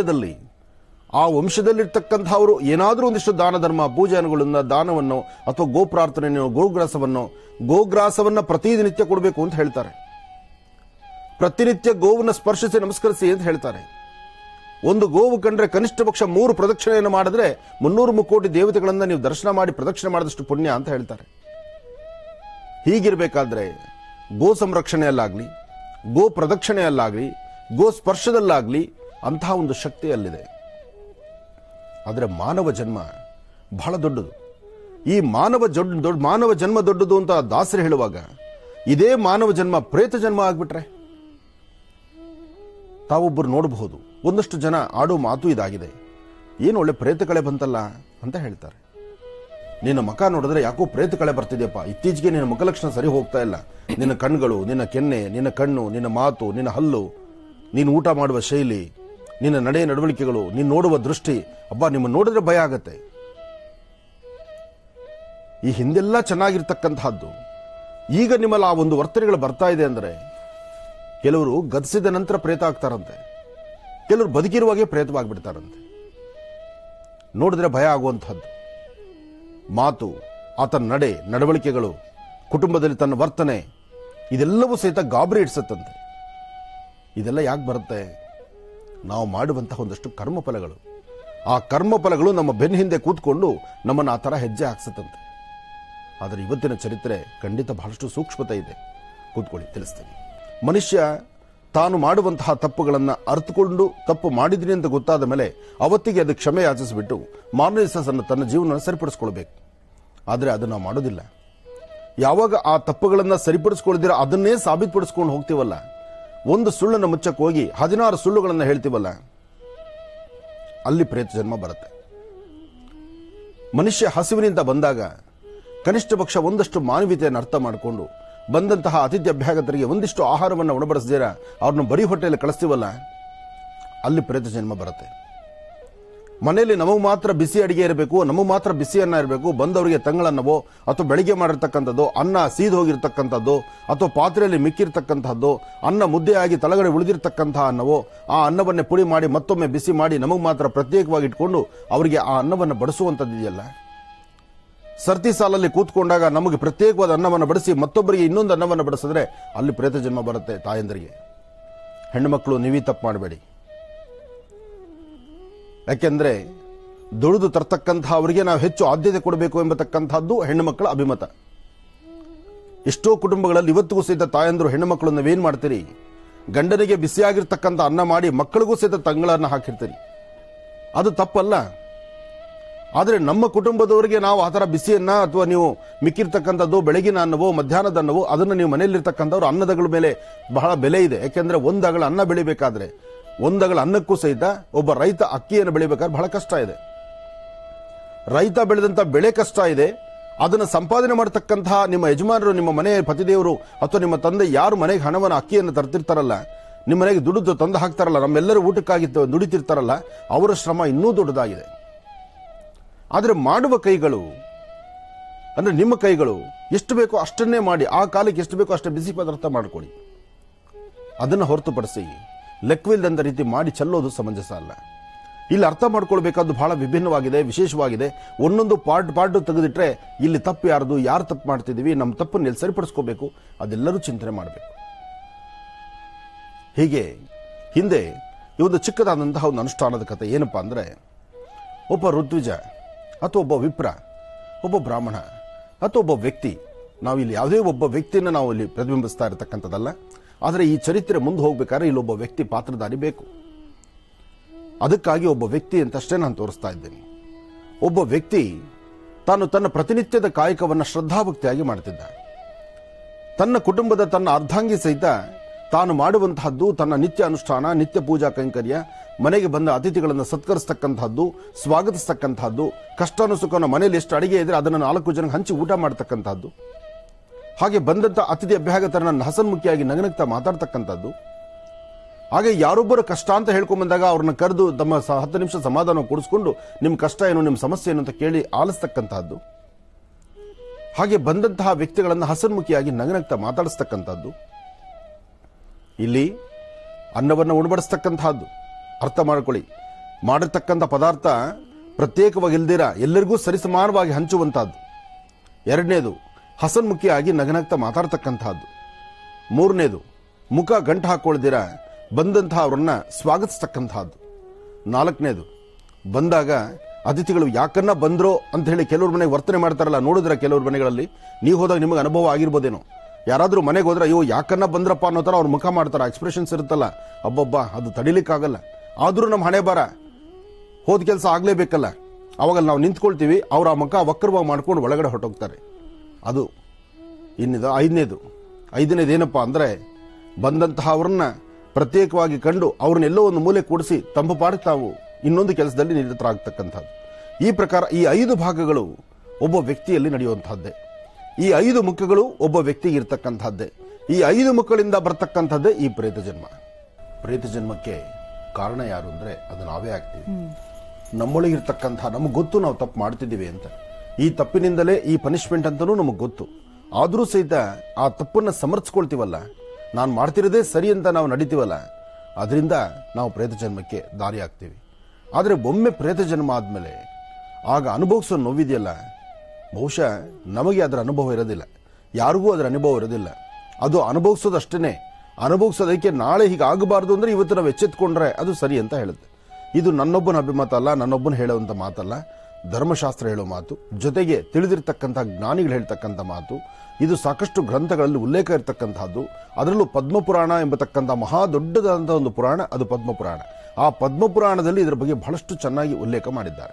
ವಂಶದಲ್ಲಿರ್ತಕ್ಕಂಥವರು ಏನಾದರೂ ಒಂದಿಷ್ಟು ದಾನ ಧರ್ಮ ಪೂಜಾನುಗಳನ್ನ ದಾನವನ್ನು ಅಥವಾ ಗೋಪ್ರಾರ್ಥನೆಯನ್ನು ಗೋಗ್ರಾಸವನ್ನ ಪ್ರತಿನಿತ್ಯ ಕೊಡಬೇಕು ಅಂತ ಹೇಳ್ತಾರೆ. ಪ್ರತಿನಿತ್ಯ ಗೋವನ್ನು ಸ್ಪರ್ಶಿಸಿ ನಮಸ್ಕರಿಸಿ ಅಂತ ಹೇಳ್ತಾರೆ. ಒಂದು ಗೋವು ಕಂಡ್ರೆ ಕನಿಷ್ಠ ಪಕ್ಷ 3 ಪ್ರದಕ್ಷಿಣೆಯನ್ನು ಮಾಡಿದ್ರೆ 300 ಮುಕ್ಕೋಟಿ ದೇವತೆಗಳನ್ನ ನೀವು ದರ್ಶನ ಮಾಡಿ ಪ್ರದಕ್ಷಿಣೆ ಮಾಡಿದಷ್ಟು ಪುಣ್ಯ ಅಂತ ಹೇಳ್ತಾರೆ. ಹೀಗಿರಬೇಕಾದ್ರೆ ಗೋ ಸಂರಕ್ಷಣೆಯಲ್ಲಾಗ್ಲಿ, ಗೋ ಪ್ರದಕ್ಷಿಣೆಯಲ್ಲಾಗ್ಲಿ, ಗೋ ಸ್ಪರ್ಶದಲ್ಲಾಗ್ಲಿ ಅಂತಹ ಒಂದು ಶಕ್ತಿ ಅಲ್ಲಿದೆ. ಆದರೆ ಮಾನವ ಜನ್ಮ ಬಹಳ ದೊಡ್ಡದು. ಈ ಮಾನವ ಜನ್ಮ ದೊಡ್ಡದು ಅಂತ ದಾಸರು ಹೇಳುವಾಗ, ಇದೇ ಮಾನವ ಜನ್ಮ ಪ್ರೇತ ಜನ್ಮ ಆಗ್ಬಿಟ್ರೆ ತಾವೊಬ್ಬರು ನೋಡಬಹುದು. ಒಂದಷ್ಟು ಜನ ಆಡೋ ಮಾತು ಇದಾಗಿದೆ, ಏನು ಒಳ್ಳೆ ಪ್ರೇತ ಕಳೆ ಬಂತಲ್ಲ ಅಂತ ಹೇಳ್ತಾರೆ. ನಿನ್ನ ಮುಖ ನೋಡಿದ್ರೆ ಯಾಕೋ ಪ್ರೇತ ಕಳೆ ಬರ್ತಿದೆಯಪ್ಪ, ಇತ್ತೀಚೆಗೆ ನಿನ್ನ ಮುಖಲಕ್ಷಣ ಸರಿ ಹೋಗ್ತಾ ಇಲ್ಲ, ನಿನ್ನ ಕಣ್ಗಳು, ನಿನ್ನ ಕೆನ್ನೆ, ನಿನ್ನ ಕಣ್ಣು, ನಿನ್ನ ಮಾತು, ನಿನ್ನ ಹಲ್ಲು, ನೀನು ಊಟ ಮಾಡುವ ಶೈಲಿ, ನಿನ್ನ ನಡೆ ನಡವಳಿಕೆಗಳು, ನೀನು ನೋಡುವ ದೃಷ್ಟಿ, ಅಬ್ಬಾ ನಿಮ್ಮ ನೋಡಿದ್ರೆ ಭಯ ಆಗತ್ತೆ. ಈ ಹಿಂದೆಲ್ಲ ಚೆನ್ನಾಗಿರ್ತಕ್ಕಂತಹದ್ದು ಈಗ ನಿಮ್ಮಲ್ಲಿ ಆ ಒಂದು ವರ್ತನೆಗಳು ಬರ್ತಾ ಇದೆ ಅಂದ್ರೆ, ಕೆಲವರು ಗತಿಸಿದ ನಂತರ ಪ್ರೇತ ಆಗ್ತಾರಂತೆ, ಕೆಲವರು ಬದುಕಿರುವಾಗೆ ಪ್ರೇತವಾಗಿಬಿಡ್ತಾರಂತೆ. ನೋಡಿದ್ರೆ ಭಯ ಆಗುವಂತಹದ್ದು ಮಾತು, ಆತನ ನಡೆ ನಡವಳಿಕೆಗಳು, ಕುಟುಂಬದಲ್ಲಿ ತನ್ನ ವರ್ತನೆ, ಇದೆಲ್ಲವೂ ಸಹಿತ ಗಾಬರಿ ಇಡ್ಸತ್ತಂತೆ. ಇದೆಲ್ಲ ಯಾಕೆ ಬರುತ್ತೆ? ನಾವು ಮಾಡುವಂತಹ ಒಂದಷ್ಟು ಕರ್ಮಫಲಗಳು. ಆ ಕರ್ಮಫಲಗಳು ನಮ್ಮ ಬೆನ್ನ ಹಿಂದೆ ಕೂತ್ಕೊಂಡು ನಮ್ಮನ್ನು ಆ ಥರ ಹೆಜ್ಜೆ ಹಾಕ್ಸತ್ತಂತೆ. ಆದರೆ ಇವತ್ತಿನ ಚರಿತ್ರೆ ಖಂಡಿತ ಬಹಳಷ್ಟು ಸೂಕ್ಷ್ಮತೆ ಇದೆ. ಕೂತ್ಕೊಳ್ಳಿ, ತಿಳಿಸ್ತೀನಿ. ಮನುಷ್ಯ ತಾನು ಮಾಡುವಂತಹ ತಪ್ಪುಗಳನ್ನು ಅರ್ಥಕೊಂಡು ತಪ್ಪು ಮಾಡಿದ್ರಿ ಅಂತ ಗೊತ್ತಾದ ಮೇಲೆ ಅವತ್ತಿಗೆ ಅದು ಕ್ಷಮೆ ಯಾಚಿಸಿಬಿಟ್ಟು ಮಾರನೇ ದಿವಸ ತನ್ನ ಜೀವನ ಸರಿಪಡಿಸ್ಕೊಳ್ಬೇಕು. ಆದರೆ ಅದನ್ನು ನಾವು ಮಾಡೋದಿಲ್ಲ. ಯಾವಾಗ ಆ ತಪ್ಪುಗಳನ್ನು ಸರಿಪಡಿಸ್ಕೊಳ್ದಿರ ಅದನ್ನೇ ಸಾಬೀತುಪಡಿಸ್ಕೊಂಡು ಹೋಗ್ತೀವಲ್ಲ, ಒಂದು ಸುಳ್ಳನ್ನು ಮುಚ್ಚಕ್ಕೆ ಹೋಗಿ 16 ಸುಳ್ಳುಗಳನ್ನು ಹೇಳ್ತೀವಲ್ಲ, ಅಲ್ಲಿ ಪ್ರೇತ ಜನ್ಮ ಬರುತ್ತೆ. ಮನುಷ್ಯ ಹಸಿವಿನಿಂದ ಬಂದಾಗ ಕನಿಷ್ಠ ಪಕ್ಷ ಒಂದಷ್ಟು ಮಾನವೀಯತೆಯನ್ನು ಅರ್ಥ ಮಾಡಿಕೊಂಡು ಬಂದಂತಹ ಅತಿಥಿ ಅಭ್ಯಾಗತರಿಗೆ ಒಂದಿಷ್ಟು ಆಹಾರವನ್ನು ಉಣಬಡಿಸದಿರ ಅವ್ರನ್ನ ಬರೀ ಹೊಟ್ಟೆಯಲ್ಲಿ ಕಳಿಸ್ತೀವಲ್ಲ, ಅಲ್ಲಿ ಪ್ರೇತ ಜನ್ಮ ಬರುತ್ತೆ. ಮನೆಯಲ್ಲಿ ನಮಗೆ ಮಾತ್ರ ಬಿಸಿ ಅಡಿಗೆ ಇರಬೇಕು, ನಮಗೆ ಮಾತ್ರ ಬಿಸಿ ಅನ್ನ ಇರಬೇಕು, ಬಂದವರಿಗೆ ತಂಗಳನ್ನವೋ ಅಥವಾ ಬೆಳಿಗ್ಗೆ ಮಾಡಿರ್ತಕ್ಕಂಥದ್ದು, ಅನ್ನ ಸೀದು ಹೋಗಿರ್ತಕ್ಕಂಥದ್ದು ಅಥವಾ ಪಾತ್ರೆಯಲ್ಲಿ ಮಿಕ್ಕಿರ್ತಕ್ಕಂಥದ್ದು, ಅನ್ನ ಮುದ್ದೆಯಾಗಿ ತಳಗಡೆ ಉಳಿದಿರ್ತಕ್ಕಂತಹ ಅನ್ನವೋ, ಆ ಅನ್ನವನ್ನೇ ಪುಡಿ ಮಾಡಿ ಮತ್ತೊಮ್ಮೆ ಬಿಸಿ ಮಾಡಿ ನಮಗೆ ಮಾತ್ರ ಪ್ರತ್ಯೇಕವಾಗಿ ಇಟ್ಕೊಂಡು ಅವರಿಗೆ ಆ ಅನ್ನವನ್ನು ಬಡಿಸುವಂಥದ್ದಿದೆಯಲ್ಲ. ಸರ್ತಿ ಸಾಲಲ್ಲಿ ಕೂತ್ಕೊಂಡಾಗ ನಮಗೆ ಪ್ರತ್ಯೇಕವಾದ ಅನ್ನವನ್ನು ಬಡಿಸಿ ಮತ್ತೊಬ್ಬರಿಗೆ ಇನ್ನೊಂದು ಅನ್ನವನ್ನು ಬಡಿಸಿದ್ರೆ ಅಲ್ಲಿ ಪ್ರೇತ ಜನ್ಮ ಬರುತ್ತೆ. ತಾಯಂದರಿಗೆ, ಹೆಣ್ಣು ಮಕ್ಕಳು ನೀವೀ ತಪ್ಪು ಮಾಡಬೇಡಿ. ಯಾಕೆಂದ್ರೆ ದುಡಿದು ತರ್ತಕ್ಕಂತಹ ಅವರಿಗೆ ನಾವು ಹೆಚ್ಚು ಆದ್ಯತೆ ಕೊಡಬೇಕು ಎಂಬತಕ್ಕಂಥದ್ದು ಹೆಣ್ಣು ಮಕ್ಕಳ ಅಭಿಮತ. ಎಷ್ಟೋ ಕುಟುಂಬಗಳಲ್ಲಿ ಇವತ್ತಿಗೂ ಸಹಿತ ತಾಯಂದರು ಹೆಣ್ಣು ಮಕ್ಕಳು ನಾವೇನ್ ಮಾಡ್ತೀರಿ, ಗಂಡನಿಗೆ ಬಿಸಿಯಾಗಿರ್ತಕ್ಕಂಥ ಅನ್ನ ಮಾಡಿ ಮಕ್ಕಳಿಗೂ ಸಹಿತ ತಂಗಳನ್ನ ಹಾಕಿರ್ತೀರಿ. ಅದು ತಪ್ಪಲ್ಲ. ಆದರೆ ನಮ್ಮ ಕುಟುಂಬದವರಿಗೆ ನಾವು ಆ ಥರ ಬಿಸಿಯನ್ನ ಅಥವಾ ನೀವು ಮಿಕ್ಕಿರ್ತಕ್ಕಂಥದ್ದು ಬೆಳಗಿನ ಅನ್ನವೋ ಮಧ್ಯಾಹ್ನದ ಅನ್ನವೋ ಅದನ್ನು ನೀವು ಮನೆಯಲ್ಲಿರ್ತಕ್ಕಂಥವ್ರು ಅನ್ನದಗಳ ಮೇಲೆ ಬಹಳ ಬೆಲೆ ಇದೆ. ಯಾಕೆಂದ್ರೆ ಒಂದಗಳ ಅನ್ನ ಬೆಳಿಬೇಕಾದ್ರೆ, ಒಂದಗಳ ಅನ್ನಕ್ಕೂ ಸಹಿತ ಒಬ್ಬ ರೈತ ಅಕ್ಕಿಯನ್ನು ಬೆಳಿಬೇಕಾದ್ರೆ ಬಹಳ ಕಷ್ಟ ಇದೆ. ರೈತ ಬೆಳೆದಂತ ಬೆಳೆ ಕಷ್ಟ ಇದೆ. ಅದನ್ನು ಸಂಪಾದನೆ ಮಾಡತಕ್ಕಂತಹ ನಿಮ್ಮ ಯಜಮಾನರು, ನಿಮ್ಮ ಮನೆಯ ಪತಿದೇವರು ಅಥವಾ ನಿಮ್ಮ ತಂದೆ ಯಾರು ಮನೆಗೆ ಹಣವನ್ನು ಅಕ್ಕಿಯನ್ನು ತರ್ತಿರ್ತಾರಲ್ಲ, ನಿಮ್ಮ ಮನೆಗೆ ದುಡಿದು ತಂದು ಹಾಕ್ತಾರಲ್ಲ, ನಮ್ಮೆಲ್ಲರೂ ಊಟಕ್ಕಾಗಿ ದುಡಿತಿರ್ತಾರಲ್ಲ, ಅವರ ಶ್ರಮ ಇನ್ನೂ ದೊಡ್ಡದಾಗಿದೆ. ಆದರೆ ಮಾಡುವ ಕೈಗಳು ಅಂದ್ರೆ ನಿಮ್ಮ ಕೈಗಳು ಎಷ್ಟು ಬೇಕೋ ಅಷ್ಟನ್ನೇ ಮಾಡಿ, ಆ ಕಾಲಕ್ಕೆ ಎಷ್ಟು ಬೇಕೋ ಅಷ್ಟೇ ಬಿಸಿ ಪದಾರ್ಥ ಮಾಡಿಕೊಡಿ. ಅದನ್ನು ಹೊರತುಪಡಿಸಿ ಲೆಕ್ಕವಿಲ್ಲದಂತ ರೀತಿ ಮಾಡಿ ಚೆಲ್ಲೋದು ಸಮಂಜಸ ಅಲ್ಲ. ಇಲ್ಲಿ ಅರ್ಥ ಮಾಡ್ಕೊಳ್ಬೇಕಾದ್ದು ಬಹಳ ವಿಭಿನ್ನವಾಗಿದೆ, ವಿಶೇಷವಾಗಿದೆ. ಒಂದೊಂದು ಪಾರ್ಟ್ ತೆಗೆದಿಟ್ರೆ ಇಲ್ಲಿ ತಪ್ಪು ಯಾರ್ದು, ಯಾರು ತಪ್ಪು ಮಾಡ್ತಿದ್ದೀವಿ, ನಮ್ಮ ತಪ್ಪನ್ನು ಎಲ್ಲಿ ಸರಿಪಡಿಸ್ಕೋಬೇಕು ಅದೆಲ್ಲರೂ ಚಿಂತನೆ ಮಾಡಬೇಕು. ಹೀಗೆ ಹಿಂದೆ ಈ ಒಂದು ಚಿಕ್ಕದಾದಂತಹ ಒಂದು ಅನುಷ್ಠಾನದ ಕಥೆ ಏನಪ್ಪಾ ಅಂದ್ರೆ, ಒಬ್ಬ ಋತ್ವಿಜ ಅಥವಾ ಒಬ್ಬ ವಿಪ್ರ, ಒಬ್ಬ ಬ್ರಾಹ್ಮಣ ಅಥವಾ ಒಬ್ಬ ವ್ಯಕ್ತಿ ನಾವು ಇಲ್ಲಿ ಯಾವುದೇ ಒಬ್ಬ ವ್ಯಕ್ತಿಯನ್ನು ನಾವು ಇಲ್ಲಿ ಪ್ರತಿಬಿಂಬಿಸ್ತಾ ಇರತಕ್ಕಂಥದ್ದಲ್ಲ. ಆದರೆ ಈ ಚರಿತ್ರೆ ಮುಂದೆ ಹೋಗ್ಬೇಕಾದ್ರೆ ಇಲ್ಲೊಬ್ಬ ವ್ಯಕ್ತಿ ಪಾತ್ರಧಾರಿ ಬೇಕು. ಅದಕ್ಕಾಗಿ ಒಬ್ಬ ವ್ಯಕ್ತಿ ಅಂತಷ್ಟೇ ನಾನು ತೋರಿಸ್ತಾ ಇದ್ದೇನೆ. ಒಬ್ಬ ವ್ಯಕ್ತಿ ತಾನು ತನ್ನ ಪ್ರತಿನಿತ್ಯದ ಕಾಯಕವನ್ನು ಶ್ರದ್ಧಾಭಕ್ತಿಯಾಗಿ ಮಾಡ್ತಿದ್ದ. ತನ್ನ ಕುಟುಂಬದ ತನ್ನ ಅರ್ಧಾಂಗಿ ಸಹಿತ ತಾನು ಮಾಡುವಂತಹದ್ದು ತನ್ನ ನಿತ್ಯ ಅನುಷ್ಠಾನ, ನಿತ್ಯ ಪೂಜಾ ಕೈಂಕರ್ಯ, ಮನೆಗೆ ಬಂದ ಅತಿಥಿಗಳನ್ನು ಸತ್ಕರಿಸ್ತಕ್ಕಂಥದ್ದು, ಸ್ವಾಗತಿಸ್ತಕ್ಕಂಥದ್ದು, ಕಷ್ಟನೂ ಸುಖನ ಮನೆಯಲ್ಲಿ ಎಷ್ಟು ಅಡಿಗೆ ಇದ್ರೆ ಅದನ್ನು 4 ಜನಕ್ಕೆ ಹಂಚಿ ಊಟ ಮಾಡ್ತಕ್ಕಂಥದ್ದು, ಹಾಗೆ ಬಂದಂಥ ಅತಿಥಿ ಅಭ್ಯಾಗತರನ್ನ ಹಸನ್ಮುಖಿಯಾಗಿ ನಗನಗ್ತಾ ಮಾತಾಡ್ತಕ್ಕಂಥದ್ದು, ಹಾಗೆ ಯಾರೊಬ್ಬರು ಕಷ್ಟ ಅಂತ ಹೇಳ್ಕೊಂಡ್ ಬಂದಾಗ ಅವ್ರನ್ನ ಕರೆದು ತಮ್ಮ 10 ನಿಮಿಷ ಸಮಾಧಾನ ಕೊಡಿಸ್ಕೊಂಡು ನಿಮ್ಮ ಕಷ್ಟ ಏನು, ನಿಮ್ಮ ಸಮಸ್ಯೆ ಏನು ಅಂತ ಕೇಳಿ ಆಲಿಸ್ತಕ್ಕಂಥದ್ದು, ಹಾಗೆ ಬಂದಂತಹ ವ್ಯಕ್ತಿಗಳನ್ನು ಹಸನ್ಮುಖಿಯಾಗಿ ನಗನಗ್ತಾ ಮಾತಾಡಿಸ್ತಕ್ಕಂಥದ್ದು, ಇಲ್ಲಿ ಅನ್ನವನ್ನು ಉಣಬಡಿಸ್ತಕ್ಕಂಥದ್ದು. ಅರ್ಥ ಮಾಡ್ಕೊಳ್ಳಿ, ಮಾಡಿರ್ತಕ್ಕಂಥ ಪದಾರ್ಥ ಪ್ರತ್ಯೇಕವಾಗಿ ಇಲ್ದಿರ ಎಲ್ಲರಿಗೂ ಸರಿಸಮಾನವಾಗಿ ಹಂಚುವಂತಹದ್ದು. 2ನೇದು ಹಸನ್ಮುಖಿಯಾಗಿ ನಗನಗ್ತಾ ಮಾತಾಡ್ತಕ್ಕಂಥದ್ದು. 3ನೇದು ಮುಖ ಗಂಟು ಹಾಕೊಳ್ದಿರ ಬಂದಂತಹ ಅವರನ್ನ ಸ್ವಾಗತಿಸ್ತಕ್ಕಂಥದ್ದು. 4ನೇದು ಬಂದಾಗ ಅತಿಥಿಗಳು ಯಾಕನ್ನ ಬಂದ್ರೋ ಅಂತ ಹೇಳಿ ಕೆಲವ್ರ ಮನೆಗೆ ವರ್ತನೆ ಮಾಡ್ತಾರಲ್ಲ, ನೋಡಿದ್ರೆ ಕೆಲವ್ರ ಮನೆಗಳಲ್ಲಿ ನೀವು ಹೋದಾಗ ನಿಮಗೆ ಅನುಭವ ಆಗಿರ್ಬೋದೇನೋ. ಯಾರಾದ್ರೂ ಮನೆಗೆ ಹೋದ್ರೆ ಅಯ್ಯೋ ಯಾಕನ್ನ ಬಂದ್ರಪ್ಪ ಅನ್ನೋ ತರ ಅವ್ರ ಮುಖ ಮಾಡ್ತಾರ, ಎಕ್ಸ್ಪ್ರೆಷನ್ಸ್ ಇರುತ್ತಲ್ಲ, ಅಬ್ಬಬ್ಬ ಅದು ತಡಿಲಿಕ್ಕಾಗಲ್ಲ. ಆದ್ರೂ ನಮ್ಮ ಹಣೆ ಬಾರ ಹೋದ ಕೆಲಸ ಆಗ್ಲೇಬೇಕಲ್ಲ, ಅವಾಗ ನಾವು ನಿಂತ್ಕೊಳ್ತೀವಿ, ಅವ್ರ ಆ ಮುಖ ವಕ್ರವಾಗಿ ಮಾಡ್ಕೊಂಡು ಒಳಗಡೆ ಹೊರಟೋಗ್ತಾರೆ. ಅದು ಇನ್ನಿದು 5ನೇದು ಏನಪ್ಪ ಅಂದ್ರೆ ಬಂದಂತಹ ಅವ್ರನ್ನ ಪ್ರತ್ಯೇಕವಾಗಿ ಕಂಡು ಅವ್ರನ್ನ ಎಲ್ಲೋ ಒಂದು ಮೂಲೆ ಕೂಡಿಸಿ ತಮ್ಮ ಪಾಡಿಗೆ ತಾವು ಇನ್ನೊಂದು ಕೆಲಸದಲ್ಲಿ ನಿರತರಾಗ್ತಕ್ಕಂಥದ್ದು. ಈ ಪ್ರಕಾರ ಈ 5 ಭಾಗಗಳು ಒಬ್ಬ ವ್ಯಕ್ತಿಯಲ್ಲಿ ನಡೆಯುವಂತಹದ್ದೇ. ಈ 5 ಮುಖಗಳು ಒಬ್ಬ ವ್ಯಕ್ತಿಗೆ ಇರ್ತಕ್ಕಂಥದ್ದೇ. ಈ 5 ಮುಖಗಳಿಂದ ಬರ್ತಕ್ಕಂಥದ್ದೇ ಈ ಪ್ರೇತ ಜನ್ಮ. ಪ್ರೇತ ಜನ್ಮಕ್ಕೆ ಕಾರಣ ಯಾರು ಅಂದ್ರೆ ಅದು ನಾವೇ ಆಗ್ತೀವಿ. ನಮ್ಮೊಳಗಿರ್ತಕ್ಕಂಥ ನಮಗೆ ಗೊತ್ತು ನಾವು ತಪ್ಪು ಮಾಡ್ತಿದ್ದೀವಿ ಅಂತ. ಈ ತಪ್ಪಿನಿಂದಲೇ ಈ ಪನಿಷ್ಮೆಂಟ್ ಅಂತನೂ ನಮಗೆ ಗೊತ್ತು. ಆದರೂ ಸಹಿತ ಆ ತಪ್ಪನ್ನು ಸಮರ್ಥಿಸ್ಕೊಳ್ತೀವಲ್ಲ, ನಾನು ಮಾಡ್ತಿರೋದೇ ಸರಿ ಅಂತ ನಾವು ನಡೀತೀವಲ್ಲ, ಅದರಿಂದ ನಾವು ಪ್ರೇತ ಜನ್ಮಕ್ಕೆ ದಾರಿ ಆಗ್ತೀವಿ. ಆದರೆ ಒಮ್ಮೆ ಪ್ರೇತ ಜನ್ಮ ಆದ್ಮೇಲೆ ಆಗ ಅನುಭವಿಸೋ ನೋವಿದೆಯಲ್ಲ, ಬಹುಶಃ ನಮಗೆ ಅದರ ಅನುಭವ ಇರೋದಿಲ್ಲ, ಯಾರಿಗೂ ಅದರ ಅನುಭವ ಇರೋದಿಲ್ಲ. ಅದು ಅನುಭವಿಸೋದಷ್ಟೇ. ಅನುಭವಿಸೋದಕ್ಕೆ ನಾಳೆ ಹೀಗಾಗಬಾರ್ದು ಅಂದ್ರೆ ಇವತ್ತು ನಾವು ಎಚ್ಚೆತ್ಕೊಂಡ್ರೆ ಅದು ಸರಿ ಅಂತ ಹೇಳುತ್ತೆ. ಇದು ನನ್ನೊಬ್ಬನ ಅಭಿಮತ ಅಲ್ಲ, ನನ್ನೊಬ್ಬನ ಹೇಳುವಂತ ಮಾತಲ್ಲ, ಧರ್ಮಶಾಸ್ತ್ರ ಹೇಳೋ ಮಾತು, ಜೊತೆಗೆ ತಿಳಿದಿರ್ತಕ್ಕಂಥ ಜ್ಞಾನಿಗಳು ಹೇಳ್ತಕ್ಕಂಥ ಮಾತು. ಇದು ಸಾಕಷ್ಟು ಗ್ರಂಥಗಳಲ್ಲಿ ಉಲ್ಲೇಖ ಇರತಕ್ಕಂಥದ್ದು. ಅದರಲ್ಲೂ ಪದ್ಮಪುರಾಣ ಎಂಬತಕ್ಕಂಥ ಮಹಾ ದೊಡ್ಡದಾದಂತಹ ಒಂದು ಪುರಾಣ, ಅದು ಪದ್ಮಪುರಾಣ. ಆ ಪದ್ಮಪುರಾಣದಲ್ಲಿ ಇದರ ಬಗ್ಗೆ ಬಹಳಷ್ಟು ಚೆನ್ನಾಗಿ ಉಲ್ಲೇಖ ಮಾಡಿದ್ದಾರೆ.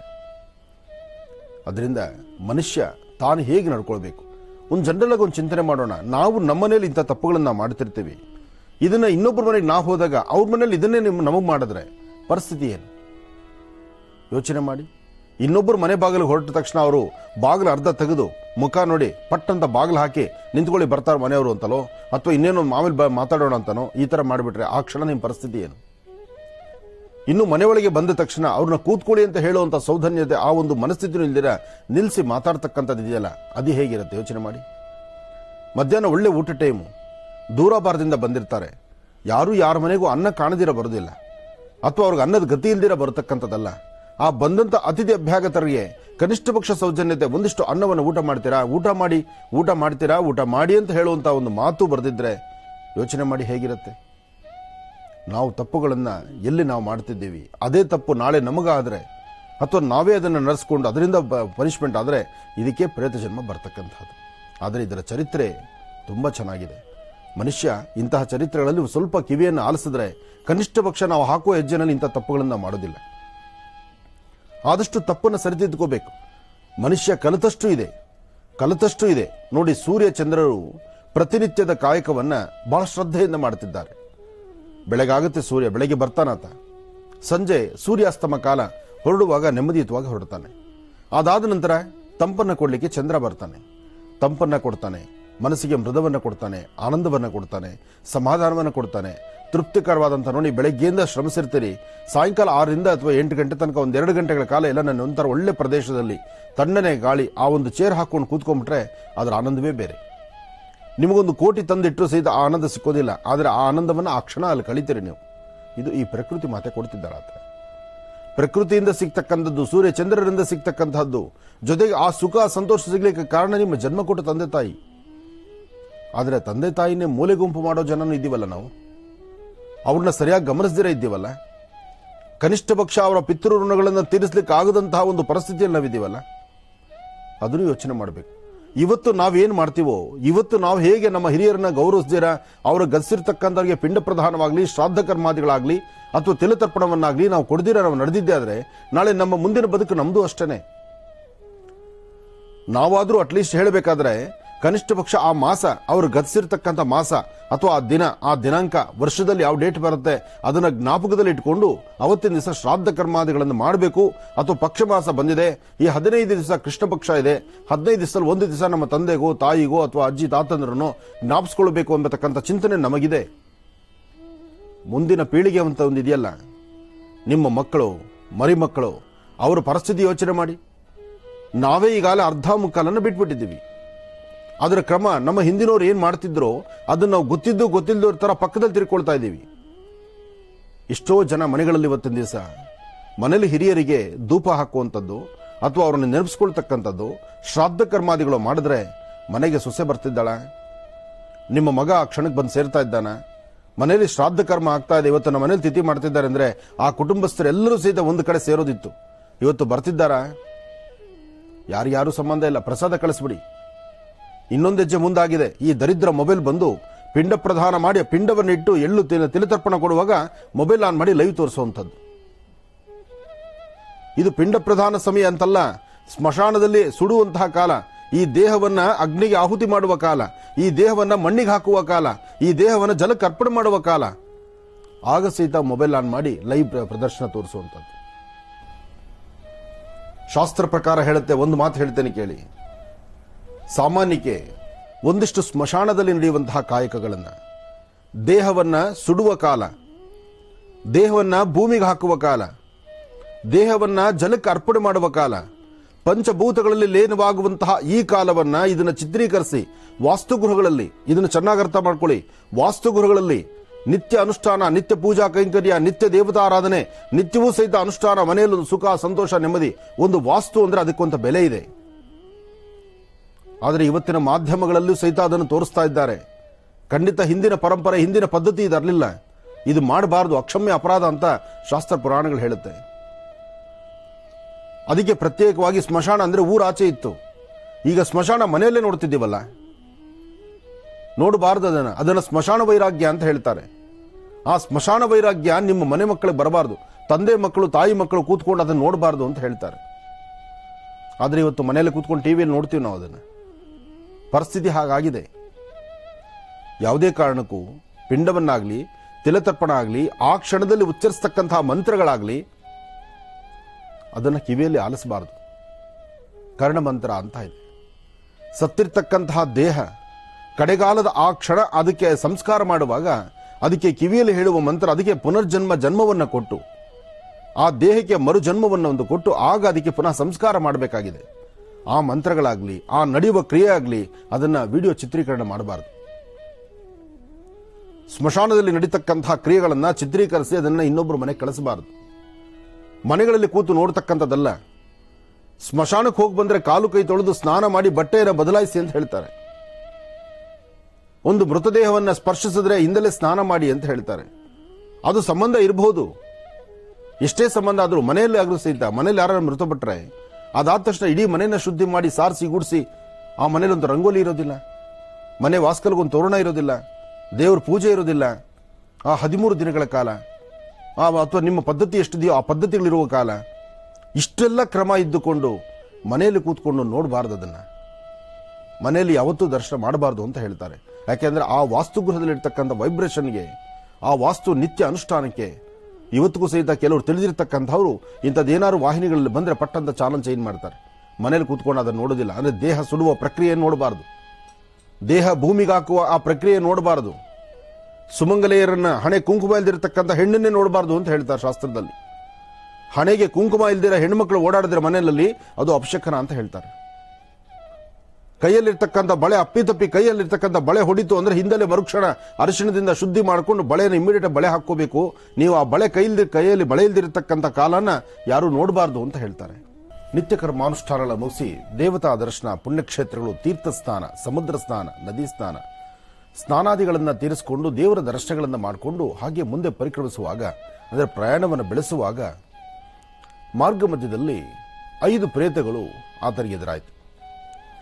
ಅದರಿಂದ ಮನುಷ್ಯ ತಾನು ಹೇಗೆ ನಡ್ಕೊಳ್ಬೇಕು, ಒಂದು ಜನರಲ್ ಆಗಿ ಒಂದು ಚಿಂತನೆ ಮಾಡೋಣ. ನಾವು ನಮ್ಮನೇಲಿ ಇಂಥ ತಪ್ಪುಗಳನ್ನ ಮಾಡ್ತಿರ್ತೀವಿ, ಇದನ್ನ ಇನ್ನೊಬ್ಬರ ಮನೆಗೆ ನಾವು ಹೋದಾಗ ಅವ್ರ ಮನೇಲಿ ಇದನ್ನೇ ನಮಗೆ ಮಾಡಿದ್ರೆ ಪರಿಸ್ಥಿತಿ ಏನು ಯೋಚನೆ ಮಾಡಿ. ಇನ್ನೊಬ್ಬರು ಮನೆ ಬಾಗಿಲು ಹೊರಟ ತಕ್ಷಣ ಅವರು ಬಾಗಿಲು ಅರ್ಧ ತೆಗೆದು ಮುಖ ನೋಡಿ ಪಟ್ಟಂತ ಬಾಗಿಲು ಹಾಕಿ ನಿಂತ್ಕೊಳ್ಳಿ ಬರ್ತಾರೆ ಮನೆಯವರು ಅಂತಲೋ, ಅಥವಾ ಇನ್ನೇನೊಂದು ಮಾಮೂಲಿ ಮಾತಾಡೋಣ ಅಂತನೋ ಈ ತರ ಮಾಡಿಬಿಟ್ರೆ ಆ ಕ್ಷಣ ನಿಮ್ಮ ಪರಿಸ್ಥಿತಿ ಏನು? ಇನ್ನು ಮನೆಯೊಳಗೆ ಬಂದ ತಕ್ಷಣ ಅವ್ರನ್ನ ಕೂತ್ಕೊಳ್ಳಿ ಅಂತ ಹೇಳುವಂತ ಸೌಧನ್ಯತೆ, ಆ ಒಂದು ಮನಸ್ಥಿತಿ ಇಲ್ದಿರ ನಿಲ್ಲಿಸಿ ಮಾತಾಡ್ತಕ್ಕಂಥದ್ದು ಇದೆಯಲ್ಲ, ಅದು ಹೇಗಿರುತ್ತೆ ಯೋಚನೆ ಮಾಡಿ. ಮಧ್ಯಾಹ್ನ ಒಳ್ಳೆ ಊಟ ಟೈಮು, ದೂರಬಾರದಿಂದ ಬಂದಿರ್ತಾರೆ, ಯಾರು ಯಾರ ಮನೆಗೂ ಅನ್ನ ಕಾಣದಿರ ಬರೋದಿಲ್ಲ, ಅಥವಾ ಅವ್ರಿಗೆ ಅನ್ನದ ಗತಿ ಇಲ್ದಿರ ಬರತಕ್ಕಂಥದ್ದಲ್ಲ. ಆ ಬಂದಂತ ಅತಿಥಿ ಅಭ್ಯಾಗತರಿಗೆ ಕನಿಷ್ಠ ಪಕ್ಷ ಸೌಜನ್ಯತೆ, ಒಂದಿಷ್ಟು ಅನ್ನವನ್ನು ಊಟ ಮಾಡ್ತೀರಾ, ಊಟ ಮಾಡಿ ಅಂತ ಹೇಳುವಂತ ಒಂದು ಮಾತು ಬರೆದಿದ್ರೆ ಯೋಚನೆ ಮಾಡಿ ಹೇಗಿರುತ್ತೆ. ನಾವು ತಪ್ಪುಗಳನ್ನ ಎಲ್ಲಿ ನಾವು ಮಾಡ್ತಿದ್ದೀವಿ, ಅದೇ ತಪ್ಪು ನಾಳೆ ನಮಗಾದ್ರೆ ಅಥವಾ ನಾವೇ ಅದನ್ನು ನಡೆಸ್ಕೊಂಡು ಅದರಿಂದ ಪನಿಷ್ಮೆಂಟ್ ಆದರೆ ಇದಕ್ಕೆ ಪ್ರೇತ ಜನ್ಮ ಬರ್ತಕ್ಕಂಥದ್ದು. ಆದರೆ ಇದರ ಚರಿತ್ರೆ ತುಂಬಾ ಚೆನ್ನಾಗಿದೆ. ಮನುಷ್ಯ ಇಂತಹ ಚರಿತ್ರೆಗಳಲ್ಲಿ ಸ್ವಲ್ಪ ಕಿವಿಯನ್ನು ಆಲಿಸಿದ್ರೆ ಕನಿಷ್ಠ ಪಕ್ಷ ನಾವು ಹಾಕುವ ಹೆಜ್ಜೆನಲ್ಲಿ ಇಂಥ ತಪ್ಪುಗಳನ್ನ ಮಾಡೋದಿಲ್ಲ. ಆದಷ್ಟು ತಪ್ಪನ್ನು ಸರಿದಿದ್ದುಕೋಬೇಕು. ಮನುಷ್ಯ ಕಲಿತಷ್ಟು ಇದೆ ನೋಡಿ. ಸೂರ್ಯ ಚಂದ್ರರು ಪ್ರತಿನಿತ್ಯದ ಕಾಯಕವನ್ನ ಬಹಳ ಶ್ರದ್ಧೆಯಿಂದ ಮಾಡುತ್ತಿದ್ದಾರೆ. ಬೆಳಗಾಗುತ್ತೆ, ಸೂರ್ಯ ಬೆಳಗ್ಗೆ ಬರ್ತಾನಾತ, ಸಂಜೆ ಸೂರ್ಯಾಸ್ತಮ ಕಾಲ ಹೊರಡುವಾಗ ನೆಮ್ಮದಿಯುತವಾಗಿ ಹೊರಡ್ತಾನೆ. ಅದಾದ ನಂತರ ತಂಪನ್ನ ಕೊಡ್ಲಿಕ್ಕೆ ಚಂದ್ರ ಬರ್ತಾನೆ, ತಂಪನ್ನ ಕೊಡ್ತಾನೆ, ಮನಸ್ಸಿಗೆ ಮೃದವನ್ನ ಕೊಡ್ತಾನೆ, ಆನಂದವನ್ನ ಕೊಡ್ತಾನೆ, ಸಮಾಧಾನವನ್ನ ಕೊಡ್ತಾನೆ, ತೃಪ್ತಿಕರವಾದಂಥ ನೋಡಿ. ಬೆಳಗ್ಗೆಯಿಂದ ಶ್ರಮಿಸಿರ್ತೀರಿ, ಸಾಯಂಕಾಲ 6ರಿಂದ ಅಥವಾ 8 ಗಂಟೆ ತನಕ 1-2 ಗಂಟೆಗಳ ಕಾಲ ಎಲ್ಲ ನನ್ನ ಒಂಥರ ಒಳ್ಳೆ ಪ್ರದೇಶದಲ್ಲಿ ತಣ್ಣನೆ ಗಾಳಿ, ಆ ಒಂದು ಚೇರ್ ಹಾಕೊಂಡು ಕೂತ್ಕೊಂಡ್ಬಿಟ್ರೆ ಅದರ ಆನಂದವೇ ಬೇರೆ. ನಿಮಗೊಂದು ಕೋಟಿ ತಂದಿಟ್ಟರು ಸಹಿತ ಆ ಆನಂದ ಸಿಕ್ಕೋದಿಲ್ಲ, ಆದರೆ ಆ ಆನಂದವನ್ನು ಆ ಕ್ಷಣ ಅಲ್ಲಿ ಕಳಿತೀರಿ ನೀವು. ಇದು ಈ ಪ್ರಕೃತಿ ಮಾತೆ ಕೊಡ್ತಿದ್ದಾಳಾತ. ಪ್ರಕೃತಿಯಿಂದ ಸಿಗ್ತಕ್ಕಂಥದ್ದು, ಸೂರ್ಯ ಚಂದ್ರರಿಂದ ಸಿಗ್ತಕ್ಕಂಥದ್ದು, ಜೊತೆಗೆ ಆ ಸುಖ ಸಂತೋಷ ಸಿಗ್ಲಿಕ್ಕೆ ಕಾರಣ ನಿಮ್ಮ ಜನ್ಮ ಕೊಟ್ಟ ತಂದೆ ತಾಯಿ. ಆದರೆ ತಂದೆ ತಾಯಿನೇ ಮೂಲೆ ಗುಂಪು ಮಾಡೋ ಜನನು ಇದ್ದೀವಲ್ಲ ನಾವು, ಅವ್ರನ್ನ ಸರಿಯಾಗಿ ಗಮನಿಸದಿರ ಇದ್ದೀವಲ್ಲ, ಕನಿಷ್ಠ ಪಕ್ಷ ಅವರ ಪಿತೃ ಋಣಗಳನ್ನು ತೀರಿಸಲಿಕ್ಕೆ ಆಗದಂತಹ ಒಂದು ಪರಿಸ್ಥಿತಿಯಲ್ಲಿ ನಾವಿದ್ದೀವಲ್ಲ, ಅದನ್ನು ಯೋಚನೆ ಮಾಡಬೇಕು. ಇವತ್ತು ನಾವೇನ್ ಮಾಡ್ತೀವೋ, ಇವತ್ತು ನಾವು ಹೇಗೆ ನಮ್ಮ ಹಿರಿಯರನ್ನ ಗೌರವಿಸ್ದಿರ ಅವರು ಗತಿಸಿರ್ತಕ್ಕಂಥವ್ರಿಗೆ ಪಿಂಡ ಪ್ರಧಾನವಾಗ್ಲಿ, ಶ್ರಾದ್ದ ಕರ್ಮಾದಿಗಳಾಗ್ಲಿ ಅಥವಾ ತಿಲತರ್ಪಣವನ್ನಾಗ್ಲಿ ನಾವು ಕೊಡ್ದಿರ ನಾವು ನಡೆದಿದ್ದೆ ಆದ್ರೆ ನಾಳೆ ನಮ್ಮ ಮುಂದಿನ ಬದುಕು ನಮ್ದು ಅಷ್ಟೇನೆ. ನಾವಾದ್ರೂ ಅಟ್ಲೀಸ್ಟ್ ಹೇಳಬೇಕಾದ್ರೆ ಕನಿಷ್ಠ ಪಕ್ಷ ಆ ಮಾಸ, ಅವರು ಗತಿಸಿರ್ತಕ್ಕಂಥ ಮಾಸ ಅಥವಾ ಆ ದಿನ, ಆ ದಿನಾಂಕ, ವರ್ಷದಲ್ಲಿ ಯಾವ ಡೇಟ್ ಬರುತ್ತೆ ಅದನ್ನ ಜ್ಞಾಪಕದಲ್ಲಿ ಇಟ್ಕೊಂಡು ಅವತ್ತಿನ ದಿವಸ ಶ್ರಾದ್ದ ಕರ್ಮಾದಿಗಳನ್ನು ಮಾಡಬೇಕು. ಅಥವಾ ಪಕ್ಷ ಮಾಸ ಬಂದಿದೆ, ಈ 15 ದಿವಸ ಕೃಷ್ಣ ಪಕ್ಷ ಇದೆ, 15 ದಿವಸದಲ್ಲಿ ಒಂದು ದಿವಸ ನಮ್ಮ ತಂದೆಗೋ ತಾಯಿಗೋ ಅಥವಾ ಅಜ್ಜಿ ತಾತಂದ್ರನ್ನು ಜ್ಞಾಪಿಸ್ಕೊಳ್ಬೇಕು ಎಂಬತಕ್ಕಂಥ ಚಿಂತನೆ ನಮಗಿದೆ. ಮುಂದಿನ ಪೀಳಿಗೆ ಅಂತ ಒಂದು ಇದೆಯಲ್ಲ, ನಿಮ್ಮ ಮಕ್ಕಳು, ಮರಿ ಮಕ್ಕಳು, ಅವರ ಪರಿಸ್ಥಿತಿ ಯೋಚನೆ ಮಾಡಿ. ನಾವೇ ಈಗಾಗಲೇ ಅರ್ಧ ಮುಕ್ಕಾಲನ್ನು ಬಿಟ್ಬಿಟ್ಟಿದ್ದೀವಿ. ಅದರ ಕ್ರಮ ನಮ್ಮ ಹಿಂದಿನವ್ರು ಏನ್ ಮಾಡ್ತಿದ್ರೋ ಅದನ್ನ ನಾವು ಗೊತ್ತಿಲ್ಲದವ್ರ ತರ ಪಕ್ಕದಲ್ಲಿ ತಿರ್ಕೊಳ್ತಾ ಇದ್ದೀವಿ. ಎಷ್ಟೋ ಜನ ಮನೆಗಳಲ್ಲಿ ಇವತ್ತಿನ ದಿವಸ ಮನೇಲಿ ಹಿರಿಯರಿಗೆ ಧೂಪ ಹಾಕುವಂಥದ್ದು ಅಥವಾ ಅವರನ್ನು ನೆನಪಿಸ್ಕೊಳ್ತಕ್ಕಂಥದ್ದು, ಶ್ರಾದ್ದ ಕರ್ಮಾದಿಗಳು ಮಾಡಿದ್ರೆ ಮನೆಗೆ ಸೊಸೆ ಬರ್ತಿದ್ದಾಳ, ನಿಮ್ಮ ಮಗ ಆ ಕ್ಷಣಕ್ಕೆ ಬಂದು ಸೇರ್ತಾ ಇದ್ದಾನ, ಮನೆಯಲ್ಲಿ ಶ್ರಾದ್ದ ಕರ್ಮ ಆಗ್ತಾ ಇದೆ, ಇವತ್ತು ನಮ್ಮ ಮನೇಲಿ ತಿಥಿ ಮಾಡ್ತಿದ್ದಾರೆ ಅಂದ್ರೆ ಆ ಕುಟುಂಬಸ್ಥರೆಲ್ಲರೂ ಸಹಿತ ಒಂದು ಕಡೆ ಸೇರೋದಿತ್ತು. ಇವತ್ತು ಬರ್ತಿದ್ದಾರ? ಯಾರ್ಯಾರು ಸಂಬಂಧ ಇಲ್ಲ, ಪ್ರಸಾದ ಕಳಿಸ್ಬಿಡಿ. ಇನ್ನೊಂದು ಹೆಜ್ಜೆ ಮುಂದಾಗಿದೆ. ಈ ದರಿದ್ರ ಮೊಬೈಲ್ ಬಂದು ಪಿಂಡ ಪ್ರದಾನ ಮಾಡಿ ಪಿಂಡವನ್ನು ಇಟ್ಟು ಎಳ್ಳು ತಿಲತರ್ಪಣ ಕೊಡುವಾಗ ಮೊಬೈಲ್ ಆನ್ ಮಾಡಿ ಲೈವ್ ತೋರಿಸುವಂಥದ್ದು. ಇದು ಪಿಂಡ ಪ್ರಧಾನ ಸಮಯ ಅಂತಲ್ಲ, ಸ್ಮಶಾನದಲ್ಲಿ ಸುಡುವಂತಹ ಕಾಲ, ಈ ದೇಹವನ್ನ ಅಗ್ನಿಗೆ ಆಹುತಿ ಮಾಡುವ ಕಾಲ, ಈ ದೇಹವನ್ನ ಮಣ್ಣಿಗೆ ಹಾಕುವ ಕಾಲ, ಈ ದೇಹವನ್ನ ಜಲಕ್ಕೆ ಅರ್ಪಣೆ ಮಾಡುವ ಕಾಲ. ಆಗ ಸಹಿತ ಮೊಬೈಲ್ ಆನ್ ಮಾಡಿ ಲೈವ್ ಪ್ರದರ್ಶನ ತೋರಿಸುವಂಥದ್ದು. ಶಾಸ್ತ್ರ ಪ್ರಕಾರ ಹೇಳುತ್ತೆ, ಒಂದು ಮಾತು ಹೇಳ್ತೇನೆ ಕೇಳಿ. ಸಾಮಾನ್ಯಕ್ಕೆ ಒಂದಿಷ್ಟು ಸ್ಮಶಾನದಲ್ಲಿ ನಡೆಯುವಂತಹ ಕಾಯಕಗಳನ್ನು, ದೇಹವನ್ನ ಸುಡುವ ಕಾಲ, ದೇಹವನ್ನ ಭೂಮಿಗೆ ಹಾಕುವ ಕಾಲ, ದೇಹವನ್ನ ಜಲಕ್ಕೆ ಅರ್ಪಣೆ ಮಾಡುವ ಕಾಲ, ಪಂಚಭೂತಗಳಲ್ಲಿ ಲೀನವಾಗುವಂತಹ ಈ ಕಾಲವನ್ನ ಇದನ್ನ ಚಿತ್ರೀಕರಿಸಿ ವಾಸ್ತುಗೃಹಗಳಲ್ಲಿ, ಇದನ್ನು ಚೆನ್ನಾಗಿ ಅರ್ಥ ಮಾಡ್ಕೊಳ್ಳಿ, ವಾಸ್ತುಗೃಹಗಳಲ್ಲಿ ನಿತ್ಯ ಅನುಷ್ಠಾನ, ನಿತ್ಯ ಪೂಜಾ ಕೈಂಕರ್ಯ, ನಿತ್ಯ ದೇವತಾರಾಧನೆ, ನಿತ್ಯವೂ ಸಹಿತ ಅನುಷ್ಠಾನ, ಮನೆಯಲ್ಲಿ ಸುಖ ಸಂತೋಷ ನೆಮ್ಮದಿ. ಒಂದು ವಾಸ್ತು ಅಂದ್ರೆ ಅದಕ್ಕೊಂದು ಬೆಲೆ ಇದೆ. ಆದರೆ ಇವತ್ತಿನ ಮಾಧ್ಯಮಗಳಲ್ಲೂ ಸಹಿತ ಅದನ್ನು ತೋರಿಸ್ತಾ ಇದ್ದಾರೆ. ಖಂಡಿತ ಹಿಂದಿನ ಪರಂಪರೆ, ಹಿಂದಿನ ಪದ್ಧತಿ ಇದರಲಿಲ್ಲ. ಇದು ಮಾಡಬಾರದು, ಅಕ್ಷಮ್ಯ ಅಪರಾಧ ಅಂತ ಶಾಸ್ತ್ರ ಪುರಾಣಗಳು ಹೇಳುತ್ತೆ. ಅದಕ್ಕೆ ಪ್ರತ್ಯೇಕವಾಗಿ ಸ್ಮಶಾನ ಅಂದ್ರೆ ಊರಾಚೆ ಇತ್ತು. ಈಗ ಸ್ಮಶಾನ ಮನೆಯಲ್ಲೇ ನೋಡ್ತಿದ್ದೀವಲ್ಲ, ನೋಡಬಾರದು. ಅದನ್ನ ಸ್ಮಶಾನ ವೈರಾಗ್ಯ ಅಂತ ಹೇಳ್ತಾರೆ. ಆ ಸ್ಮಶಾನ ವೈರಾಗ್ಯ ನಿಮ್ಮ ಮನೆ ಮಕ್ಕಳಿಗೆ ಬರಬಾರದು. ತಂದೆ ಮಕ್ಕಳು, ತಾಯಿ ಮಕ್ಕಳು ಕೂತ್ಕೊಂಡು ಅದನ್ನು ನೋಡಬಾರದು ಅಂತ ಹೇಳ್ತಾರೆ. ಆದ್ರೆ ಇವತ್ತು ಮನೆಯಲ್ಲಿ ಕೂತ್ಕೊಂಡು ಟಿವಿಯಲ್ಲಿ ನೋಡ್ತೀವಿ ನಾವು ಅದನ್ನ. ಪರಿಸ್ಥಿತಿ ಹಾಗಾಗಿದೆ. ಯಾವುದೇ ಕಾರಣಕ್ಕೂ ಪಿಂಡವನ್ನಾಗ್ಲಿ, ತಿಲತರ್ಪಣ ಆಗಲಿ, ಆ ಕ್ಷಣದಲ್ಲಿ ಉಚ್ಚರಿಸ್ತಕ್ಕಂತಹ ಮಂತ್ರಗಳಾಗ್ಲಿ ಅದನ್ನು ಕಿವಿಯಲ್ಲಿ ಆಲಿಸಬಾರದು. ಕರ್ಣಮಂತ್ರ ಅಂತ ಇದೆ. ಸತ್ತಿರ್ತಕ್ಕಂತಹ ದೇಹ ಕಡೆಗಾಲದ ಆ ಕ್ಷಣ ಅದಕ್ಕೆ ಸಂಸ್ಕಾರ ಮಾಡುವಾಗ ಅದಕ್ಕೆ ಕಿವಿಯಲ್ಲಿ ಹೇಳುವ ಮಂತ್ರ, ಅದಕ್ಕೆ ಜನ್ಮವನ್ನು ಕೊಟ್ಟು ಆ ದೇಹಕ್ಕೆ ಮರುಜನ್ಮವನ್ನು ಒಂದು ಕೊಟ್ಟು ಆಗ ಅದಕ್ಕೆ ಪುನಃ ಸಂಸ್ಕಾರ ಮಾಡಬೇಕಾಗಿದೆ. ಆ ಮಂತ್ರಗಳಾಗ್ಲಿ, ಆ ನಡೆಯುವ ಕ್ರಿಯೆ ಆಗಲಿ ಅದನ್ನ ವಿಡಿಯೋ ಚಿತ್ರೀಕರಣ ಮಾಡಬಾರದು. ಸ್ಮಶಾನದಲ್ಲಿ ನಡೀತಕ್ಕಂತಹ ಕ್ರಿಯೆಗಳನ್ನ ಚಿತ್ರೀಕರಿಸಿ ಅದನ್ನ ಇನ್ನೊಬ್ಬರು ಮನೆಗೆ ಕಳಿಸಬಾರದು. ಮನೆಗಳಲ್ಲಿ ಕೂತು ನೋಡ್ತಕ್ಕಂಥದ್ದಲ್ಲ. ಸ್ಮಶಾನಕ್ಕೆ ಹೋಗಿ ಬಂದ್ರೆ ಕಾಲು ಕೈ ತೊಳೆದು ಸ್ನಾನ ಮಾಡಿ ಬಟ್ಟೆಯನ್ನು ಬದಲಾಯಿಸಿ ಅಂತ ಹೇಳ್ತಾರೆ. ಒಂದು ಮೃತದೇಹವನ್ನ ಸ್ಪರ್ಶಿಸಿದ್ರೆ ಹಿಂದಲೇ ಸ್ನಾನ ಮಾಡಿ ಅಂತ ಹೇಳ್ತಾರೆ. ಅದು ಸಂಬಂಧ ಇರಬಹುದು, ಎಷ್ಟೇ ಸಂಬಂಧ ಆದ್ರೂ. ಮನೆಯಲ್ಲಿ ಆದ್ರೂ ಸಹಿತ ಮನೇಲಿ ಯಾರು ಮೃತಪಟ್ಟರೆ ಅದಾದ ತಕ್ಷಣ ಇಡೀ ಮನೆಯನ್ನ ಶುದ್ಧಿ ಮಾಡಿ ಸಾರಿಸಿ ಗುಡಿಸಿ, ಆ ಮನೇಲಿ ಒಂದು ರಂಗೋಲಿ ಇರೋದಿಲ್ಲ, ಮನೆ ವಾಸ್ಕಲ್ಗೊಂದು ತೋರಣ ಇರೋದಿಲ್ಲ, ದೇವ್ರ ಪೂಜೆ ಇರೋದಿಲ್ಲ. ಆ 13 ದಿನಗಳ ಕಾಲ ಅಥವಾ ನಿಮ್ಮ ಪದ್ಧತಿ ಎಷ್ಟಿದೆಯೋ ಆ ಪದ್ಧತಿಗಳಿರುವ ಕಾಲ, ಇಷ್ಟೆಲ್ಲ ಕ್ರಮ ಇದ್ದುಕೊಂಡು ಮನೆಯಲ್ಲಿ ಕೂತ್ಕೊಂಡು ನೋಡಬಾರ್ದು. ಅದನ್ನ ಮನೆಯಲ್ಲಿ ಯಾವತ್ತೂ ದರ್ಶನ ಮಾಡಬಾರ್ದು ಅಂತ ಹೇಳ್ತಾರೆ. ಯಾಕೆಂದ್ರೆ ಆ ವಾಸ್ತುಗೃಹದಲ್ಲಿರ್ತಕ್ಕಂಥ ವೈಬ್ರೇಷನ್ಗೆ, ಆ ವಾಸ್ತು ನಿತ್ಯ ಅನುಷ್ಠಾನಕ್ಕೆ ಇವತ್ತಿಗೂ ಸಹಿತ ಕೆಲವರು ತಿಳಿದಿರ್ತಕ್ಕಂಥವ್ರು ಇಂಥದ್ದೇನಾದ್ರು ವಾಹಿನಿಗಳಲ್ಲಿ ಬಂದ್ರೆ ಪಟ್ಟಂತ ಚಾನಲ್ ಚೇಂಜ್ ಮಾಡ್ತಾರೆ. ಮನೇಲಿ ಕೂತ್ಕೊಂಡು ಅದನ್ನು ನೋಡೋದಿಲ್ಲ. ಅಂದ್ರೆ ದೇಹ ಸುಡುವ ಪ್ರಕ್ರಿಯೆ ನೋಡಬಾರದು, ದೇಹ ಭೂಮಿಗೆ ಹಾಕುವ ಆ ಪ್ರಕ್ರಿಯೆ ನೋಡಬಾರದು, ಸುಮಂಗಲೆಯರನ್ನ ಹಣೆ ಕುಂಕುಮ ಇಲ್ದಿರತಕ್ಕಂಥ ಹೆಣ್ಣನ್ನೇ ನೋಡಬಾರದು ಅಂತ ಹೇಳ್ತಾರೆ ಶಾಸ್ತ್ರದಲ್ಲಿ. ಹಣೆಗೆ ಕುಂಕುಮ ಇಲ್ದಿರ ಹೆಣ್ಮಕ್ಳು ಓಡಾಡಿದ್ರೆ ಮನೆಯಲ್ಲಿ ಅದು ಅಪಶಕನ ಅಂತ ಹೇಳ್ತಾರೆ. ಕೈಯಲ್ಲಿರ್ತಕ್ಕಂಥ ಬಳೆ ಅಪ್ಪಿತಪ್ಪಿ ಕೈಯಲ್ಲಿರ್ತಕ್ಕಂಥ ಬಳೆ ಹೊಡಿತು ಅಂದ್ರೆ ಹಿಂದಲೇ ಮರುಕ್ಷಣ ಅರಿಶಿಣದಿಂದ ಶುದ್ಧಿ ಮಾಡಿಕೊಂಡು ಬಳೆಯನ್ನು ಇಮಿಡಿಯೇಟ್ ಬಳೆ ಹಾಕೋಬೇಕು. ನೀವು ಆ ಬಳೆ ಕೈಯಲ್ಲಿ ಬಳೆ ಇಲ್ದಿರತಕ್ಕಂಥ ಕಾಲನ ಯಾರು ನೋಡಬಾರ್ದು ಅಂತ ಹೇಳ್ತಾರೆ. ನಿತ್ಯ ಕರ್ಮಾನುಷ್ಠಾನಗಳ ಮುಗಿಸಿ ದೇವತಾ ದರ್ಶನ, ಪುಣ್ಯಕ್ಷೇತ್ರಗಳು, ತೀರ್ಥ ಸ್ನಾನ, ಸಮುದ್ರ ಸ್ನಾನ, ನದಿ ಸ್ನಾನ, ಸ್ನಾನಾದಿಗಳನ್ನು ತೀರಿಸಿಕೊಂಡು ದೇವರ ದರ್ಶನಗಳನ್ನು ಮಾಡಿಕೊಂಡು ಹಾಗೆ ಮುಂದೆ ಪರಿಕ್ರಮಿಸುವಾಗ, ಅಂದರೆ ಪ್ರಯಾಣವನ್ನು ಬೆಳೆಸುವಾಗ ಮಾರ್ಗ ಮಧ್ಯದಲ್ಲಿ 5 ಪ್ರೇತಗಳು ಆತನಿಗೆ ಎದುರಾಯಿತು.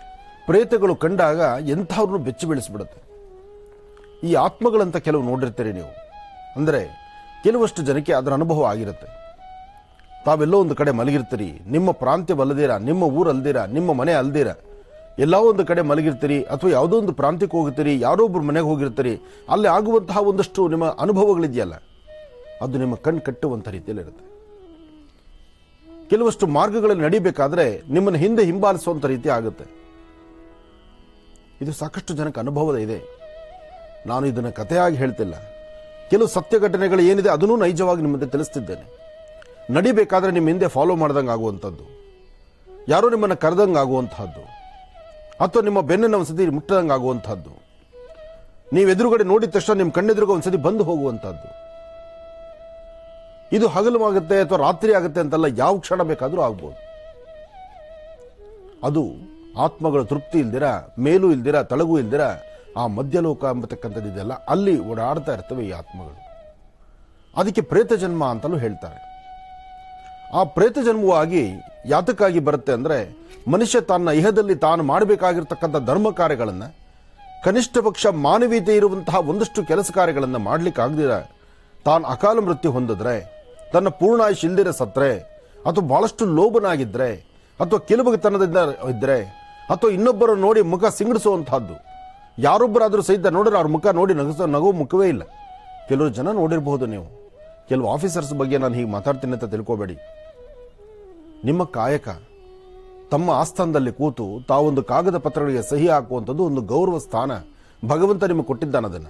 ಪ್ರೇತಗಳು ಕಂಡಾಗ ಎಂಥವ್ರನ್ನು ಬೆಚ್ಚಿ ಬೀಳಿಸ್ಬಿಡುತ್ತೆ. ಈ ಆತ್ಮಗಳಂತ ಕೆಲವು ನೋಡಿರ್ತೀರಿ ನೀವು. ಅಂದರೆ ಕೆಲವಷ್ಟು ಜನಕ್ಕೆ ಅದರ ಅನುಭವ ಆಗಿರುತ್ತೆ. ತಾವೆಲ್ಲೋ ಒಂದು ಕಡೆ ಮಲಗಿರ್ತೀರಿ, ನಿಮ್ಮ ಪ್ರಾಂತ್ಯವಲ್ಲದಿರ, ನಿಮ್ಮ ಊರಲ್ದಿರ, ನಿಮ್ಮ ಮನೆ ಅಲ್ದಿರ, ಎಲ್ಲೋ ಒಂದು ಕಡೆ ಮಲಗಿರ್ತೀರಿ, ಅಥವಾ ಯಾವುದೋ ಒಂದು ಪ್ರಾಂತ್ಯಕ್ಕೆ ಹೋಗ್ತೀರಿ, ಯಾರೋ ಒಬ್ರು ಮನೆಗೆ ಹೋಗಿರ್ತೀರಿ. ಅಲ್ಲಿ ಆಗುವಂತಹ ಒಂದಷ್ಟು ನಿಮ್ಮ ಅನುಭವಗಳಿದೆಯಲ್ಲ, ಅದು ನಿಮ್ಮ ಕಣ್ಣು ಕಟ್ಟುವಂಥ ರೀತಿಯಲ್ಲಿರುತ್ತೆ. ಕೆಲವಷ್ಟು ಮಾರ್ಗಗಳಲ್ಲಿ ನಡಿಬೇಕಾದ್ರೆ ನಿಮ್ಮನ್ನು ಹಿಂದೆ ಹಿಂಬಾಲಿಸುವಂಥ ರೀತಿ ಆಗುತ್ತೆ. ಇದು ಸಾಕಷ್ಟು ಜನಕ್ಕೆ ಅನುಭವದ ಇದೆ. ನಾನು ಇದನ್ನು ಕಥೆಯಾಗಿ ಹೇಳ್ತಿಲ್ಲ. ಕೆಲವು ಸತ್ಯ ಘಟನೆಗಳು ಏನಿದೆ ಅದನ್ನೂ ನೈಜವಾಗಿ ನಿಮ್ಮ ಮುಂದೆ ತಿಳಿಸ್ತಿದ್ದೇನೆ. ನಡಿಬೇಕಾದ್ರೆ ನಿಮ್ಮ ಹಿಂದೆ ಫಾಲೋ ಮಾಡ್ದಂಗೆ ಆಗುವಂಥದ್ದು, ಯಾರೋ ನಿಮ್ಮನ್ನು ಕರೆದಂಗೆ ಆಗುವಂತಹದ್ದು, ಅಥವಾ ನಿಮ್ಮ ಬೆನ್ನನ್ನು ಒಂದ್ಸತಿ ಮುಟ್ಟದಂಗೆ ಆಗುವಂತಹದ್ದು, ನೀವು ಎದುರುಗಡೆ ನೋಡಿದ ತಕ್ಷಣ ನಿಮ್ಮ ಕಣ್ಣೆದುರುಗ ಒಂದ್ಸತಿ ಬಂದು ಹೋಗುವಂತಹದ್ದು. ಇದು ಹಗಲುವಾಗುತ್ತೆ ಅಥವಾ ರಾತ್ರಿ ಆಗುತ್ತೆ ಅಂತಲ್ಲ, ಯಾವ ಕ್ಷಣ ಬೇಕಾದರೂ ಆಗ್ಬೋದು. ಅದು ಆತ್ಮಗಳ ತೃಪ್ತಿ ಇಲ್ದಿರ, ಮೇಲೂ ಇಲ್ದಿರ, ತಳಗೂ ಇಲ್ದಿರ ಆ ಮಧ್ಯಲೋಕ ಎಂಬತಕ್ಕಂಥದ್ದು ಇದೆಯಲ್ಲ, ಅಲ್ಲಿ ಓಡಾಡ್ತಾ ಇರ್ತವೆ ಈ ಆತ್ಮಗಳು. ಅದಕ್ಕೆ ಪ್ರೇತ ಜನ್ಮ ಅಂತಲೂ ಹೇಳ್ತಾರೆ. ಆ ಪ್ರೇತ ಜನ್ಮವಾಗಿ ಯಾತಕ್ಕಾಗಿ ಬರುತ್ತೆ ಅಂದರೆ, ಮನುಷ್ಯ ತನ್ನ ಇಹದಲ್ಲಿ ತಾನು ಮಾಡಬೇಕಾಗಿರ್ತಕ್ಕಂಥ ಧರ್ಮ ಕಾರ್ಯಗಳನ್ನು, ಕನಿಷ್ಠ ಪಕ್ಷ ಮಾನವೀಯತೆ ಇರುವಂತಹ ಒಂದಷ್ಟು ಕೆಲಸ ಕಾರ್ಯಗಳನ್ನು ಮಾಡ್ಲಿಕ್ಕೆ ಆಗದಿರ ತಾನು ಅಕಾಲ ಮೃತ್ಯು ಹೊಂದಿದ್ರೆ, ತನ್ನ ಪೂರ್ಣಾಯುಷ್ ಇಲ್ದಿರ ಸತ್ರೆ, ಅಥವಾ ಬಹಳಷ್ಟು ಲೋಭನಾಗಿದ್ರೆ, ಅಥವಾ ಕೆಲಬಗತನದಿಂದ ಇದ್ರೆ, ಅಥವಾ ಇನ್ನೊಬ್ಬರು ನೋಡಿ ಮುಖ ಸಿಂಗಡಿಸುವಂತಹದ್ದು, ಯಾರೊಬ್ಬರಾದರೂ ಸಹಿತ ನೋಡಿದ್ರೆ ಅವ್ರ ಮುಖ ನೋಡಿ ನಗೋ ಮುಖವೇ ಇಲ್ಲ. ಕೆಲವರು ಜನ ನೋಡಿರಬಹುದು ನೀವು. ಕೆಲವು ಆಫೀಸರ್ಸ್ ಬಗ್ಗೆ ನಾನು ಹೀಗೆ ಮಾತಾಡ್ತೀನಿ ಅಂತ ತಿಳ್ಕೋಬೇಡಿ. ನಿಮ್ಮ ಕಾಯಕ, ತಮ್ಮ ಆಸ್ಥಾನದಲ್ಲಿ ಕೂತು ತಾವೊಂದು ಕಾಗದ ಪತ್ರಗಳಿಗೆ ಸಹಿ ಹಾಕುವಂಥದ್ದು ಒಂದು ಗೌರವ ಸ್ಥಾನ. ಭಗವಂತ ನಿಮಗೆ ಕೊಟ್ಟಿದ್ದಾನೆ. ಅದನ್ನು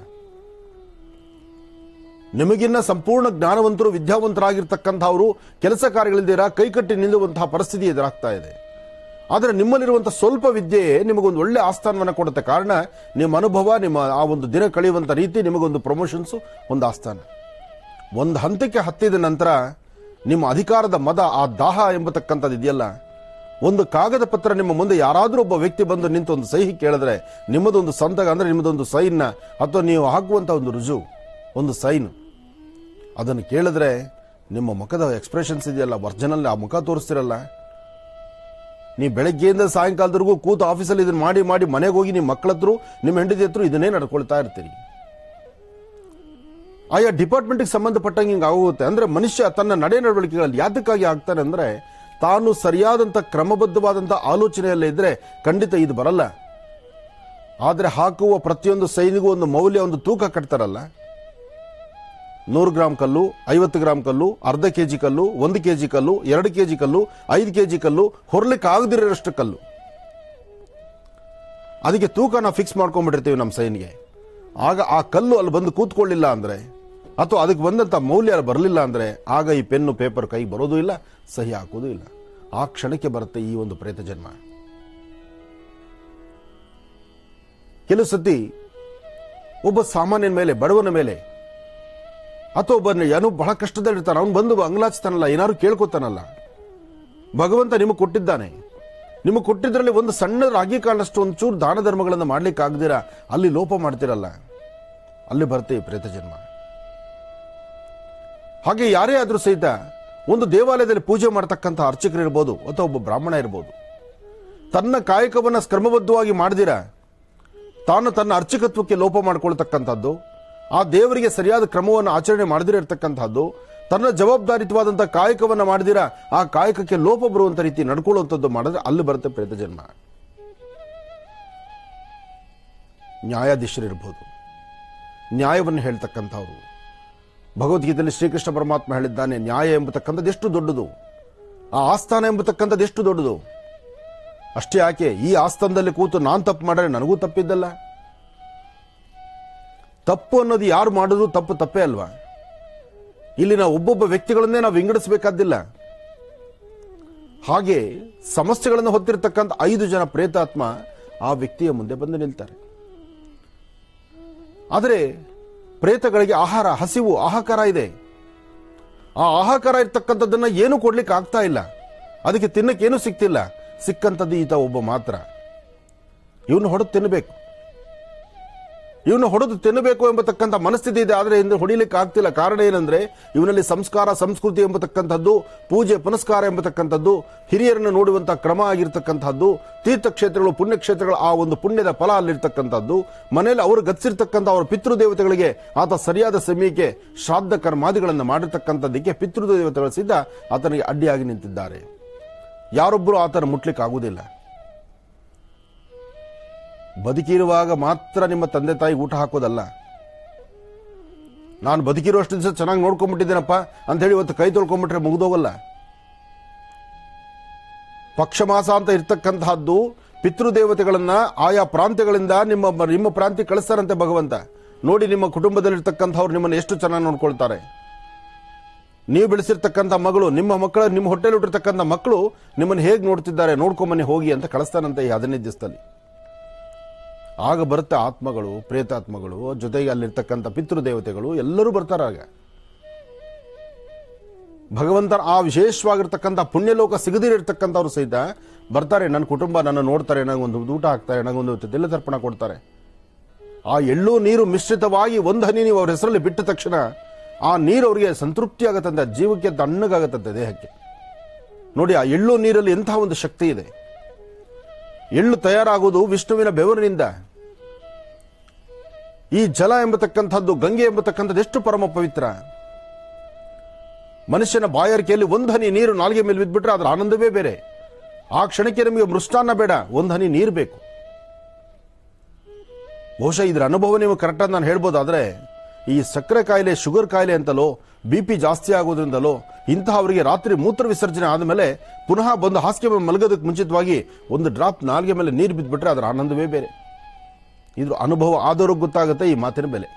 ನಿಮಗಿನ್ನ ಸಂಪೂರ್ಣ ಜ್ಞಾನವಂತರು, ವಿದ್ಯಾವಂತರಾಗಿರ್ತಕ್ಕಂಥವರು ಕೆಲಸ ಕಾರ್ಯಗಳಿದ್ದೀರ ಕೈಕಟ್ಟಿ ನಿಲ್ಲುವಂತಹ ಪರಿಸ್ಥಿತಿ ಎದುರಾಗ್ತಾ ಇದೆ. ಆದರೆ ನಿಮ್ಮಲ್ಲಿರುವಂತಹ ಸ್ವಲ್ಪ ವಿದ್ಯೆಯೇ ನಿಮಗೊಂದು ಒಳ್ಳೆ ಆಸ್ಥಾನವನ್ನು ಕೊಡುತ್ತೆ. ಕಾರಣ ನಿಮ್ಮ ಅನುಭವ, ನಿಮ್ಮ ಆ ಒಂದು ದಿನ ಕಳೆಯುವಂಥ ರೀತಿ, ನಿಮಗೊಂದು ಪ್ರಮೋಷನ್ಸು, ಒಂದು ಆಸ್ಥಾನ. ಒಂದು ಹಂತಕ್ಕೆ ಹತ್ತಿದ ನಂತರ ನಿಮ್ಮ ಅಧಿಕಾರದ ಮದ, ಆ ದಾಹ ಎಂಬತಕ್ಕಂಥದ್ದು ಇದೆಯಲ್ಲ, ಒಂದು ಕಾಗದ ಪತ್ರ ನಿಮ್ಮ ಮುಂದೆ ಯಾರಾದರೂ ಒಬ್ಬ ವ್ಯಕ್ತಿ ಬಂದು ನಿಂತು ಒಂದು ಸಹಿ ಕೇಳಿದ್ರೆ, ನಿಮ್ಮದೊಂದು ಸಂತಕ ಅಂದರೆ ನಿಮ್ಮದೊಂದು ಸೈನ್ನ, ಅಥವಾ ನೀವು ಹಾಕುವಂಥ ಒಂದು ರುಜು, ಒಂದು ಸೈನ್, ಅದನ್ನು ಕೇಳಿದ್ರೆ ನಿಮ್ಮ ಮುಖದ ಎಕ್ಸ್ಪ್ರೆಷನ್ಸ್ ಇದೆಯಲ್ಲ, ಒರಿಜಿನಲ್ ಆ ಮುಖ ತೋರಿಸ್ತಿರಲ್ಲ. ನೀವು ಬೆಳಗ್ಗೆಯಿಂದ ಸಾಯಂಕಾಲದವರೆಗೂ ಕೂತು ಆಫೀಸಲ್ಲಿ ಇದನ್ನು ಮಾಡಿ ಮಾಡಿ ಮನೆಗೆ ಹೋಗಿ ನಿಮ್ಮ ಮಕ್ಕಳ ಹತ್ರ, ನಿಮ್ಮ ಹೆಂಡತಿ ಹತ್ರ ಇದನ್ನೇ ನಡ್ಕೊಳ್ತಾ ಇರ್ತೀರಿ. ಆಯಾ ಡಿಪಾರ್ಟ್ಮೆಂಟ್ಗೆ ಸಂಬಂಧಪಟ್ಟಂಗೆ ಹಿಂಗೆ ಆಗುತ್ತೆ. ಅಂದರೆ ಮನುಷ್ಯ ತನ್ನ ನಡೆ ನಡವಳಿಕೆಗಳಲ್ಲಿ ಯಾತಕ್ಕಾಗಿ ಆಗ್ತಾನೆ ಅಂದರೆ, ತಾನು ಸರಿಯಾದಂಥ ಕ್ರಮಬದ್ಧವಾದಂಥ ಆಲೋಚನೆಯಲ್ಲೇ ಇದ್ರೆ ಖಂಡಿತ ಇದು ಬರಲ್ಲ. ಆದರೆ ಹಾಕುವ ಪ್ರತಿಯೊಂದು ಸೈನಿಗೂ ಒಂದು ಮೌಲ್ಯ, ಒಂದು ತೂಕ ಕಟ್ತಾರಲ್ಲ. 100 ಗ್ರಾಂ ಕಲ್ಲು, 50 ಗ್ರಾಂ ಕಲ್ಲು, ಅರ್ಧ ಕೆಜಿ ಕಲ್ಲು, 1 ಕೆಜಿ ಕಲ್ಲು, 2 ಕೆಜಿ ಕಲ್ಲು, 5 ಕೆಜಿ ಕಲ್ಲು, ಹೊರಲಿಕ್ಕೆ ಆಗದಿರೋಷ್ಟು ಕಲ್ಲು. ಅದಕ್ಕೆ ತೂಕ ನಾವು ಫಿಕ್ಸ್ ಮಾಡ್ಕೊಂಡ್ಬಿಟ್ಟಿರ್ತೀವಿ ನಮ್ಮ ಸೈನ್ಗೆ. ಆಗ ಆ ಕಲ್ಲು ಅಲ್ಲಿ ಬಂದು ಕೂತ್ಕೊಳ್ಳಿಲ್ಲ ಅಂದರೆ, ಅಥವಾ ಅದಕ್ಕೆ ಬಂದಂಥ ಮೌಲ್ಯ ಬರಲಿಲ್ಲ ಅಂದರೆ, ಆಗ ಈ ಪೆನ್ನು ಪೇಪರ್ ಕೈ ಬರೋದು ಇಲ್ಲ, ಸಹಿ ಹಾಕೋದು ಇಲ್ಲ. ಆ ಕ್ಷಣಕ್ಕೆ ಬರುತ್ತೆ ಈ ಒಂದು ಪ್ರೇತ ಜನ್ಮ. ಕೆಲವು ಸತಿ ಒಬ್ಬ ಸಾಮಾನ್ಯನ ಮೇಲೆ, ಬಡವನ ಮೇಲೆ, ಅಥವಾ ಒಬ್ಬ ಏನೋ ಬಹಳ ಕಷ್ಟದಲ್ಲಿರ್ತಾನೆ, ಅವನು ಬಂದು ಅಂಗಲಾಚ್ತಾನಲ್ಲ, ಏನಾದ್ರು ಕೇಳ್ಕೊತಾನಲ್ಲ. ಭಗವಂತ ನಿಮಗೆ ಕೊಟ್ಟಿದ್ದಾನೆ, ನಿಮಗೆ ಕೊಟ್ಟಿದ್ರಲ್ಲಿ ಒಂದು ಸಣ್ಣ ರಾಗಿ ಕಾಳಷ್ಟು ಒಂಚೂರು ದಾನ ಧರ್ಮಗಳನ್ನು ಮಾಡ್ಲಿಕ್ಕೆ ಆಗದಿರಾ ಅಲ್ಲಿ ಲೋಪ ಮಾಡ್ತಿರಲ್ಲ, ಅಲ್ಲಿ ಬರ್ತೇವೆ ಪ್ರೇತ ಜನ್ಮ. ಹಾಗೆ ಯಾರೇ ಆದರೂ ಸಹಿತ ಒಂದು ದೇವಾಲಯದಲ್ಲಿ ಪೂಜೆ ಮಾಡತಕ್ಕಂಥ ಅರ್ಚಕರಿರ್ಬೋದು, ಅಥವಾ ಒಬ್ಬ ಬ್ರಾಹ್ಮಣ ಇರ್ಬೋದು, ತನ್ನ ಕಾಯಕವನ್ನು ಕ್ರಮಬದ್ಧವಾಗಿ ಮಾಡಿದಿರ ತಾನು ತನ್ನ ಅರ್ಚಕತ್ವಕ್ಕೆ ಲೋಪ ಮಾಡಿಕೊಳ್ತಕ್ಕಂಥದ್ದು, ಆ ದೇವರಿಗೆ ಸರಿಯಾದ ಕ್ರಮವನ್ನು ಆಚರಣೆ ಮಾಡದಿರ ಇರತಕ್ಕಂಥದ್ದು, ತನ್ನ ಜವಾಬ್ದಾರಿತವಾದಂಥ ಕಾಯಕವನ್ನು ಮಾಡಿದಿರ ಆ ಕಾಯಕಕ್ಕೆ ಲೋಪ ಬರುವಂಥ ರೀತಿ ನಡ್ಕೊಳ್ಳುವಂಥದ್ದು ಮಾಡಿದ್ರೆ ಅಲ್ಲಿ ಬರುತ್ತೆ ಪ್ರೇತ ಜನ್ಮ. ನ್ಯಾಯಾಧೀಶರಿರ್ಬೋದು, ನ್ಯಾಯವನ್ನು ಹೇಳ್ತಕ್ಕಂಥವ್ರು. ಭಗವದ್ಗೀತೆಯಲ್ಲಿ ಶ್ರೀಕೃಷ್ಣ ಪರಮಾತ್ಮ ಹೇಳಿದ್ದಾನೆ, ನ್ಯಾಯ ಎಂಬತಕ್ಕಂಥದ್ದು ಎಷ್ಟು ದೊಡ್ಡದು, ಆ ಆಸ್ಥಾನ ಎಂಬತಕ್ಕಂಥದ್ದು ಎಷ್ಟು ದೊಡ್ಡದು. ಅಷ್ಟೇ ಯಾಕೆ, ಈ ಆಸ್ಥಾನದಲ್ಲಿ ಕೂತು ನಾನು ತಪ್ಪು ಮಾಡಿದ್ರೆ ನನಗೂ ತಪ್ಪಿದ್ದಲ್ಲ. ತಪ್ಪು ಅನ್ನೋದು ಯಾರು ಮಾಡಿದ್ರು ತಪ್ಪು ತಪ್ಪೇ ಅಲ್ವಾ. ಇಲ್ಲಿ ನಾವು ಒಬ್ಬೊಬ್ಬ ವ್ಯಕ್ತಿಗಳನ್ನೇ ನಾವು ವಿಂಗಡಿಸಬೇಕಾದಿಲ್ಲ. ಹಾಗೆ ಸಮಸ್ಯೆಗಳನ್ನು ಹೊತ್ತಿರತಕ್ಕಂಥ 5 ಜನ ಪ್ರೇತಾತ್ಮ ಆ ವ್ಯಕ್ತಿಯ ಮುಂದೆ ಬಂದು ನಿಲ್ತಾರೆ. ಆದರೆ ಪ್ರೇತಗಳಿಗೆ ಆಹಾರ, ಹಸಿವು, ಆಹಾಕಾರ ಇದೆ. ಆ ಆಹಾಕಾರ ಇರ್ತಕ್ಕಂಥದ್ದನ್ನ ಏನು ಕೊಡ್ಲಿಕ್ಕೆ ಆಗ್ತಾ ಇಲ್ಲ, ಅದಕ್ಕೆ ತಿನ್ನಕ್ಕೇನು ಸಿಗ್ತಿಲ್ಲ. ಸಿಕ್ಕಂಥದ್ದು ಈತ ಒಬ್ಬ ಮಾತ್ರ. ಇವನು ಹೊಡೆದು ತಿನ್ನಬೇಕು. ಇವನು ಹೊಡೆದು ತಿನ್ನಬೇಕು ಎಂಬತಕ್ಕಂಥ ಮನಸ್ಥಿತಿ ಇದೆ, ಆದರೆ ಇಂದು ಹೊಡಿಲಿಕ್ಕೆ ಆಗ್ತಿಲ್ಲ. ಕಾರಣ ಏನಂದ್ರೆ ಇವನಲ್ಲಿ ಸಂಸ್ಕಾರ, ಸಂಸ್ಕೃತಿ ಎಂಬತಕ್ಕಂಥದ್ದು, ಪೂಜೆ ಪುನಸ್ಕಾರ ಎಂಬತಕ್ಕಂಥದ್ದು, ಹಿರಿಯರನ್ನು ನೋಡುವಂತಹ ಕ್ರಮ ಆಗಿರ್ತಕ್ಕಂಥದ್ದು, ತೀರ್ಥಕ್ಷೇತ್ರಗಳು, ಪುಣ್ಯಕ್ಷೇತ್ರಗಳು, ಆ ಒಂದು ಪುಣ್ಯದ ಫಲ ಅಲ್ಲಿರ್ತಕ್ಕಂಥದ್ದು, ಮನೆಯಲ್ಲಿ ಅವರು ಗತಿಸಿರ್ತಕ್ಕಂಥ ಅವರ ಪಿತೃದೇವತೆಗಳಿಗೆ ಆತ ಸರಿಯಾದ ಸಮಯಕ್ಕೆ ಶ್ರಾದ್ದ ಕರ್ಮಾದಿಗಳನ್ನು ಮಾಡಿರ್ತಕ್ಕಂಥದ್ದಕ್ಕೆ ಪಿತೃದೇವತೆಗಳು ಸಿದ್ಧ ಆತನಿಗೆ ಅಡ್ಡಿಯಾಗಿ ನಿಂತಿದ್ದಾರೆ. ಯಾರೊಬ್ಬರು ಆತನ ಮುಟ್ಲಿಕ್ಕೆ ಆಗುವುದಿಲ್ಲ. ಬದುಕಿರುವಾಗ ಮಾತ್ರ ನಿಮ್ಮ ತಂದೆ ತಾಯಿ ಊಟ ಹಾಕೋದಲ್ಲ. ನಾನು ಬದುಕಿರುವಷ್ಟು ದಿವಸ ಚೆನ್ನಾಗಿ ನೋಡ್ಕೊಂಡ್ಬಿಟ್ಟಿದ್ದೇನಪ್ಪ ಅಂತ ಹೇಳಿ ಇವತ್ತು ಕೈ ತೊಳ್ಕೊಂಡ್ಬಿಟ್ರೆ ಮುಗಿದೋಗಲ್ಲ. ಪಕ್ಷಮಾಸ ಅಂತ ಇರ್ತಕ್ಕಂತಹದ್ದು ಪಿತೃದೇವತೆಗಳನ್ನ ಆಯಾ ಪ್ರಾಂತ್ಯಗಳಿಂದ ನಿಮ್ಮ ಪ್ರಾಂತ್ಯಕ್ಕೆ ಕಳಿಸ್ತಾರಂತೆ ಭಗವಂತ. ನೋಡಿ ನಿಮ್ಮ ಕುಟುಂಬದಲ್ಲಿರ್ತಕ್ಕಂಥವ್ರು ನಿಮ್ಮನ್ನು ಎಷ್ಟು ಚೆನ್ನಾಗಿ ನೋಡ್ಕೊಳ್ತಾರೆ. ನೀವು ಬೆಳೆಸಿರ್ತಕ್ಕಂಥ ಮಗಳು, ನಿಮ್ಮ ಹೊಟ್ಟೆಲಿ ಹುಟ್ಟಿರ್ತಕ್ಕಂಥ ಮಕ್ಕಳು ನಿಮ್ಮನ್ನು ಹೇಗೆ ನೋಡ್ತಿದ್ದಾರೆ ನೋಡ್ಕೊಂಬನ್ನಿ ಹೋಗಿ ಅಂತ ಕಳಿಸ್ತಾನಂತೆ ಈ 15 ದಿವಸದಲ್ಲಿ. ಆಗ ಬರುತ್ತೆ ಆತ್ಮಗಳು, ಪ್ರೇತಾತ್ಮಗಳು, ಜೊತೆಗೆ ಅಲ್ಲಿರ್ತಕ್ಕಂಥ ಪಿತೃದೇವತೆಗಳು ಎಲ್ಲರೂ ಬರ್ತಾರೆ. ಆಗ ಭಗವಂತನ ಆ ವಿಶೇಷವಾಗಿರ್ತಕ್ಕಂಥ ಪುಣ್ಯಲೋಕ ಸಿಗದಿರತಕ್ಕಂಥವ್ರು ಸಹಿತ ಬರ್ತಾರೆ. ನನ್ನ ಕುಟುಂಬ ನನ್ನ ನೋಡ್ತಾರೆ, ನನಗೊಂದು ಊಟ ಹಾಕ್ತಾರೆ, ನನಗೊಂದು ತಿಲ್ಲ ತರ್ಪಣ ಕೊಡ್ತಾರೆ. ಆ ಎಳ್ಳು ನೀರು ಮಿಶ್ರಿತವಾಗಿ ಒಂದು ಹನಿ ನೀವು ಅವ್ರ ಹೆಸರಲ್ಲಿ ಬಿಟ್ಟ ತಕ್ಷಣ ಆ ನೀರು ಅವರಿಗೆ ಸಂತೃಪ್ತಿ ಆಗತ್ತಂತೆ, ಜೀವಕ್ಕೆ ತಣ್ಣಗಾಗತ್ತಂತೆ ದೇಹಕ್ಕೆ. ನೋಡಿ, ಆ ಎಳ್ಳು ನೀರಲ್ಲಿ ಎಂತಹ ಒಂದು ಶಕ್ತಿ ಇದೆ. ಎಳ್ಳು ತಯಾರಾಗುವುದು ವಿಷ್ಣುವಿನ ಬೆವರಿನಿಂದ. ಈ ಜಲ ಎಂಬತಕ್ಕಂಥದ್ದು, ಗಂಗೆ ಎಂಬತಕ್ಕಂಥದ್ದು ಎಷ್ಟು ಪರಮ ಪವಿತ್ರ. ಮನುಷ್ಯನ ಬಾಯಾರಿಕೆಯಲ್ಲಿ ಒಂದು ಹನಿ ನೀರು ನಾಲ್ಗೆ ಮೇಲೆ ಬಿದ್ದುಬಿಟ್ರೆ ಅದರ ಆನಂದವೇ ಬೇರೆ. ಆ ಕ್ಷಣಕ್ಕೆ ನಮಗೆ ಮೃಷ್ಟಾನ್ನ ಬೇಡ, ಒಂದು ಹನಿ ನೀರು ಬೇಕು. ಬಹುಶಃ ಇದರ ಅನುಭವ ನೀವು ಕರೆಕ್ಟಾಗಿ ನಾನು ಹೇಳ್ಬೋದಾದ್ರೆ, ಈ ಸಕ್ಕರೆ ಕಾಯಿಲೆ, ಶುಗರ್ ಕಾಯಿಲೆ ಅಂತಲೋ, BP ಜಾಸ್ತಿ ಆಗೋದ್ರಿಂದಲೋ ಇಂತಹವರಿಗೆ ರಾತ್ರಿ ಮೂತ್ರ ವಿಸರ್ಜನೆ ಆದಮೇಲೆ ಪುನಃ ಬಂದು ಹಾಸಿಗೆ ಮೇಲೆ ಮಲಗೋದಕ್ಕೆ ಮುಂಚಿತವಾಗಿ ಒಂದು ಡ್ರಾಪ್ ನಾಲ್ಗೆ ಮೇಲೆ ನೀರು ಬಿದ್ದುಬಿಟ್ರೆ ಅದರ ಆನಂದವೇ ಬೇರೆ. ಇದ್ರ ಅನುಭವ ಆದವ್ರಿಗೆ ಗೊತ್ತಾಗುತ್ತೆ ಈ ಮಾತಿನ ಬೆಲೆ.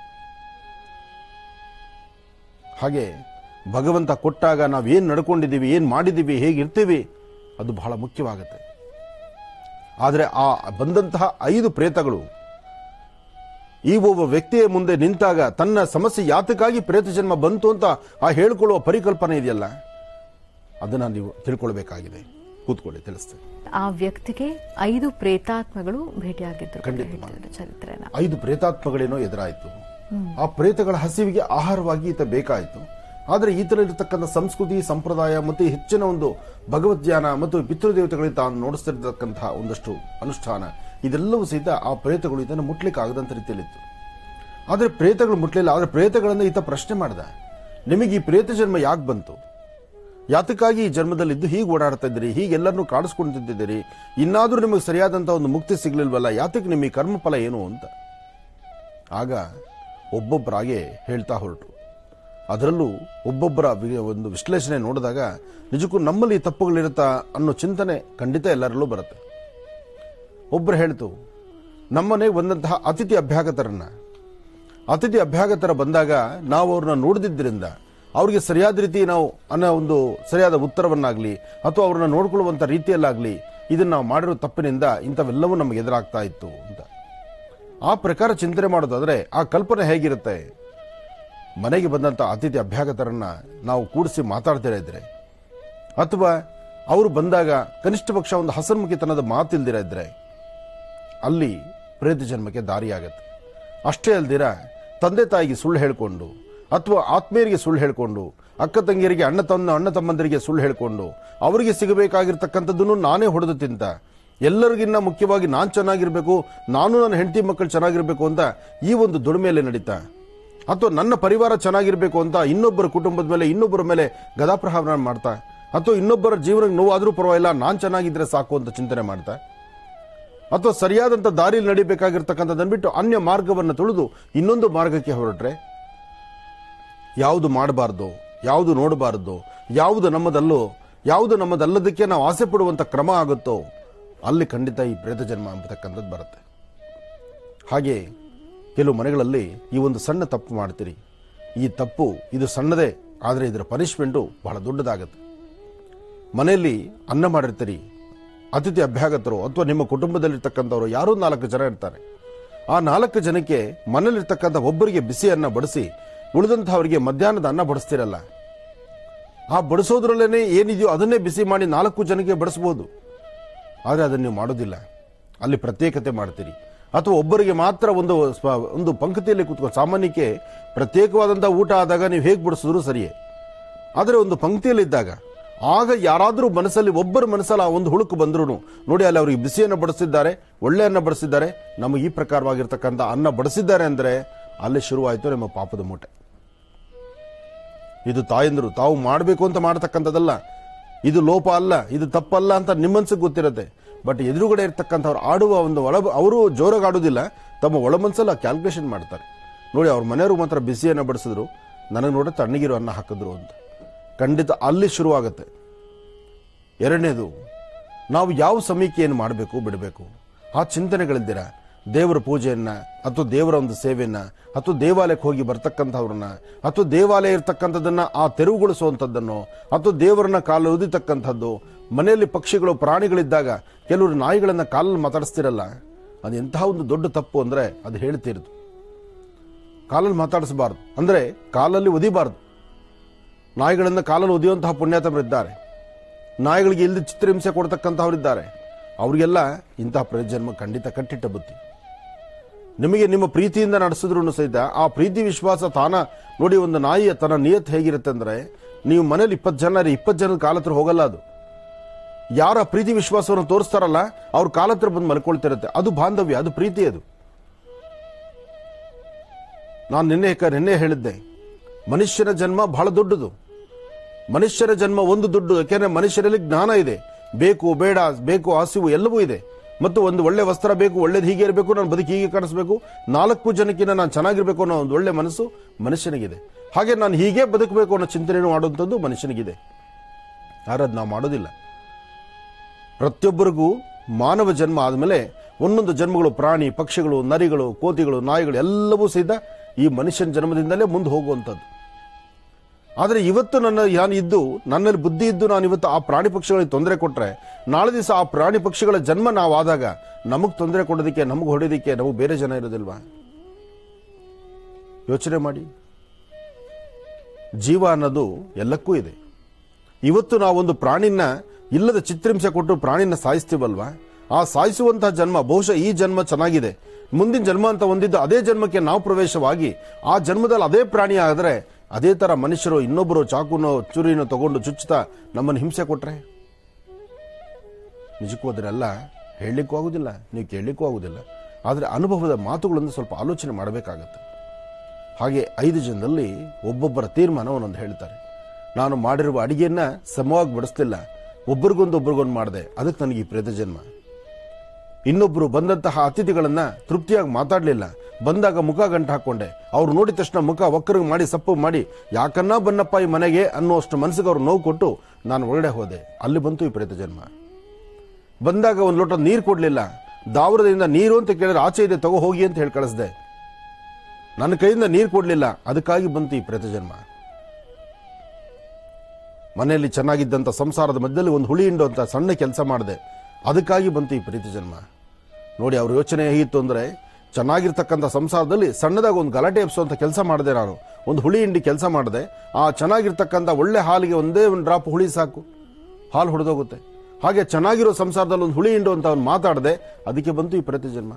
ಹಾಗೆ ಭಗವಂತ ಕೊಟ್ಟಾಗ ನಾವೇನು ನಡ್ಕೊಂಡಿದ್ದೀವಿ, ಏನು ಮಾಡಿದ್ದೀವಿ, ಹೇಗಿರ್ತೀವಿ ಅದು ಬಹಳ ಮುಖ್ಯವಾಗುತ್ತೆ. ಆದರೆ ಆ ಬಂದಂತಹ 5 ಪ್ರೇತಗಳು ಈ ಒಬ್ಬ ವ್ಯಕ್ತಿಯ ಮುಂದೆ ನಿಂತಾಗ ತನ್ನ ಸಮಸ್ಯೆ ಯಾತಕ್ಕಾಗಿ ಪ್ರೇತ ಜನ್ಮ ಬಂತು ಅಂತ ಆ ಹೇಳ್ಕೊಳ್ಳುವ ಪರಿಕಲ್ಪನೆ ಇದೆಯಲ್ಲ, ಅದನ್ನ ನೀವು ತಿಳ್ಕೊಳ್ಬೇಕಾಗಿದೆ. ಕೂತ್ಕೊಳ್ಳಿ, ತಿಳಿಸ್ತೇನೆ. ಆ ವ್ಯಕ್ತಿಗೆ 5 ಪ್ರೇತಾತ್ಮಗಳು ಭೇಟಿಯಾಗಿದ್ದರು. ಚರಿತ್ರೆನ 5 ಪ್ರೇತಾತ್ಮಗಳೇನೋ ಎದುರಾಯಿತು. ಆ ಪ್ರೇತಗಳ ಹಸಿವಿಗೆ ಆಹಾರವಾಗಿ ಈತ ಬೇಕಾಯಿತು. ಆದರೆ ಈತನಲ್ಲಿರ್ತಕ್ಕಂಥ ಸಂಸ್ಕೃತಿ, ಸಂಪ್ರದಾಯ ಮತ್ತು ಹೆಚ್ಚಿನ ಒಂದು ಭಗವದ್ಜ್ಞಾನ ಮತ್ತು ಪಿತೃದೇವತೆಗಳಿಗೆ ತಾನು ನೋಡಿಸ್ತಿರ್ತಕ್ಕಂತಹ ಒಂದಷ್ಟು ಅನುಷ್ಠಾನ, ಇದೆಲ್ಲವೂ ಸಹಿತ ಆ ಪ್ರೇತಗಳು ಇದನ್ನು ಮುಟ್ಲಿಕ್ಕೆ ಆಗದಂತ ರೀತಿಯಲ್ಲಿತ್ತು. ಆದರೆ ಪ್ರೇತಗಳು ಮುಟ್ಲಿಲ್ಲ. ಆದರೆ ಪ್ರೇತಗಳನ್ನು ಈತ ಪ್ರಶ್ನೆ ಮಾಡಿದ, ನಿಮಗೆ ಈ ಪ್ರೇತ ಜನ್ಮ ಯಾಕೆ ಬಂತು? ಯಾತಕ್ಕಾಗಿ ಈ ಜನ್ಮದಲ್ಲಿದ್ದು ಹೀಗೆ ಓಡಾಡ್ತಾ ಇದ್ದೀರಿ, ಹೀಗೆಲ್ಲರನ್ನೂ ಕಾಡಿಸ್ಕೊಂತಿದ್ದೀರಿ, ಇನ್ನಾದರೂ ನಿಮಗೆ ಸರಿಯಾದಂತಹ ಒಂದು ಮುಕ್ತಿ ಸಿಗ್ಲಿಲ್ವಲ್ಲ, ಯಾತಕ್ಕೆ ನಿಮ್ಮ ಈ ಕರ್ಮಫಲ ಏನು ಅಂತ. ಆಗ ಒಬ್ಬೊಬ್ಬರಾಗೆ ಹೇಳ್ತಾ ಹೊರಟು. ಅದರಲ್ಲೂ ಒಬ್ಬೊಬ್ಬರ ಒಂದು ವಿಶ್ಲೇಷಣೆ ನೋಡಿದಾಗ ನಿಜಕ್ಕೂ ನಮ್ಮಲ್ಲಿ ತಪ್ಪುಗಳಿರುತ್ತಾ ಅನ್ನೋ ಚಿಂತನೆ ಖಂಡಿತ ಎಲ್ಲರಲ್ಲೂ ಬರುತ್ತೆ. ಒಬ್ಬರು ಹೇಳ್ತು, ನಮ್ಮನೆಗೆ ಬಂದಂತಹ ಅತಿಥಿ ಅಭ್ಯಾಗತರ ಬಂದಾಗ ನಾವು ಅವ್ರನ್ನ ನೋಡಿದ್ರಿಂದ ಅವ್ರಿಗೆ ಸರಿಯಾದ ರೀತಿ ನಾವು ಅನ್ನೋ ಒಂದು ಸರಿಯಾದ ಉತ್ತರವನ್ನಾಗ್ಲಿ ಅಥವಾ ಅವ್ರನ್ನ ನೋಡ್ಕೊಳ್ಳುವಂಥ ರೀತಿಯಲ್ಲಾಗ್ಲಿ ಇದನ್ನ ನಾವು ಮಾಡಿರೋ ತಪ್ಪಿನಿಂದ ಇಂಥವೆಲ್ಲವೂ ನಮಗೆ ಎದುರಾಗ್ತಾ ಇತ್ತು ಅಂತ. ಆ ಪ್ರಕಾರ ಚಿಂತನೆ ಮಾಡೋದಾದ್ರೆ ಆ ಕಲ್ಪನೆ ಹೇಗಿರುತ್ತೆ? ಮನೆಗೆ ಬಂದಂಥ ಅತಿಥಿ ಅಭ್ಯಾಗತರನ್ನ ನಾವು ಕೂಡಿಸಿ ಮಾತಾಡ್ತಿರ ಇದ್ರೆ, ಅಥವಾ ಅವರು ಬಂದಾಗ ಕನಿಷ್ಠ ಪಕ್ಷ ಒಂದು ಹಸನ್ಮುಖಿತನದ ಮಾತಿಲ್ದಿರ ಇದ್ರೆ ಅಲ್ಲಿ ಪ್ರೇತ ಜನ್ಮಕ್ಕೆ ದಾರಿಯಾಗತ್ತೆ. ಅಷ್ಟೇ ಅಲ್ದಿರ ತಂದೆ ತಾಯಿಗೆ ಸುಳ್ಳು ಹೇಳ್ಕೊಂಡು ಅಥವಾ ಆತ್ಮೀಯರಿಗೆ ಸುಳ್ಳು ಹೇಳ್ಕೊಂಡು, ಅಕ್ಕ ತಂಗಿಯರಿಗೆ ಅಣ್ಣ ತಮ್ಮಂದರಿಗೆ ಸುಳ್ಳು ಹೇಳ್ಕೊಂಡು ಅವರಿಗೆ ಸಿಗಬೇಕಾಗಿರ್ತಕ್ಕಂಥದ್ದನ್ನು ನಾನೇ ಹೊಡೆದು ತಿಂತ, ಎಲ್ಲರಿಗಿನ್ನ ಮುಖ್ಯವಾಗಿ ನಾನು ಚೆನ್ನಾಗಿರ್ಬೇಕು, ನಾನು ನನ್ನ ಹೆಂಡತಿ ಮಕ್ಕಳು ಚೆನ್ನಾಗಿರ್ಬೇಕು ಅಂತ ಈ ಒಂದು ದುಡಿಮೆಯಲ್ಲಿ ನಡೀತಾ, ಅಥವಾ ನನ್ನ ಪರಿವಾರ ಚೆನ್ನಾಗಿರ್ಬೇಕು ಅಂತ ಇನ್ನೊಬ್ಬರ ಕುಟುಂಬದ ಮೇಲೆ ಇನ್ನೊಬ್ಬರ ಮೇಲೆ ಗದಾಪ್ರಹಾರ ಮಾಡ್ತಾ, ಅಥವಾ ಇನ್ನೊಬ್ಬರ ಜೀವನಕ್ಕೆ ನೋವಾದ್ರೂ ಪರವಾಗಿಲ್ಲ ನಾನು ಚೆನ್ನಾಗಿದ್ರೆ ಸಾಕು ಅಂತ ಚಿಂತನೆ ಮಾಡ್ತಾ, ಅಥವಾ ಸರಿಯಾದಂಥ ದಾರಿಯಲ್ಲಿ ನಡಿಬೇಕಾಗಿರ್ತಕ್ಕಂಥದ್ದನ್ನು ಬಿಟ್ಟು ಅನ್ಯ ಮಾರ್ಗವನ್ನು ತುಳಿದು ಇನ್ನೊಂದು ಮಾರ್ಗಕ್ಕೆ ಹೊರಟ್ರೆ, ಯಾವುದು ಮಾಡಬಾರ್ದು, ಯಾವುದು ನೋಡಬಾರ್ದು, ಯಾವುದು ನಮ್ಮದಲ್ಲೋ, ಯಾವುದು ನಮ್ಮದಲ್ಲದಕ್ಕೆ ನಾವು ಆಸೆ ಪಡುವಂಥ ಕ್ರಮ ಆಗುತ್ತೋ ಅಲ್ಲಿ ಖಂಡಿತ ಈ ಪ್ರೇತ ಜನ್ಮ ಅಂತಕ್ಕಂಥದ್ದು ಬರುತ್ತೆ. ಹಾಗೆ ಕೆಲವು ಮನೆಗಳಲ್ಲಿ ಈ ಒಂದು ಸಣ್ಣ ತಪ್ಪು ಮಾಡ್ತೀರಿ. ಈ ತಪ್ಪು ಇದು ಸಣ್ಣದೇ, ಆದರೆ ಇದರ ಪನಿಷ್ಮೆಂಟು ಬಹಳ ದೊಡ್ಡದಾಗುತ್ತೆ. ಮನೆಯಲ್ಲಿ ಅನ್ನ ಮಾಡಿರ್ತೀರಿ, ಅತಿಥಿ ಅಭ್ಯಾಗತರು ಅಥವಾ ನಿಮ್ಮ ಕುಟುಂಬದಲ್ಲಿರ್ತಕ್ಕಂಥವ್ರು ಯಾರೋ 4 ಜನ ಇರ್ತಾರೆ. ಆ 4 ಜನಕ್ಕೆ ಮನೇಲಿರ್ತಕ್ಕಂಥ ಒಬ್ಬರಿಗೆ ಬಿಸಿ ಅನ್ನ ಬಡಿಸಿ ಉಳಿದಂತಹವರಿಗೆ ಮಧ್ಯಾಹ್ನದ ಅನ್ನ ಬಡಿಸ್ತಿರಲ್ಲ. ಆ ಬಡಿಸೋದ್ರಲ್ಲೇನೆ ಏನಿದೆಯೋ ಅದನ್ನೇ ಬಿಸಿ ಮಾಡಿ 4 ಜನಕ್ಕೆ ಬಡಿಸ್ಬೋದು. ಆದರೆ ಅದನ್ನು ನೀವು ಮಾಡೋದಿಲ್ಲ. ಅಲ್ಲಿ ಪ್ರತ್ಯೇಕತೆ ಮಾಡ್ತೀರಿ. ಅಥವಾ ಒಬ್ಬರಿಗೆ ಮಾತ್ರ ಒಂದು ಪಂಕ್ತಿಯಲ್ಲಿ ಕೂತ್ಕೊಂಡು, ಸಾಮಾನ್ಯಕ್ಕೆ ಪ್ರತ್ಯೇಕವಾದಂಥ ಊಟ ಆದಾಗ ನೀವು ಹೇಗೆ ಬಡಿಸಿದ್ರು ಸರಿಯೇ, ಆದರೆ ಒಂದು ಪಂಕ್ತಿಯಲ್ಲಿದ್ದಾಗ ಆಗ ಯಾರಾದರೂ ಮನಸ್ಸಲ್ಲಿ ಒಬ್ಬರ ಮನಸ್ಸಲ್ಲಿ ಆ ಒಂದು ಹುಳುಕು ಬಂದ್ರು ನೋಡಿ, ಅಲ್ಲಿ ಅವರಿಗೆ ಬಿಸಿಯನ್ನು ಬಡಿಸಿದ್ದಾರೆ, ಒಳ್ಳೆ ಅನ್ನ ಬಡಿಸಿದ್ದಾರೆ, ನಮಗೆ ಈ ಪ್ರಕಾರವಾಗಿರ್ತಕ್ಕಂಥ ಅನ್ನ ಬಡಿಸಿದ್ದಾರೆ ಅಂದರೆ ಅಲ್ಲಿ ಶುರುವಾಯಿತು ನಿಮ್ಮ ಪಾಪದ ಮೂಟೆ. ಇದು ತಾಯಂದರು ತಾವು ಮಾಡಬೇಕು ಅಂತ ಮಾಡತಕ್ಕಂಥದ್ದಲ್ಲ, ಇದು ಲೋಪ ಅಲ್ಲ, ಇದು ತಪ್ಪಲ್ಲ ಅಂತ ನಿಮ್ಮ ಮನಸ್ಸಿಗೆ ಗೊತ್ತಿರುತ್ತೆ. ಬಟ್ ಎದುರುಗಡೆ ಇರ್ತಕ್ಕಂಥವ್ರು ಆಡುವ ಒಂದು ಅವರು ಜೋರಾಗಿ ಆಡೋದಿಲ್ಲ, ತಮ್ಮ ಒಳ ಮನಸ್ಸಲ್ಲಿ ಕ್ಯಾಲ್ಕುಲೇಷನ್ ಮಾಡ್ತಾರೆ. ನೋಡಿ, ಅವ್ರ ಮನೆಯವರು ಮಾತ್ರ ಬಿಸಿಯನ್ನು ಬಡಿಸಿದ್ರು, ನನಗೆ ನೋಡಿ ತಣ್ಣಗಿರೋ ಅನ್ನ ಹಾಕಿದ್ರು ಅಂತ. ಖಂಡಿತ ಅಲ್ಲಿ ಶುರುವಾಗುತ್ತೆ. ಎರಡನೇದು, ನಾವು ಯಾವ ಸಮಯಕ್ಕೆ ಏನು ಮಾಡಬೇಕು ಬಿಡಬೇಕು ಆ ಚಿಂತನೆಗಳಿದ್ದೀರಾ. ದೇವರ ಪೂಜೆಯನ್ನ ಅಥವಾ ದೇವರ ಒಂದು ಸೇವೆಯನ್ನ ಅಥವಾ ದೇವಾಲಯಕ್ಕೆ ಹೋಗಿ ಬರ್ತಕ್ಕಂಥವ್ರನ್ನ ಅಥವಾ ದೇವಾಲಯ ಇರ್ತಕ್ಕಂಥದ್ದನ್ನ ಆ ತೆರವುಗೊಳಿಸುವಂಥದ್ದನ್ನು ಅಥವಾ ದೇವರನ್ನ ಕಾಲು ಉದಿತಕ್ಕಂಥದ್ದು, ಮನೆಯಲ್ಲಿ ಪಕ್ಷಿಗಳು ಪ್ರಾಣಿಗಳಿದ್ದಾಗ ಕೆಲವರು ನಾಯಿಗಳನ್ನ ಕಾಲಲ್ಲಿ ಮಾತಾಡಿಸ್ತಿರಲ್ಲ, ಅದು ಎಂತಹ ಒಂದು ದೊಡ್ಡ ತಪ್ಪು ಅಂದ್ರೆ ಅದು ಹೇಳ್ತಿರೋದು. ಕಾಲಲ್ಲಿ ಮಾತಾಡಿಸಬಾರ್ದು ಅಂದ್ರೆ ಕಾಲಲ್ಲಿ ಒದಿಬಾರ್ದು. ನಾಯಿಗಳನ್ನ ಕಾಲಲ್ಲಿ ಒದಿಯುವಂತಹ ಪುಣ್ಯಾತಮರಿದ್ದಾರೆ, ನಾಯಿಗಳಿಗೆ ಇಲ್ಲದ ಚಿತ್ರಹಿಂಸೆ ಕೊಡ್ತಕ್ಕಂಥವ್ರಿದ್ದಾರೆ. ಅವರಿಗೆಲ್ಲ ಇಂತಹ ಪ್ರಜನ್ಮ ಖಂಡಿತ ಕಟ್ಟಿಟ್ಟ ಬುದ್ಧಿ. ನಿಮಗೆ ನಿಮ್ಮ ಪ್ರೀತಿಯಿಂದ ನಡೆಸಿದ್ರು ಸಹಿತ ಆ ಪ್ರೀತಿ ವಿಶ್ವಾಸ ನೋಡಿ, ಒಂದು ನಾಯಿಯ ತನ್ನ ನಿಯತ್ ಹೇಗಿರುತ್ತೆ ಅಂದ್ರೆ, ನೀವು ಮನೇಲಿ 20 ಜನದ ಕಾಲ ಹತ್ರ ಹೋಗಲ್ಲ. ಅದು ಯಾರ ಪ್ರೀತಿ ವಿಶ್ವಾಸವನ್ನು ತೋರಿಸ್ತಾರಲ್ಲ ಅವ್ರ ಕಾಲ ಹತ್ರ ಬಂದು ಮಲ್ಕೊಳ್ತಿರುತ್ತೆ. ಅದು ಬಾಂಧವ್ಯ, ಅದು ಪ್ರೀತಿ. ಅದು ನಾನು ನಿನ್ನೆ ಹೇಳಿದ್ದೆ, ಮನುಷ್ಯನ ಜನ್ಮ ಬಹಳ ದೊಡ್ಡದು. ಮನುಷ್ಯನ ಜನ್ಮ ಒಂದು ದೊಡ್ಡ, ಯಾಕೆಂದ್ರೆ ಮನುಷ್ಯರಲ್ಲಿ ಜ್ಞಾನ ಇದೆ, ಬೇಕು ಬೇಡ, ಬೇಕು ಹಸಿವು ಎಲ್ಲವೂ ಇದೆ. ಮತ್ತು ಒಂದು ಒಳ್ಳೆ ವಸ್ತ್ರ ಬೇಕು, ಒಳ್ಳೇದು ಹೀಗೆ ಇರಬೇಕು, ನಾನು ಬದುಕಿ ಹೀಗೆ ಕಾಣಿಸ್ಬೇಕು, 4 ಜನಕ್ಕಿಂತ ನಾನು ಚೆನ್ನಾಗಿರ್ಬೇಕು ಅನ್ನೋ ಒಂದು ಒಳ್ಳೆ ಮನಸ್ಸು ಮನುಷ್ಯನಿಗಿದೆ. ಹಾಗೆ ನಾನು ಹೀಗೆ ಬದುಕಬೇಕು ಅನ್ನೋ ಚಿಂತನೆಯನ್ನು ಮಾಡುವಂಥದ್ದು ಮನುಷ್ಯನಿಗಿದೆ. ಯಾರದು ನಾವು ಮಾಡೋದಿಲ್ಲ. ಪ್ರತಿಯೊಬ್ಬರಿಗೂ ಮಾನವ ಜನ್ಮ ಆದಮೇಲೆ ಒಂದೊಂದು ಜನ್ಮಗಳು, ಪ್ರಾಣಿ ಪಕ್ಷಿಗಳು, ನರಿಗಳು, ಕೋತಿಗಳು, ನಾಯಿಗಳು ಎಲ್ಲವೂ ಸಹಿತ ಈ ಮನುಷ್ಯನ ಜನ್ಮದಿಂದಲೇ ಮುಂದೆ ಹೋಗುವಂಥದ್ದು. ಆದರೆ ಇವತ್ತು ನನ್ನಲ್ಲಿ ಬುದ್ಧಿ ಇದ್ದು ನಾನು ಇವತ್ತು ಆ ಪ್ರಾಣಿ ಪಕ್ಷಿಗಳಿಗೆ ತೊಂದರೆ ಕೊಟ್ಟರೆ, ನಾಳೆ ದಿವಸ ಆ ಪ್ರಾಣಿ ಪಕ್ಷಿಗಳ ಜನ್ಮ ನಾವಾದಾಗ ನಮಗೆ ತೊಂದರೆ ಕೊಡೋದಕ್ಕೆ, ನಮಗೆ ಹೊಡೆಯೋದಕ್ಕೆ ನಮಗೆ ಬೇರೆ ಜನ ಇರೋದಿಲ್ವಾ? ಯೋಚನೆ ಮಾಡಿ. ಜೀವ ಅನ್ನೋದು ಎಲ್ಲಕ್ಕೂ ಇದೆ. ಇವತ್ತು ನಾವೊಂದು ಪ್ರಾಣಿನ ಇಲ್ಲದ ಚಿತ್ರಹಿಂಸೆ ಕೊಟ್ಟು ಪ್ರಾಣಿನ ಸಾಯಿಸ್ತೀವಲ್ವಾ, ಆ ಸಾಯಿಸುವಂತಹ ಜನ್ಮ ಬಹುಶಃ ಈ ಜನ್ಮ ಚೆನ್ನಾಗಿದೆ, ಮುಂದಿನ ಜನ್ಮ ಅಂತ ಹೊಂದಿದ್ದು ಅದೇ ಜನ್ಮಕ್ಕೆ ನಾವು ಪ್ರವೇಶವಾಗಿ ಆ ಜನ್ಮದಲ್ಲಿ ಅದೇ ಪ್ರಾಣಿ ಆದರೆ, ಅದೇ ತರ ಮನುಷ್ಯರು ಇನ್ನೊಬ್ಬರು ಚಾಕುನೋ ಚುರಿನೋ ತಗೊಂಡು ಚುಚ್ಚುತ್ತಾ ನಮ್ಮನ್ನು ಹಿಂಸೆ ಕೊಟ್ರೆ, ನಿಜಕ್ಕೂ ಅದನ್ನೆಲ್ಲ ಹೇಳಲಿಕ್ಕೂ ಆಗುದಿಲ್ಲ, ನೀವು ಕೇಳಲಿಕ್ಕೂ ಆಗುದಿಲ್ಲ. ಆದರೆ ಅನುಭವದ ಮಾತುಗಳನ್ನು ಸ್ವಲ್ಪ ಆಲೋಚನೆ ಮಾಡಬೇಕಾಗತ್ತೆ. ಹಾಗೆ 5 ಜನದಲ್ಲಿ ಒಬ್ಬೊಬ್ಬರ ತೀರ್ಮಾನ ಒಂದೊಂದು ಹೇಳ್ತಾರೆ. ನಾನು ಮಾಡಿರುವ ಅಡಿಗೆಯನ್ನ ಸಮವಾಗಿ ಬಡಿಸ್ತಿಲ್ಲ, ಒಬ್ಬರಿಗೊಂದು ಮಾಡಿದೆ, ಅದಕ್ಕೆ ನನಗೆ ಈ ಪ್ರೇತ ಜನ್ಮ. ಇನ್ನೊಬ್ಬರು ಬಂದಂತಹ ಅತಿಥಿಗಳನ್ನ ತೃಪ್ತಿಯಾಗಿ ಮಾತಾಡಲಿಲ್ಲ, ಬಂದಾಗ ಮುಖ ಗಂಟು ಹಾಕೊಂಡೆ, ಅವ್ರು ನೋಡಿದ ತಕ್ಷಣ ಮುಖ ಒಕ್ಕರಿಗೆ ಮಾಡಿ ಸಪ್ಪು ಮಾಡಿ ಯಾಕನ್ನ ಬನ್ನಪ್ಪ ಈ ಮನೆಗೆ ಅನ್ನುವಷ್ಟು ಮನಸ್ಸಿಗೆ ಅವ್ರು ನೋವು ಕೊಟ್ಟು ನಾನು ಒಳಗಡೆ ಹೋದೆ, ಅಲ್ಲಿ ಬಂತು ಈ ಪ್ರೇತ ಜನ್ಮ. ಬಂದಾಗ ಒಂದು ಲೋಟ ನೀರು ಕೊಡ್ಲಿಲ್ಲ, ದಾವರದಿಂದ ನೀರು ಅಂತ ಕೇಳಿದ್ರೆ ಆಚೆ ಇದೆ ತಗೋ ಹೋಗಿ ಅಂತ ಹೇಳಿ ಕಳಿಸ್ದೆ, ನನ್ನ ಕೈಯಿಂದ ನೀರು ಕೊಡ್ಲಿಲ್ಲ, ಅದಕ್ಕಾಗಿ ಬಂತು ಈ ಪ್ರೇತ ಜನ್ಮ. ಮನೆಯಲ್ಲಿ ಚೆನ್ನಾಗಿದ್ದಂಥ ಸಂಸಾರದ ಮಧ್ಯದಲ್ಲಿ ಒಂದು ಹುಳಿ ಹಿಂಡು ಅಂತ ಸಣ್ಣ ಕೆಲಸ ಮಾಡಿದೆ, ಅದಕ್ಕಾಗಿ ಬಂತು ಈ ಪ್ರೀತಿ ಜನ್ಮ. ನೋಡಿ, ಅವ್ರ ಯೋಚನೆ ಹೇಗಿತ್ತು ಅಂದ್ರೆ, ಚೆನ್ನಾಗಿರ್ತಕ್ಕಂಥ ಸಂಸಾರದಲ್ಲಿ ಸಣ್ಣದಾಗಿ ಒಂದು ಗಲಾಟೆ ಎಬ್ಸುವಂತ ಕೆಲಸ ಮಾಡಿದೆ, ನಾನು ಒಂದು ಹುಳಿ ಹಿಂಡಿ ಕೆಲಸ ಮಾಡಿದೆ, ಆ ಚೆನ್ನಾಗಿರ್ತಕ್ಕಂಥ ಒಳ್ಳೆ ಹಾಲಿಗೆ ಒಂದೇ ಒಂದು ಡ್ರಾಪ್ ಹುಳಿ ಸಾಕು, ಹಾಲು ಹೊಡೆದೋಗುತ್ತೆ. ಹಾಗೆ ಚೆನ್ನಾಗಿರೋ ಸಂಸಾರದಲ್ಲಿ ಒಂದು ಹುಳಿ ಹಿಂಡು ಅಂತ ಅವ್ನು ಮಾತಾಡದೆ, ಅದಕ್ಕೆ ಬಂತು ಈ ಪ್ರೇತ ಜನ್ಮ.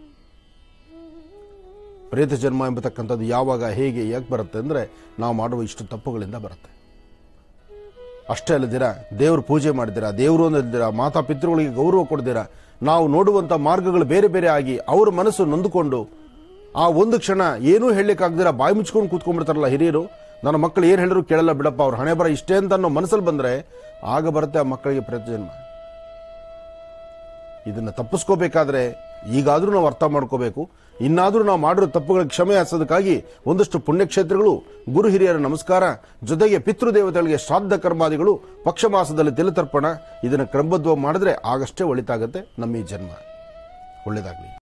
ಪ್ರೇತ ಜನ್ಮ ಎಂಬತಕ್ಕಂಥದ್ದು ಯಾವಾಗ ಹೇಗೆ ಯಾಕೆ ಬರುತ್ತೆ ಅಂದ್ರೆ, ನಾವು ಮಾಡುವ ಇಷ್ಟು ತಪ್ಪುಗಳಿಂದ ಬರುತ್ತೆ. ಅಷ್ಟೇ ಅಲ್ಲದಿರಾ, ದೇವ್ರ ಪೂಜೆ ಮಾಡಿದಿರಾ, ದೇವರು ಅನ್ನದಿರಾ, ಮಾತಾ ಪಿತೃಗಳಿಗೆ ಗೌರವ ಕೊಡ್ದಿರಾ, ನಾವು ನೋಡುವಂತ ಮಾರ್ಗಗಳು ಬೇರೆ ಬೇರೆ ಆಗಿ ಅವ್ರ ಮನಸ್ಸು ನೊಂದುಕೊಂಡು ಆ ಒಂದು ಕ್ಷಣ ಏನೂ ಹೇಳಲಿಕ್ಕಾಗ್ದಿರಾ ಬಾಯಿ ಮುಚ್ಕೊಂಡು ಕೂತ್ಕೊಂಡ್ಬಿಡ್ತಾರಲ್ಲ ಹಿರಿಯರು, ನನ್ನ ಮಕ್ಕಳು ಏನು ಹೇಳಿದ್ರು ಕೇಳಲ್ಲ ಬಿಡಪ್ಪ, ಅವ್ರ ಹಣೆ ಬರ ಇಷ್ಟೇ ಅಂತ ಅನ್ನೋ ಮನಸ್ಸಲ್ಲಿ ಬಂದ್ರೆ ಆಗ ಬರುತ್ತೆ ಆ ಮಕ್ಕಳಿಗೆ ಪ್ರೇತ ಜನ್ಮ. ಇದನ್ನ ತಪ್ಪಿಸ್ಕೋಬೇಕಾದ್ರೆ ಈಗಾದ್ರೂ ನಾವು ಅರ್ಥ ಮಾಡ್ಕೋಬೇಕು. ಇನ್ನಾದ್ರೂ ನಾವು ಮಾಡಿರೋ ತಪ್ಪುಗಳಿಗೆ ಕ್ಷಮೆ ಹಾಸೋದಕ್ಕಾಗಿ ಒಂದಷ್ಟು ಪುಣ್ಯಕ್ಷೇತ್ರಗಳು, ಗುರು ಹಿರಿಯರ ನಮಸ್ಕಾರ, ಜೊತೆಗೆ ಪಿತೃದೇವತೆಗಳಿಗೆ ಶ್ರಾದ್ದ ಕರ್ಮಾದಿಗಳು, ಪಕ್ಷ ಮಾಸದಲ್ಲಿ ತಿಲತರ್ಪಣ, ಇದನ್ನು ಕ್ರಮಬದ್ಧವಾಗಿ ಮಾಡಿದ್ರೆ ಆಗಷ್ಟೇ ಒಳಿತಾಗತ್ತೆ ನಮ್ಮ ಈ ಜನ್ಮ. ಒಳ್ಳೇದಾಗ್ಲಿ.